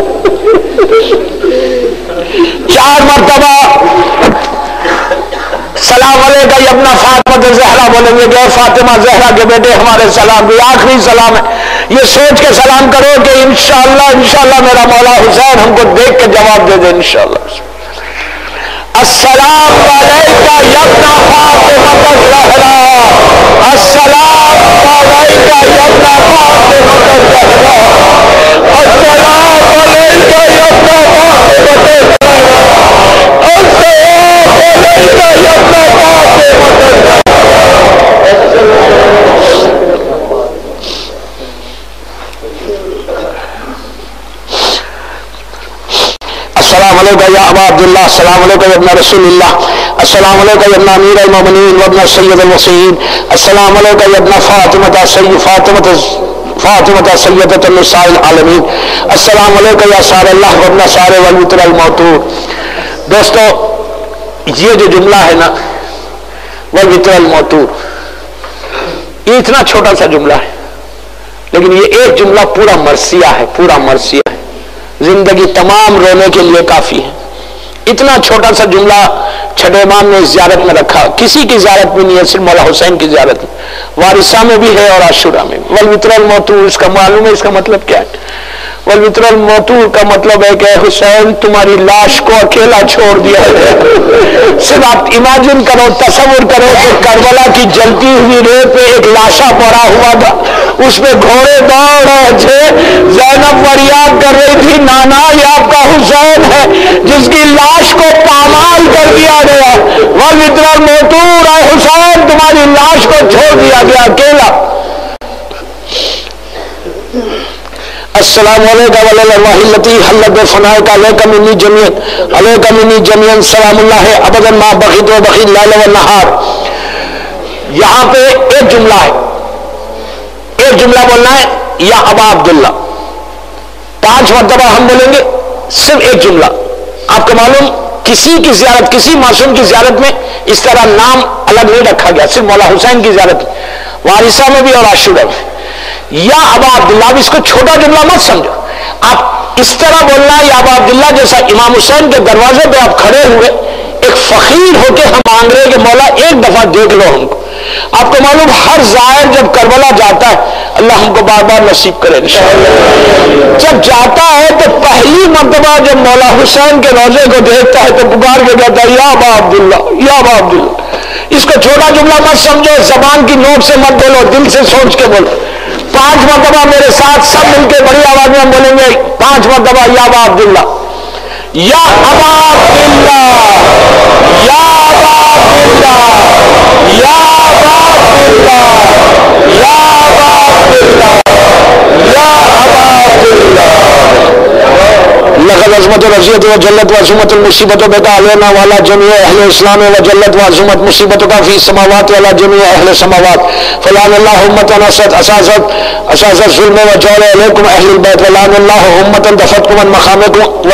4 مرتبہ سلام علیکہ یا ابن فاطمہ زہرا بولیں گے کہ فاطمہ زہرا کے بیٹے ہمارے سلام بھی. آخری سلام ہے یہ سوچ کے سلام کرو کہ انشاءاللہ میرا مولا حسین ہم کو دیکھ کے جواب دے دے انشاءاللہ. السلام علیکہ یبن فاطمہ الزہرا، السلام علیکہ یبن فاطمہ الزہرا، السلام علیکہ یبن فاطمہ الزہرا، السلام علیکہ یبن فاطمہ الزہرا. السلام علیکم یا ابا عبداللہ، السلام علیکم ابن رسول اللہ، السلام علیکم ابن امیر المومنین وابن سید الوصیین، السلام علیکم ابن فاطمہ سیدۃ النساء العالمین، السلام علیکم یا سار اللہ وابن سار والوتر الموتور. دوستو یہ جو جملہ ہے نا والوتر الموتور، یہ اتنا چھوٹا سا جملہ ہے لیکن یہ ایک جملہ پورا مرثیہ ہے، پورا مرثیہ ہے، زندگی تمام رونے کے لیے کافی ہے. اتنا چھوٹا سا جملہ چھٹے امام نے زیارت میں رکھا، کسی کی زیارت میں نہیں ہے، صرف مولا حسین کی زیارت میں، وارثہ میں بھی ہے اور عاشورہ میں. والوتر الموتور، اس کا معلوم ہے اس کا مطلب کیا ہے؟ والوتر الموتور کا مطلب ہے کہ حسین تمہاری لاش کو اکیلا چھوڑ دیا ہے. صرف آپ امیجن کرو، تصور کرو کہ کربلا کی جلتی ہوئی ریت پہ ایک لاشا پڑا ہوا تھا، اس پہ گھوڑے دوڑ رہے تھے، زینب فریاد کر رہی تھی نانا یہ آپ کا حسین ہے جس کی لاش کو پامال کر دیا گیا. والوتر الموتور، اے حسین تمہاری لاش کو چھوڑ دیا گیا اکیلا. السلام علیکم ولی الارواح التی حلت بفنائک علیکم انی جمیعا علیکم انی جمیعا سلام اللہ ابدا ما بقیت و بقیت لیل و نہار. یہاں پہ ایک جملہ ہے، ایک جملہ بولنا ہے یا ابا عبداللہ. 5 مرتبہ ہم بولیں گے، صرف ایک جملہ. آپ کو معلوم کسی کی زیارت، کسی معصوم کی زیارت میں اس طرح نام الگ نہیں رکھا گیا، صرف مولا حسین کی زیارت میں، وارثہ میں بھی اور عاشورہ میں. یا ابا عبداللہ، اب اس کو چھوٹا جملہ مت سمجھو، آپ اس طرح بولنا یا ابا عبداللہ جیسا امام حسین کے دروازے پہ آپ کھڑے ہوئے ایک فقیر ہو کے ہم مانگ رہے کہ مولا ایک دفعہ دیکھ لو ہم کو. آپ کو معلوم ہر زائر جب کربلا جاتا ہے، اللہ ہم کو بار بار نصیب کرے انشاءاللہ، جب جاتا ہے تو پہلی مرتبہ جب مولا حسین کے روضے کو دیکھتا ہے تو پکار کے کہتا ہے یا ابا عبداللہ، یا ابا عبداللہ. اس کو چھوٹا جملہ مت سمجھو، زبان کی نوٹ سے مت بولو، دل سے سوچ کے بولو. 5 مرتبہ میرے ساتھ سب مل کے بڑی آواز میں بولیں گے 5 مرتبہ یا ابا عبداللہ، یا ابا عبداللہ، یا ابا عبداللہ، یا ابا عبداللہ، یا ابا عبداللہ، یا ابا عبداللہ. لقد عظمت رضیت و جلت و عظمت المصیبت بک علینا والا جمیع اہل اسلام و جلت و عظمت مصیبت کا فی السماوات والا جمیع اہل سماوات فلان اللہ امتا نصت اساست ظلم و جور علیکم اہل البیت ولان اللہ امتا دفتکم ان مقامکم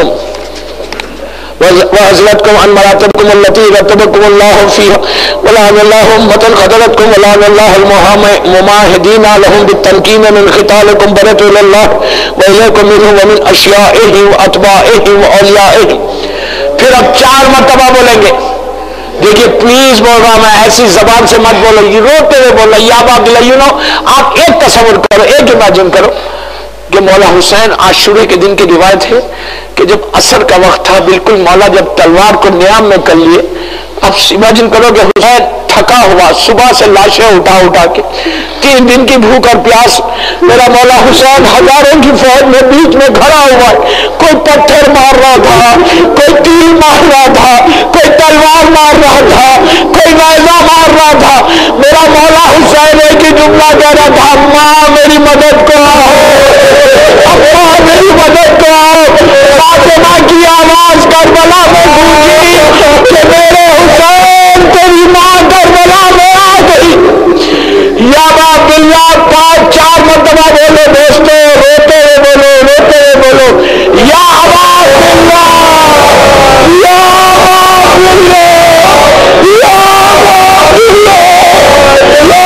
وعزلتكم عن مراتبكم التي رتبكم الله فيها ولعن الله أمة خذلتكم ولعن الله المماهدين لهم بالتمكين من قتالكم برئت إلى الله وإليكم منه ومن أشيائه وأتباعه وأوليائه. پھر اب 4 مرتبہ بولیں گے. دیکھیے پلیز بول رہا میں، ایسی زبان سے مت بولو، یہ روتے ہوئے بول رہا یا ابا عبداللہ. آپ ایک تصور کرو، ایک امیجن کرو کہ مولا حسین عاشورے کے دن کی روایت ہے کہ جب عصر کا وقت تھا، بالکل مولا جب تلوار کو نیام میں کر لیے. اب امیجن کرو کہ حسین تھکا ہوا صبح سے لاشیں اٹھا کے 3 دن کی بھوک اور پیاس، میرا مولا حسین ہزاروں کی فوج میں بیچ میں کھڑا ہوا ہے. کوئی پتھر مار رہا تھا، کوئی تیر مار رہا تھا، کوئی تلوار مار رہا تھا، کوئی نیزہ مار رہا تھا. میرا مولا حسین ایک ہی جملہ کہہ رہا تھا، ماں میری مدد کو آؤ، ابا میری مدد کو آؤ. فاطمہ کی آواز کربلا میں گونجی کہ میرے حسین تیری ماں کربلا میں آ گئی. یا ابا عبداللہ 4 مرتبہ بولو دوستو، روتے ہوئے بولو یا ابا عبداللہ، یا ابا عبداللہ، یا ابا عبداللہ، یا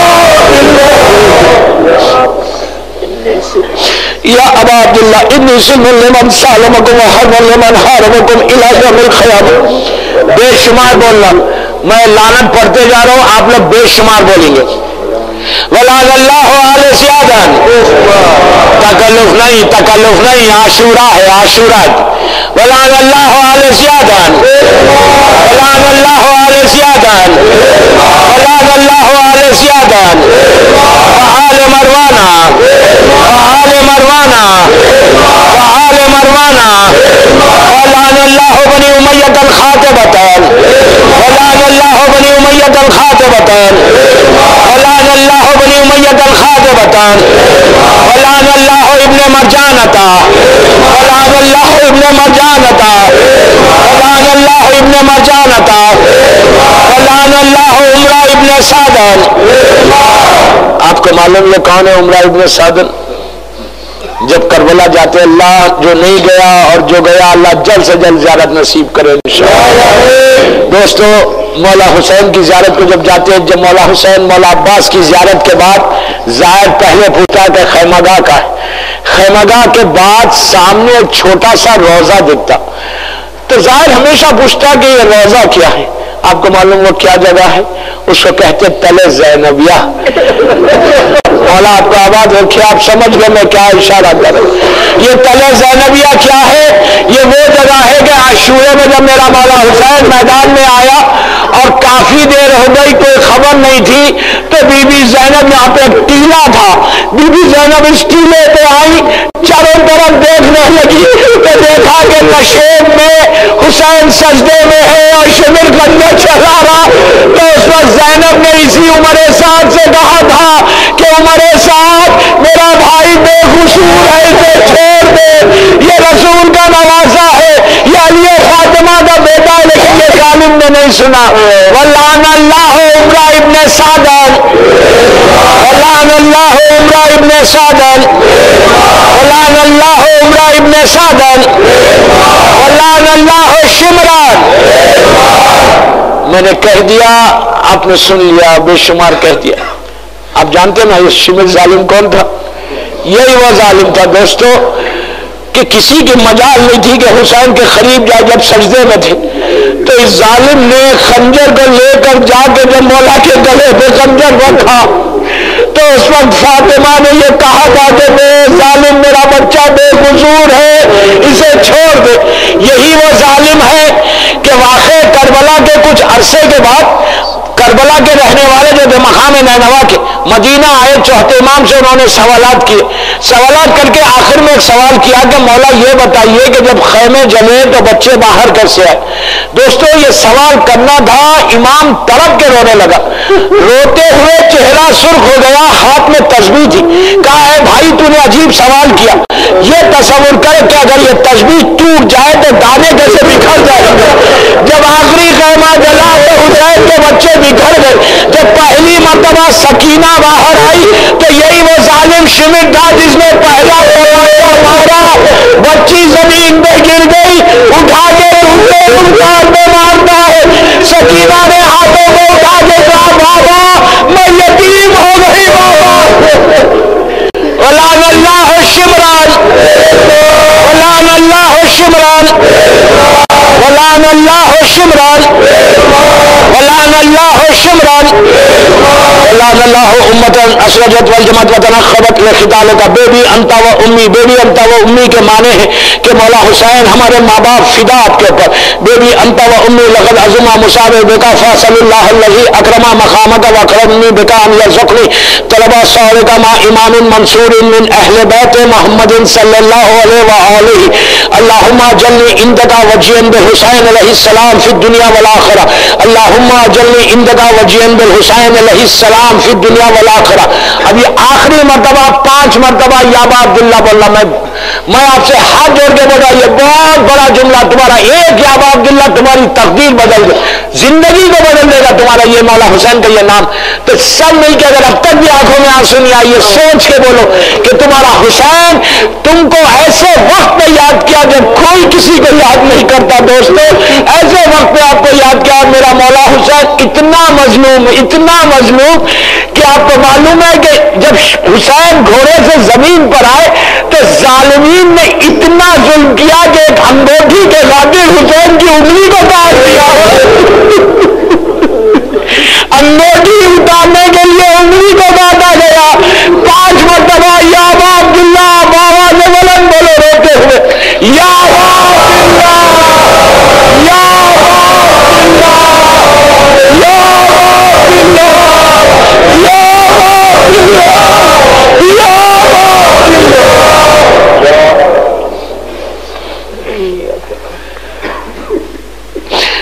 یا ابا عبداللہ انی سلم لمن سالمکم وحرم لمن حارمکم الی یوم القیامہ. بے شمار بولنا، میں لعنت پڑھتے جا رہا ہوں، آپ لوگ بے شمار بولیں گے. ولعن اللہ آل زیادن، تکلف نہیں، عاشورہ ہے، عاشورہ، ولعن اللہ آل زیادن، ولعن اللہ آل زیادن، ولعن اللہ آل زیادن، وآل مروانہ، وآل مروانہ، وآل مروانہ، ولعن اللہ بنی امیۃ الخاطبتین، ولعن اللہ بنی امیۃ الخاطبتین، ولعن اللہ بنی امیۃ الخاطبتین، ولعن اللہ ابن مرجانتا، ولعن اللہ ابن مرجانتا، ولعن اللہ ابن مرجانتا، ولعن اللہ عمرہ ابن سعدن۔ آپ کو معلوم یہ کون ہے عمرہ ابن سعدن؟ جب کربلا جاتے اللہ جو نہیں گیا اور جو گیا اللہ جلد سے جلد زیارت نصیب کرے انشاءاللہ۔ دوستو مولا حسین کی زیارت کو جب جاتے ہیں، جب مولا حسین مولا عباس کی زیارت کے بعد زائر پہلے پوچھا کہ خیمہ گاہ کا ہے، خیمہ گاہ کے بعد سامنے ایک چھوٹا سا روضہ دکھتا، تو زائر ہمیشہ پوچھتا کہ یہ روضہ کیا ہے؟ آپ کو معلوم وہ کیا جگہ ہے؟ اس کو کہتے تل زینبیہ۔ مولا آپ کو آباد رکھے، آپ سمجھ گئے میں کیا اشارہ کر رہا ہوں۔ یہ تل زینبیہ کیا ہے؟ یہ وہ جگہ ہے کہ عاشورے میں جب میرا مولا حسین میدان میں آیا اور کافی دیر ہو گئی کوئی خبر نہیں تھی، تو بی بی زینب یہاں پہ ایک ٹیلا تھا، بی بی زینب اس ٹیلے پہ آئی، چاروں طرف دیکھنے لگی تو دیکھا کہ نشیب میں حسین سجدے میں ہے اور شمر کرنے چلا رہا، تو اس وقت زینب نے اسی عمر سعد سے کہا تھا کہ عمر سعد میرا بھائی بے قصور ہے، اسے چھوڑ دے، یہ رسول کا نوازا ہے، یہ علی فاطمہ کا بیٹا ہے، لیکن یہ ظالم نے نہیں سنا۔ ولعن اللہ عمرہ ابن سعدن، ولعن اللہ عمرہ ابن سعدن، ولعن اللہ عمرہ ابن سعدن، ولعن اللہ شمران۔ میں نے کہہ دیا، آپ نے سن لیا، بے شمار کہہ دیا۔ آپ جانتے نا یہ شمر ظالم کون تھا؟ یہی وہ ظالم تھا دوستو کہ کسی کی مجال نہیں تھی کہ حسین کے قریب جائے جب سجدے میں تھے، تو اس ظالم نے خنجر کو لے کر جا کے جب مولا کے گلے پہ خنجر رکھا، تو اس وقت فاطمہ نے یہ کہا تھا کہ بے ظالم میرا بچہ بے قصور ہے، اسے چھوڑ دے۔ یہی وہ ظالم ہے کہ واقع کربلا کے کچھ عرصے کے بعد کربلا کے رہنے والے جو تھے مقام نینوا کے مدینہ آئے، چوتھے امام سے انہوں نے سوالات کیے، سوالات کر کے آخر میں ایک سوال کیا کہ مولا یہ بتائیے کہ جب خیمے جلے تو بچے باہر کیسے آئے؟ دوستو یہ سوال کرنا تھا، امام تڑپ کے رونے لگا، روتے ہوئے چہرہ سرخ ہو گیا، ہاتھ میں تسبیح تھی، کہا ہے بھائی تو نے عجیب سوال کیا، یہ تصور کر کہ اگر یہ تسبیح ٹوٹ جائے تو دانے کیسے بکھر جائیں گے؟ جب آخری خیمہ جلا تو حسین کے بچے بکھر گئے، جب پہلی مرتبہ سکینہ باہر آئی تو یہی وہ ظالم شمر تھا جس نے پہلا مارا، بچی زمین پہ گر گئی، اٹھا کے انکار میں مارتا ہے، سکینہ نے ہاتھوں کو اٹھا کے کہا بابا میں یتیم ہو گئی بابا۔ ولعن اللہ شمران، ولعن اللہ شمران، ولعن اللہ شمران، ولعن اللہ شمران، ولعن اللہ امت اسرجت والجماعت وتنخبت لقتالک، بیبی انت و امی، بیبی انت و امی کے معنی ہے کہ مولا حسین ہمارے ماں باپ فدا آپ کے اوپر، بیبی انت و امی لقد عظم مصاب بک فصل اللہ الذی اکرم مقامک واکرمنی بک ان یرزقنی طلب صالح مع امام منصور من اہل بیت محمد صلی اللہ علیہ وآلہ، اللہم اجلنی عندک وجیا بالحسین علیہ السلام فی الدنیا والآخرہ، اللہم اجلنی عندک وجیا بالحسین علیہ السلام فی الدنیا والآخرہ۔ اب یہ آخری مرتبہ 5 مرتبہ یا ابا عبداللہ بولنا، میں آپ سے ہاتھ جوڑ کے بولا یہ بہت بڑا جملہ، تمہارا ایک یا ابا عبداللہ تمہاری تقدیر بدل دے، زندگی کو بدل دے گا تمہارا یہ مولا حسین کا یہ نام۔ تو سب مل کے اگر اب تک بھی آنکھوں میں آنسو نہیں آئی، یہ سوچ کے بولو کہ تمہارا حسین تم کو ایسے وقت پہ یاد کیا جب کوئی کسی کو یاد نہیں کرتا۔ دوستو ایسے وقت پہ آپ کو یاد کیا، میرا مولا حسین اتنا مظلوم کہ آپ کو معلوم ہے کہ جب حسین گھوڑے سے زمین پر آئے تو ظالمین نے اتنا ظلم کیا کہ ایک انگوٹھی کے خاطر حسین کی انگلی کو کاٹ دیا، انگوٹھی اتارنے کے لیے انگلی کو کاٹ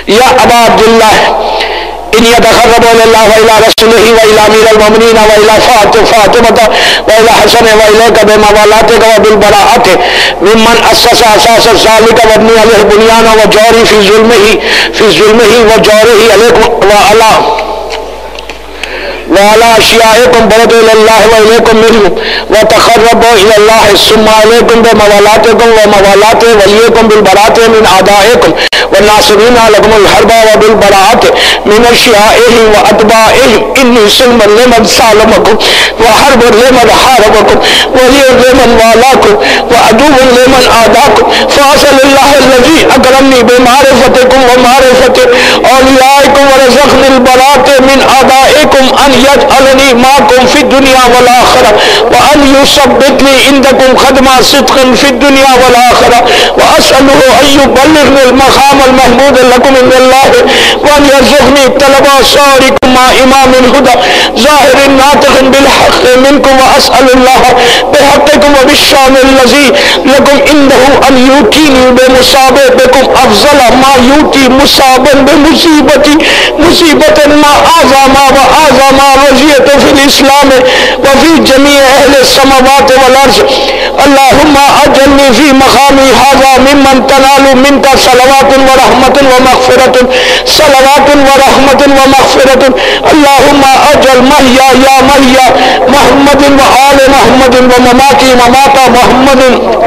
یا ابا عبداللہ انی اتقرب الی اللہ و الی رسولہ و الی امیر المؤمنین و الی فاطمہ و الی حسن و الیک بموالاتک و بالبراءۃ ممن اسس اساس ذلک و ابنی علیہ بنیان و جوری فی ظلمہ و جورہ علیکم وعلى اشیائکم برد الی اللہ و الیکم منہم وتقربوا الی اللہ ثم علیکم بموالاتکم و موالات ولیکم بالبراءۃ من اعدائکم والناصرین لکم الحرب وبالبراءۃ من اشیائہ واتباعہم انی سلم لمن سالمکم وحرب لمن حاربکم ولی لمن والاکم وعدو لمن عاداکم فاصل اللہ الذی اکرمنی بمعرفتکم ومعرفت اولیائکم ورزقنی البراءۃ من اعدائکم ان یجعلنی معکم فی الدنیا والآخرہ وان یثبتنی عندکم خدمہ صدقا فی الدنیا والآخرہ واسألہ ان یبلغنی المقام المحمود لکم من اللہ وان یرزقنی طلبہ صارکم مع امام الہدى ظاہر ناطق بالحق منکم واسأل اللہ بحقکم وبالشان الذی لکم عنده ان یوتینی بمصابتکم افضل ما یوتی مصابا بمصیبتی مصیبت ما اعظم واعظم وزیت فی الاسلام وفی جمیع اہل السماوات والارض اللہم اجلنی فی مقامی ھذا ممن تنال منک صلوات ورحمت ومغفرت صلوات ورحمت ومغفرت اللہم اجل محیا یا محیا محمد وآل محمد ومماتی مماتا محمد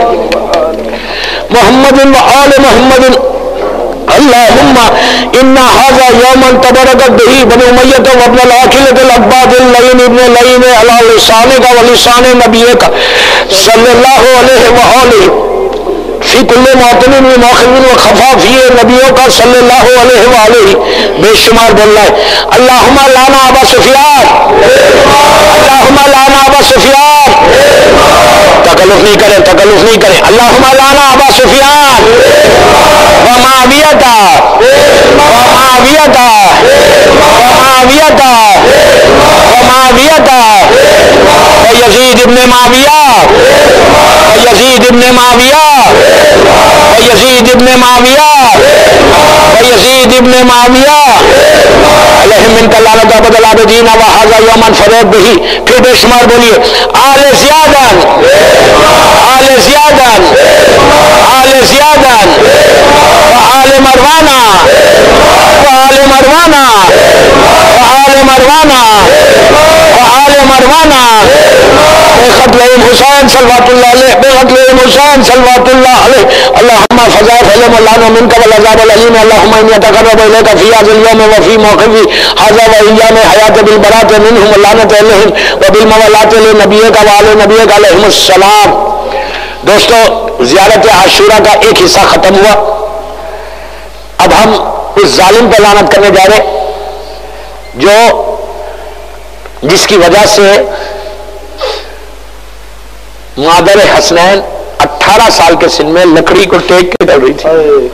وآل محمد اللہم انا ھذا یوما تبرکت بہ بنو امیۃ وابن العاقلۃ العباد اللعین ابن لعین علی لسانک ولسان نبیک صلی اللہ علیہ وآلہ فی کل موطن موخر و خفا فی نبیوں کا صلی اللہ علیہ وآلہ بے شمار بول رہا ہے اللہم لانا ابا سفیان اللہم لانا ابا سفیان تکلف نہیں کریں اللہم لانا ابا سفیان ومعاویتا ویزید ابن معاویہ ویزید ابن معاویہ ویزید ابن معاویہ ویزید ابن معاویہ علیہم من لعنت ابد العابدین وھذا یوما فریب بہ پھر بے شمار بولیے آل زیادن آل زیادن آل زیادن وآل مروانہ وآل مروانہ وآل مروانہ وآل مروانہ بقتل حسین صلوات اللہ علیہ بقتل حسین صلوات اللہ علیہ اللہم فضائف علم اللہ منک والعذاب العلیم اللہم انی اتقرب الیک فی ھذا اليوم وفی موقفی ھذا وایام حیات بالبراءۃ منہم اللعنۃ علیہم وبالموالات لنبیک وآل نبیک علیہم السلام. دوستو زیارت عاشورہ کا ایک حصہ ختم ہوا. اب ہم اس ظالم پہ لعنت کرنے جا رہے جس کی وجہ سے مادر حسنین 18 سال کے سن میں لکڑی کو ٹیک کے ڈل رہی تھی.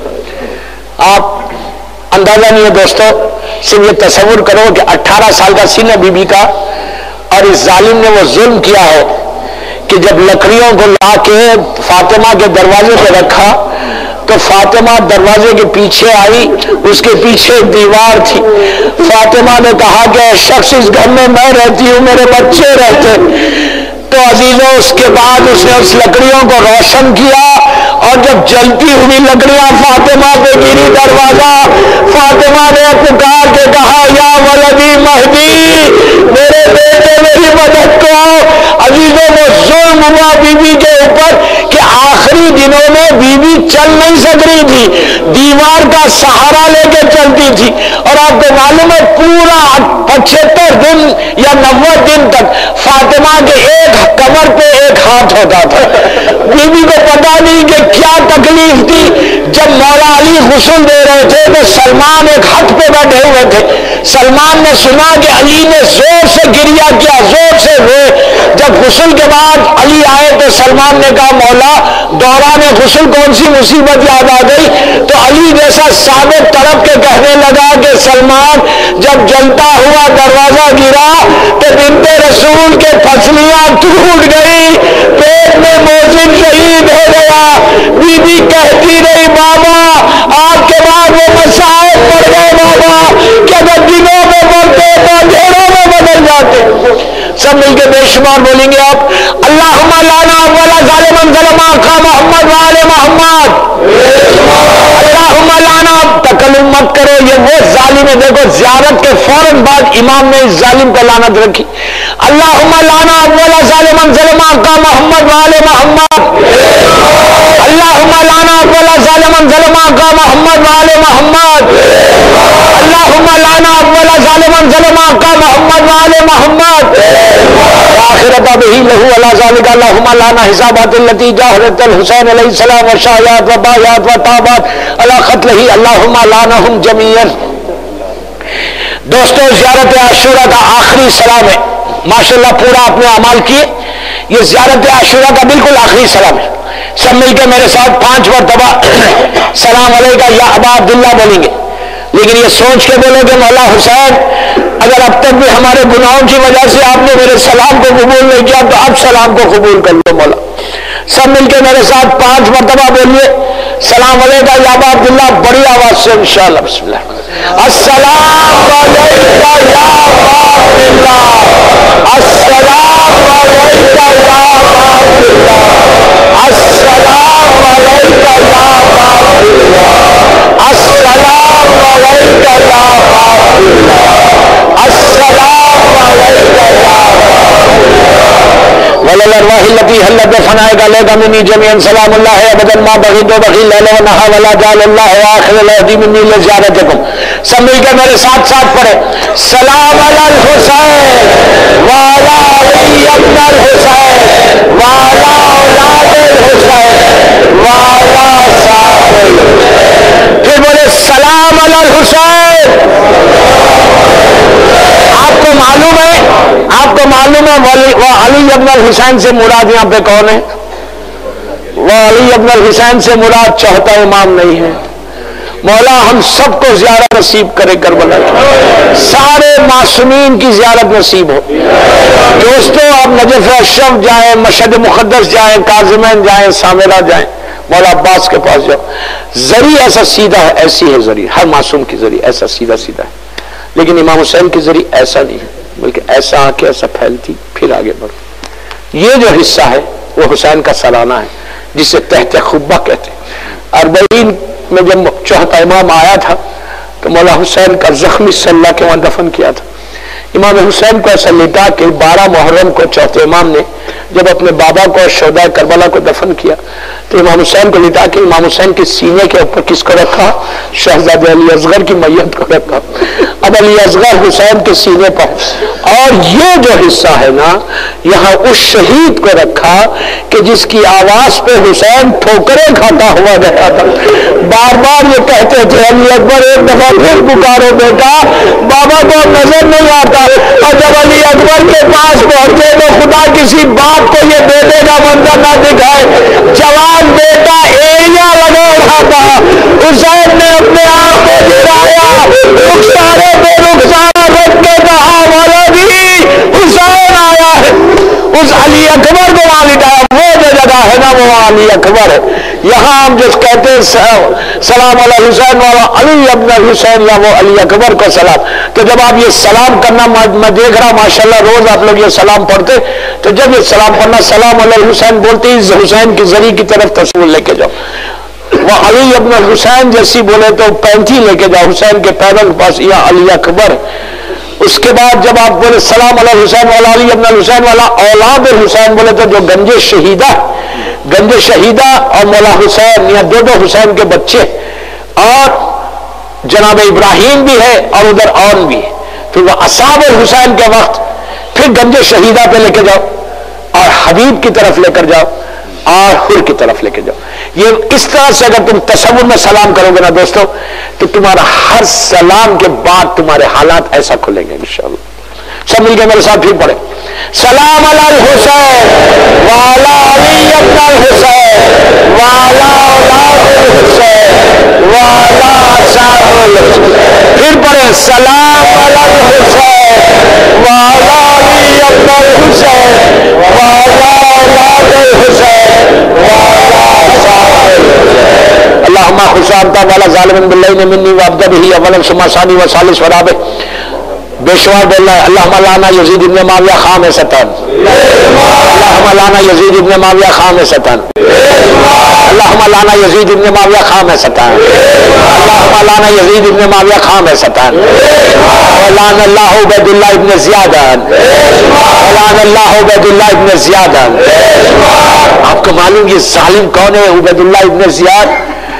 آپ اندازہ نہیں ہے دوستو، صرف یہ تصور کرو کہ 18 سال کا سن ہے بی بی کا، اور اس ظالم نے وہ ظلم کیا ہے کہ جب لکڑیوں کو لا کے فاطمہ کے دروازے پہ رکھا تو فاطمہ دروازے کے پیچھے آئی، اس کے پیچھے دیوار تھی. فاطمہ نے کہا کہ اے شخص اس گھر میں میں رہتی ہوں، میرے بچے رہتے. تو عزیزوں اس کے بعد اس نے اس لکڑیوں کو روشن کیا، اور جب جلتی ہوئی لکڑیاں فاطمہ پہ گری دروازہ، فاطمہ نے پکار کے کہا یا ولدی مہدی، میرے بیٹے میری مدد کرو. عزیزوں وہ ظلم ہوا بی بی کے اوپر کہ آخری دنوں میں بی بی چل نہیں سک رہی تھی، دیوار کا سہارا لے کے چلتی تھی. اور آپ کو معلوم ہے پورا 75 دن یا 90 دن تک فاطمہ کے ایک کمر پہ ایک ہاتھ ہوتا تھا. بی بی کو پتا نہیں کہ کیا تکلیف تھی. جب مولا علی غسل دے رہے تھے تو سلمان ایک ہاتھ پہ بیٹھے ہوئے تھے. سلمان نے سنا کہ علی نے زور سے گریا کیا، زور سے روئے. جب غسل کے بعد علی آئے تو سلمان نے کہا مولا دوران غسل کون سی مصیبت یاد آ گئی؟ تو علی جیسا ثابت طرف کے کہنے لگا کہ سلمان جب جلتا ہوا دروازہ گرا تو بنت رسول کے پھسلیاں ٹوٹ گئی، پیٹ میں موزن شہید ہو گیا. بی بی کہتی رہی بابا آپ کے بعد وہ مسائل پڑھ سب مل کے بے شمار بولیں گے آپ اللہم لانا اولا ظالمن ظلما کا محمد وآل محمد. اللہم لانا. تکلم مت کرو، یہ وہ ظالم ہے. دیکھو زیارت کے فوراً بعد امام نے اس ظالم کو لعنت رکھی. اللہم لانا اولا ظالمن ظلما کا محمد وآل محمد. اللہم لانا اولا ظالمن ظلما کا محمد وآل محمد. اللہم لانا اولا ظالمن ظلما کا محمد وآل محمد. آخرت به له علی ذلک. اللہم لانا حسابات التي جاہرت الحسین علیہ السلام و شایات و بایات و تابات علی قتلہ. اللہم لعنہم جميعا. دوستو زیارت عاشورہ کا آخری سلام ہے. ماشاءاللہ پورا اپنے اعمال کیے. یہ زیارت عاشورہ کا بالکل آخری سلام ہے. سب مل کے میرے ساتھ 5 مرتبہ سلام علیکہ یا ابا عبداللہ بولیں گے. لیکن یہ سوچ کے بولو کہ مولا حسین اگر اب تک بھی ہمارے گناہوں کی وجہ سے آپ نے میرے سلام کو قبول نہیں کیا تو اب سلام کو قبول کر لو مولا. سب مل کے میرے ساتھ 5 مرتبہ بولیے سلام علیکہ یا ابا عبداللہ بڑی آواز سے انشاءاللہ. بسم اللہ. السلام علیکہ یا ابا عبداللہ. السلام علیکہ یا ابا عبداللہ. السلام علیکہ یا ابا عبداللہ. السلام علیکہ یا ابا عبداللہ. السلام علیکہ یا ابا وللارواح التي حلت بفنائك عليك مني جميعا سلام الله ابدا ما بغيت وبغي الليل والنهار ولا جعل الله اخر الهدي مني لزيارتكم. سب مل کے میرے ساتھ ساتھ پڑھے سلام علی الحسین وعلی علی ابن الحسین وعلی اولاد الحسین وعلی صاحب. پھر بولے سلام علی الحسین. آپ کو معلوم ہے وہ علی ابن الحسین سے مراد یہاں پہ کون ہے؟ وہ علی ابن الحسین سے مراد چوتھا امام نہیں ہے. مولا ہم سب کو زیارت نصیب کرے کربلا کی. سارے معصومین کی زیارت نصیب ہو. دوستو آپ نجف اشرف جائیں، مشہد مقدس جائیں، کاظمین جائیں، سامرہ جائیں، مولا عباس کے پاس جاؤ. ذریع ایسا سیدھا ہے، ایسی ہے ذریع. ہر معصوم کی ذریع ایسا سیدھا سیدھا ہے. لیکن امام حسین کی ذریع ایسا نہیں ہے، بلکہ ایسا آ کے ایسا پھیلتی پھر آگے بڑھو. یہ جو حصہ ہے وہ حسین کا سالانہ ہے جسے تحت خبہ کہتے ہیں. 40 میں جب چوتھا امام آیا تھا تو مولا حسین کا زخمی صلہ کے وہاں دفن کیا تھا. امام حسین کو ایسا لٹا کہ 12 محرم کو چوتھے امام نے جب اپنے بابا کو شہداء کربلا کو دفن کیا تو امام حسین کو لٹا کے امام حسین کے سینے کے اوپر کس کو رکھا؟ شہزادہ علی اصغر کی میت کو رکھا. اب علی اصغر حسین کے سینے پر. اور یہ جو حصہ ہے نا یہاں اس شہید کو رکھا کہ جس کی آواز پہ حسین ٹھوکریں کھاتا ہوا گیا تھا. بار بار یہ کہتے تھے علی اکبر ایک دفعہ پھر پکارو بیٹا. بابا کو نظر نہیں آتا. اور جب علی اکبر کے پاس پہنچے تو خدا کسی باپ کو یہ بیٹے کا منظر نہ دکھائے. جوان بیٹا ایڑیاں لگا رہا تھا. حسین نے اپنے آپ کو گرایا. رخسارے پہ رخسارہ رکھ کے کہا مولا جی حسین آیا ہے. اس علی اکبر کو وہاں لٹایا. وہ جو جگہ ہے نا وہ علی اکبر ہے. یہاں ہم جس کہتے ہیں سلام علی حسین والا علی ابن حسین یا وہ علی اکبر کو سلام. تو جب آپ یہ سلام کرنا میں دیکھ رہا ماشاءاللہ روز آپ لوگ یہ سلام پڑھتے تو جب یہ سلام پڑھنا سلام علی حسین بولتے ہی حسین کی ذریعے کی طرف تصویر لے کے جاؤ. وہ علی ابن حسین جیسی بولے تو پینتھی لے کے جاؤ حسین کے پیروں کے پاس یا علی اکبر. اس کے بعد جب آپ بولے سلام علی حسین والا علی ابن حسین والا اولاد حسین بولے تو جو گنج شہیدہ اور مولا حسین یا دو حسین کے بچے اور جناب ابراہیم بھی ہے اور ادھر اون بھی ہے. پھر وہ اصحاب الحسین کے وقت پھر گنج شہیدہ پہ لے کے جاؤ اور حبیب کی طرف لے کر جاؤ اور حر کی طرف لے کے جاؤ. یہ اس طرح سے اگر تم تصور میں سلام کرو گے نا دوستو تو تمہارا ہر سلام کے بعد تمہارے حالات ایسا کھلیں گے انشاءاللہ. سب مل کے میرے ساتھ پھر پڑھے سلام علی الحسین وعلی علی ابن الحسین وعلی اولاد الحسین وعلی اصحاب الحسین. پھر پڑھے سلام علی الحسین وعلی علی ابن الحسین وعلی اولاد الحسین وعلی اصحاب الحسین. اللہم خصوصا والا ظالم باللہ منی وابدہ بھی اولا ثم ثانی و ثالث ورابع بے شمار بولنا ہے اللہم لانا یزید ابن معاویہ خام ستان، اللہم لانا یزید ابن معاویہ خام ستان، اللہم لانا یزید ابن معاویہ خام ستان، اللہم لانا یزید ابن معاویہ خام ستان، ولعن اللہ عبید اللہ ابن زیادان، ولعن اللہ عبید اللہ ابن زیادان۔ آپ کو معلوم یہ ظالم کون ہے عبید اللہ ابن زیاد؟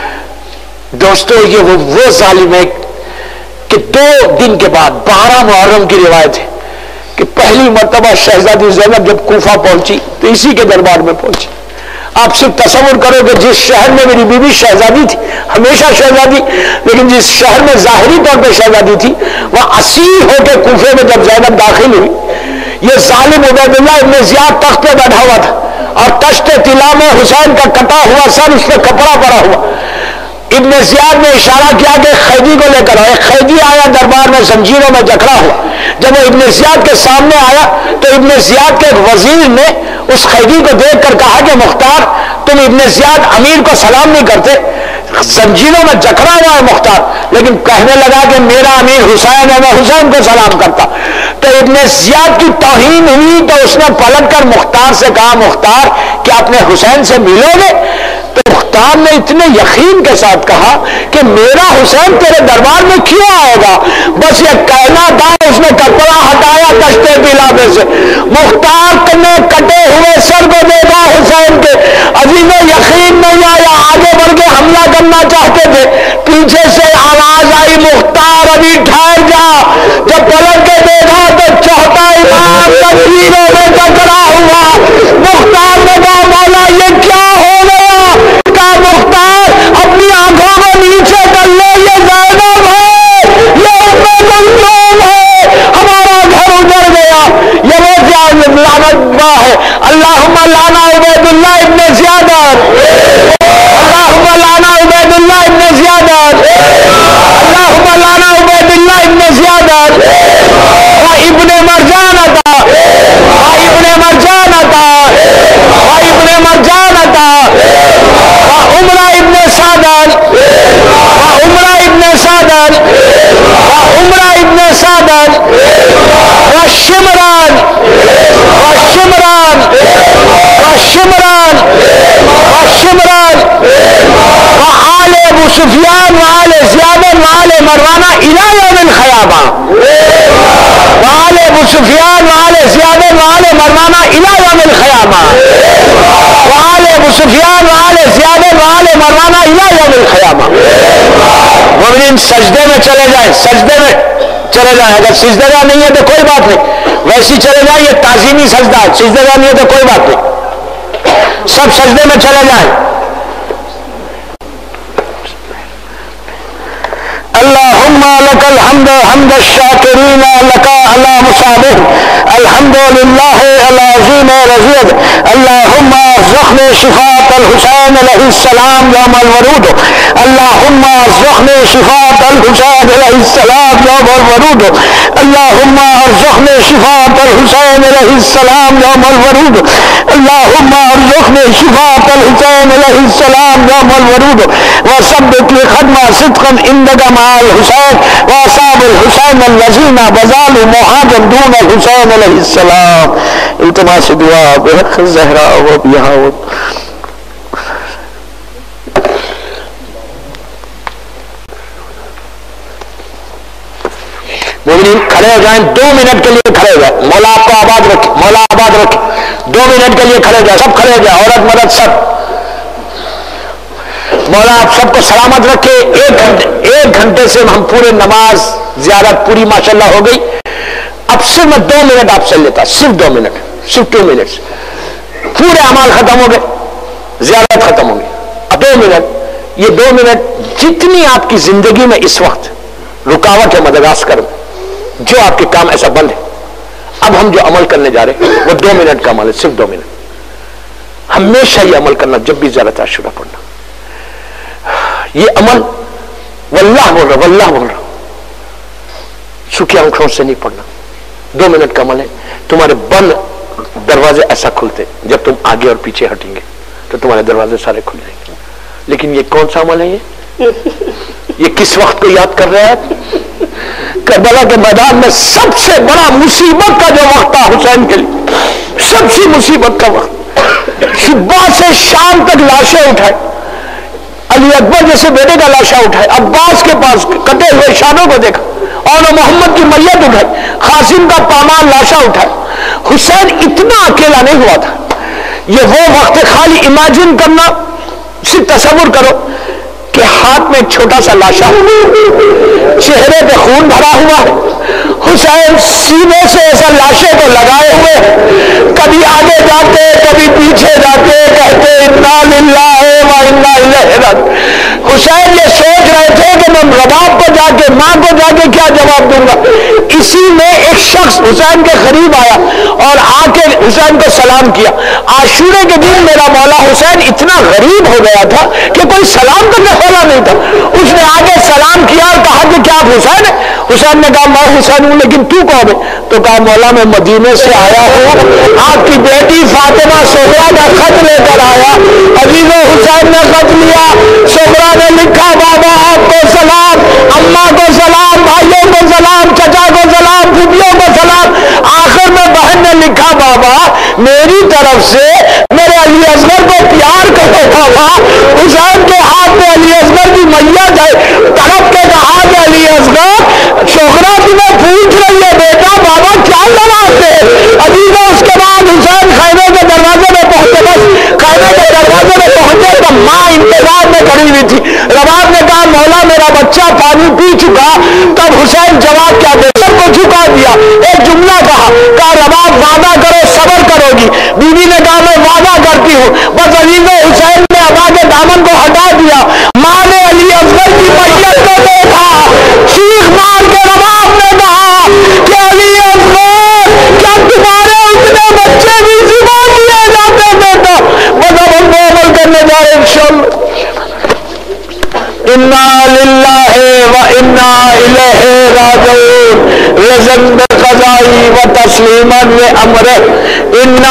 دوستو یہ وہ ظالم ہے کہ 2 دن کے بعد 12 محرم کی روایت ہے کہ پہلی مرتبہ شہزادی زینب جب کوفہ پہنچی تو اسی کے دربار میں پہنچی۔ آپ صرف تصور کرو کہ جس شہر میں میری بیوی شہزادی تھی، ہمیشہ شہزادی، لیکن جس شہر میں ظاہری طور پہ شہزادی تھی، وہاں اسیر ہو کے کوفے میں جب زینب داخل ہوئی، یہ ظالم عبید اللہ ابن زیاد تخت پہ بیٹھا ہوا تھا اور تشت طلا میں حسین کا کٹا ہوا سر، اس پہ کپڑا پڑا ہوا۔ ابن زیاد نے اشارہ کیا کہ قیدی کو لے کر آؤ۔ ایک قیدی آیا دربار میں زنجیروں میں جکڑا ہوا، جب وہ ابن زیاد کے سامنے آیا تو ابن زیاد کے وزیر نے اس قیدی کو دیکھ کر کہا کہ مختار تم ابن زیاد امیر کو سلام نہیں کرتے، زنجیروں میں جکڑا ہوا ہے مختار، لیکن کہنے لگا کہ میرا امیر حسین ہے، میں حسین کو سلام کرتا۔ تو ابن زیاد کی توہین ہوئی تو اس نے پلٹ کر مختار سے کہا مختار کیا اپنے حسین سے ملو گے؟ تو مختار نے اتنے یقین کے ساتھ کہا کہ میرا حسین تیرے دربار میں کیوں آئے گا، بس یہ کہنا تھا۔ اس نے کپڑا ہٹایا تشت طلا میں سے، مختار نے کٹے ہوئے سر کو دیکھا حسین کے، عزیز یقین نہیں آیا، آگے بڑھ کے حملہ کرنا چاہتے تھے، پیچھے سے آواز آئی مختار ابھی ٹھہر جا۔ جب پلٹ کے دیکھا تو چوتھا امام تکبیروں میں ٹکرا ہوا۔ مختار نے کہا مولا یہ کیا ہو گیا؟ کہا مختار اپنی آنکھوں کو نیچے کر لے، یہ زینب ہے، یہ ام کلثوم ہے، ہمارا گھر اجڑ گیا۔ یہ وہ لعنت ہے۔ اللہم لانا عبید اللہ ابن زیادان، اللہم لانا عبید اللہ ابن زیادان، اللہم لانا عبید اللہ ابن زیادان۔ ابن مرجان عطا، ابن مرجان عطا، ابن مرجان عطا، عمرہ ابن سعدان، عمرہ ابن سعدان، عمرہ ابن سعدان، شمران، شمران، شمران، شمران، وآل ابو سفیان وآل زیاد وآل مروانہ الی یوم القیامہ، وآل ابو سفیان وآل زیاد وآل مروانہ الی یوم القیامہ، وآل ابو سفیان وآل زیاد وآل مروانہ الی یوم القیامہ۔ مومنین سجدے میں چلے جائیں، سجدے میں چلے جائیں، اگر سجدے کا نہیں ہے تو کوئی بات نہیں، ویسی چلے جائیں، یہ تعظیمی سجدہ ہے، سجدے کا نہیں ہے تو کوئی بات نہیں، سب سجدے میں چلے جائیں۔ اللہم لک الحمد حمد الشاکرین لک علی مصابہ، الحمد للہ العظیم رضید، اللہم ارزقنا شفاعة الحسین علیہ السلام یوم الورود، اللہم ارزقنا شفاعة الحسین علیہ السلام یوم الورود، اللہم ارزقنا شفاعة الحسین علیہ السلام یوم الورود، اللہم ارزقنا شفاعة الحسین علیہ السلام یوم الورود، وثبت لخدمہ صدقا عندک مع الحسین واصحاب الحسین الذین بذلوا مہاجر دون الحسین علیہ السلام۔ التماس دعا بحق الزہراء و بیہا مومنین کھڑے ہو جائیں، 2 منٹ کے لیے کھڑے ہو جائیں، مولا آپ کو آباد رکھے، مولا آباد رکھے، 2 منٹ کے لیے کھڑے ہو جائیں، سب کھڑے ہو جائیں، عورت مرد سب، مولا آپ سب کو سلامت رکھے۔ 1 گھنٹے سے ہم پورے نماز زیارت پوری ماشاءاللہ ہو گئی، اب صرف میں 2 منٹ آپ سے لیتا، صرف 2 منٹ، صرف 2 منٹ، پورے اعمال ختم ہو گئے، زیارت ختم ہو گئی، اب 2 منٹ، یہ 2 منٹ جتنی آپ کی زندگی میں اس وقت رکاوٹ ہے مدغاسکر میں، جو آپ کے کام ایسا بند ہے، اب ہم جو عمل کرنے جا رہے ہیں وہ 2 منٹ کا عمل ہے، صرف 2 منٹ، ہمیشہ یہ عمل کرنا جب بھی زیارت عاشورہ پڑھنا، یہ عمل واللہ بول رہا، واللہ بول رہا، سوکھی آنکھوں سے نہیں پڑھنا، 2 منٹ کا عمل ہے، تمہارے بند دروازے ایسا کھلتے، جب تم آگے اور پیچھے ہٹیں گے تو تمہارے دروازے سارے کھل جائیں گے، لیکن یہ کون سا عمل ہے؟ یہ کس وقت کو یاد کر رہے ہیں آپ؟ کربلا کے میدان میں سب سے بڑا مصیبت کا جو وقت تھا حسین کے لیے، سب سے مصیبت کا وقت، صبح سے شام تک لاشیں اٹھائے، علی اکبر جیسے بیٹے کا لاشا اٹھائے، عباس کے پاس کٹے ہوئے شانوں کو دیکھا، اور محمد کی میت اٹھائی، قاسم کا پامان لاشا اٹھائے۔ حسین اتنا اکیلا نہیں ہوا تھا۔ یہ وہ وقت خالی امیجن کرنا، صرف تصور کرو کہ ہاتھ میں ایک چھوٹا سا لاشا، چہرے پہ خون بھرا ہوا ہے، حسین سینے سے ایسا لاشے کو لگائے ہوئے، کبھی آگے جاتے کبھی پیچھے جاتے، کہتے انا للہ و انا الیہ راجعون۔ حسین یہ سوچ رہے تھے کہ میں رباب کو جا کے، ماں کو جا کے کیا جواب دوں گا۔ اسی میں ایک شخص حسین کے قریب آیا اور آ کے حسین کو سلام کیا۔ عاشورے کے دن میرا مولا حسین اتنا غریب ہو گیا تھا کہ کوئی سلام کرنے والا نہیں تھا۔ اس نے آگے سلام کیا اور کہا کہ کیا آپ حسین ہیں؟ حسین نے کہا میں حسین ہوں، لیکن تو کون ہے؟ تو کہا مولا میں مدینے سے آیا ہوں، آپ کی بیٹی فاطمہ صغریٰ کا خط لے کر آیا۔ عزیز و حسین نے خط لیا، صغریٰ نے لکھا بابا آپ کو سلام، اماں کو سلام، بھائیوں کو سلام، چچا کو سلام، پھوپھیوں کو سلام۔ آخر میں بہن نے لکھا بابا میری طرف سے میرے علی اصغر کو پیار کرو بابا۔ حسین کے ہاتھ میں علی اصغر کی میت ہے، تڑپ کے کہا کہ علی اصغر شوہرا تمہیں پوچھ رہی ہے بیٹا بابا کیا لگاتے؟ عزیزوں اس کے بعد حسین خیمے کے دروازے میں پہنچے، بس خیمے کے دروازے میں پہنچے تو ماں انتظار میں کھڑی ہوئی تھی۔ رباب نے کہا مولا میرا بچہ پانی پی چکا۔ تب حسین جواب کیا دے، سب کو جھکا دیا، ایک جملہ کہا رباب وعدہ کرو صبر کرو گی۔ بیوی نے کہا میں وعدہ کرتی ہوں۔ بس عزیزوں حسین نے ابا کے دامن کو ہٹا دیا، ماں نے علی اصغر کی میت کو دیکھا، چیخ مار کے رباب نے کہا کہ علی اصغر کیا تمہارے اتنے بچے بھی ذبح کیے جاتے بیٹا؟ بس اب ہم وہ عمل کرنے جا رہے ہیں انشاءاللہ۔ انا للہ و انا الیہ راجعون، رضا بقضائی و تسلیما لامرہ۔ انا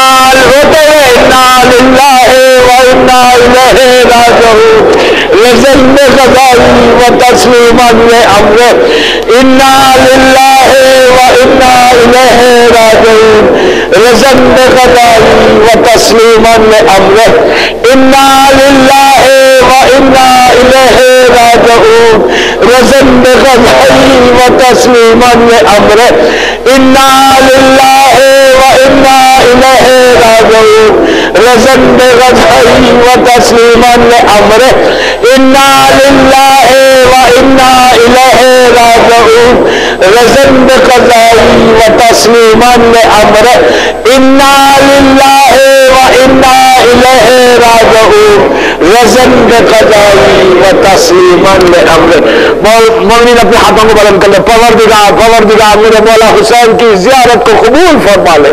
للہ و انا الیہ راجعون، رضا بقضائی و تسلیما لامرہ۔ انا للہ و انا الیہ راجعون، رضا بقضائی و تسلیما لامرہ۔ انا للہ و انا الیہ راجعون، رضا بقضائی و تسلیما لامرہ۔ انا للہ و انا الیہ راجعون، رضا بقضائی و تسلیما لامرہ۔ انا للہ و انا الیہ راجعون، رضا بقضائی و تسلیما لامرہ۔ انا للہ و انا الیہ راجعون، رضا بقضائی و تسلیما لامرہ۔ مومنین اپنے ہاتھوں کو بلند کر لیں۔ پروردگار میرے مولا حسین کی زیارت کو قبول فرما لے۔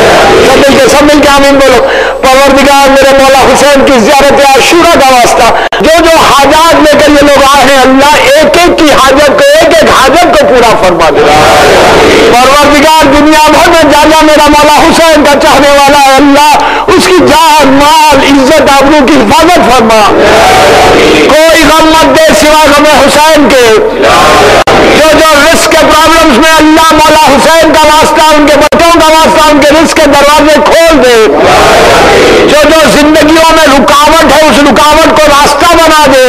سب مل کے آمین بولو۔ پروردگار میرے مولا حسین کی زیارت عاشورہ کا واسطہ جو حاجات لے کر یہ لوگ آئے ہیں، اللہ ایک ایک کی حاجت کو، ایک ایک حاجت کو پورا فرما دے۔ پروردگار دنیا بھر میں جا میرا مولا حسین کا چاہنے والا ہے، اللہ اس کی جان مال عزت آبرو کی حفاظت فرما۔ کوئی غم مت دے سوا غم حسین کے۔ جو رزق کے پرابلمز میں اللہ مولا حسین کا واسطہ، ان کے بچوں کا واسطہ، ان کے رزق کے دروازے کھول دے۔ جو زندگیوں میں رکاوٹ ہے اس رکاوٹ کو راستہ بنا دے۔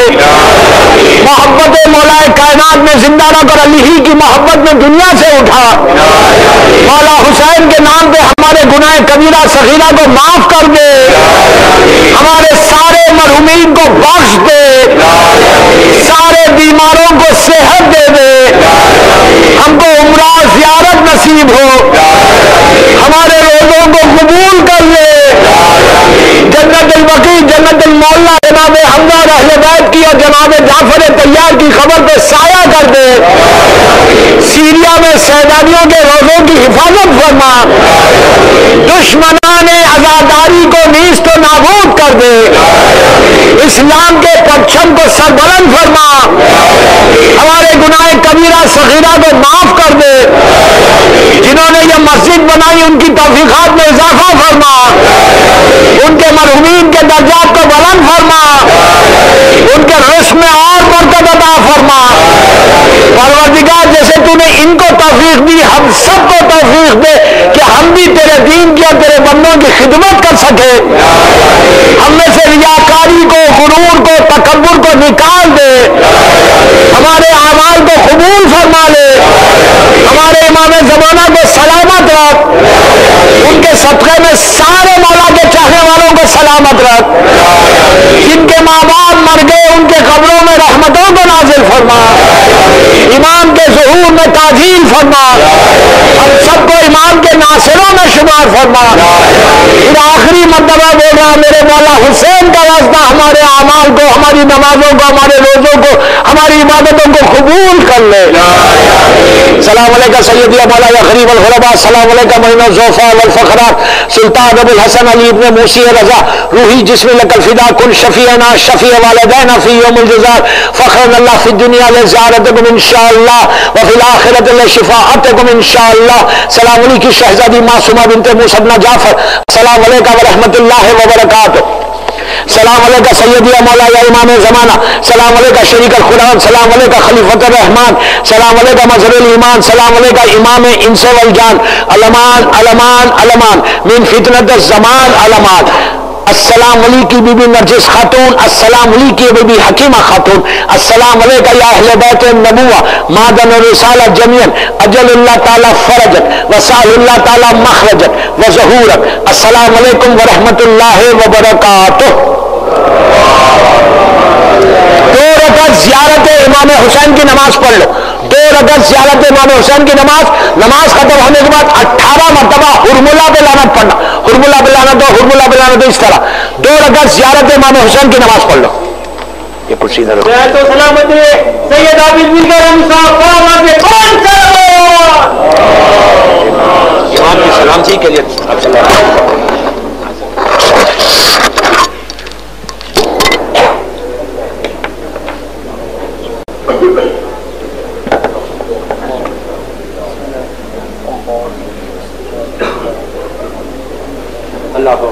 محبت مولا کائنات میں زندہ نہ کر، علی ہی کی محبت میں دنیا سے اٹھا۔ مولا حسین کے نام پہ ہمارے گناہ کبیرہ صغیرہ کو معاف کر دے، ہمارے سارے مرحومین کو بخش دے، سارے بیماروں کو صحت دے دے، ہم کو عمرہ زیارت نصیب ہو، ہمارے روزوں کو قبول کر لے، جنت البقیع جنت المعلا جناب حمزہ اور اہل بیت کی اور جناب جعفر طیار کی خبر پہ سایہ کر دے، سیریا میں سیدانیوں کے روزوں کی حفاظت فرما، دشمنان عزاداری کو نیست و نابود کر دے، اسلام کے پرچم کو سربلند فرما، ہمارے گناہ کبیرہ صغیرہ کو معاف کر دے، جنہوں نے یہ مسجد بنائی ان کی توفیقات میں اضافہ فرما، ان کے مرحومین کے درجات کو بلند فرما، ان کے رزق میں اور برکت عطا فرما۔ پروردگار جیسے بندوں کی خدمت کر سکے. ہم میں سے ریاکاری کو، غرور کو، تکبر کو نکال دے. ہمارے اعمال کو قبول فرما لے. ہمارے امام زمانہ کو سلامت رکھ. ان کے صدقے میں سارے مولا کے چاہنے والوں کو سلامت رکھ. جن کے ماں باپ مر گئے ان کے قبروں میں رحمتوں کو نازل فرما. امام کے ظہور میں تعجیل فرما. ہم سب کو امام کے ناصروں میں شمار فرما. پھر آخری مرتبہ بول رہا میرے مولا حسین کا واسطہ ہمارے اعمال کو، ہماری نمازوں کو، ہمارے روزوں کو، ہماری عبادتوں کو قبول کر لے. سلام علیکہ سیدی مولا یا غریب الغرباء. سلام علیکہ معین الزوفا والفخرات سلطان ابو الحسن علی ابن موسی رضا روحی جسم لک الفدا کن شفیعنا شفیع والدینا فی یوم الجزار فخرا اللہ فی الدنیا لزیارتکم انشاءاللہ وفی الآخرت لشفاعتکم انشاءاللہ. سلام علیکہ شہزادی معصومہ بنت موسی بن جعفر. سلام علیکہ ورحمۃ اللہ وبرکاتہ. سلام علیکہ سیدی مولا یا امام زمانہ. سلام علیکہ شریک القرآن. سلام علیکہ خلیفۃ الرحمان. سلام علیکہ مظہر الایمان. سلام علیکہ امام انس والجان. علمان علمان علمان من فتنۃ الزمان علمان. السلام علیکی بی بی نرجس خاتون. السلام علیکی بی بی حکیمہ خاتون. السلام علیکہ یا اہل بیت النبوہ معدن الرسالہ جميعا اجل اللہ تعالی فرجت وسال اللہ تعالی مخرجت وظہورت. السلام علیکم ورحمۃ اللہ وبرکاتہ. 2 رکعت زیارت امام حسین کی نماز پڑھ لو. 2 رکعت زیارت امام حسین کی نماز ختم ہونے کے بعد 18 مرتبہ حرملہ پہ لعنت پڑھنا. حرملہ پہ لعنت ہو، حرملہ پہ لعنت ہو. اس طرح 2 رکعت زیارت امام حسین کی نماز پڑھ لو. یہ کرسی ادھر رکھو. سلامتی سید عابد میرزا صاحب امام کی سلامتی کے لیے اللہ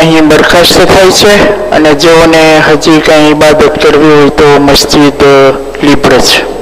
અહીં બરખાસ્ત થાય છે અને જેઓને હજી કંઈ ઇબાદત કરવી હોય તો મસ્જિદ લીબર છે.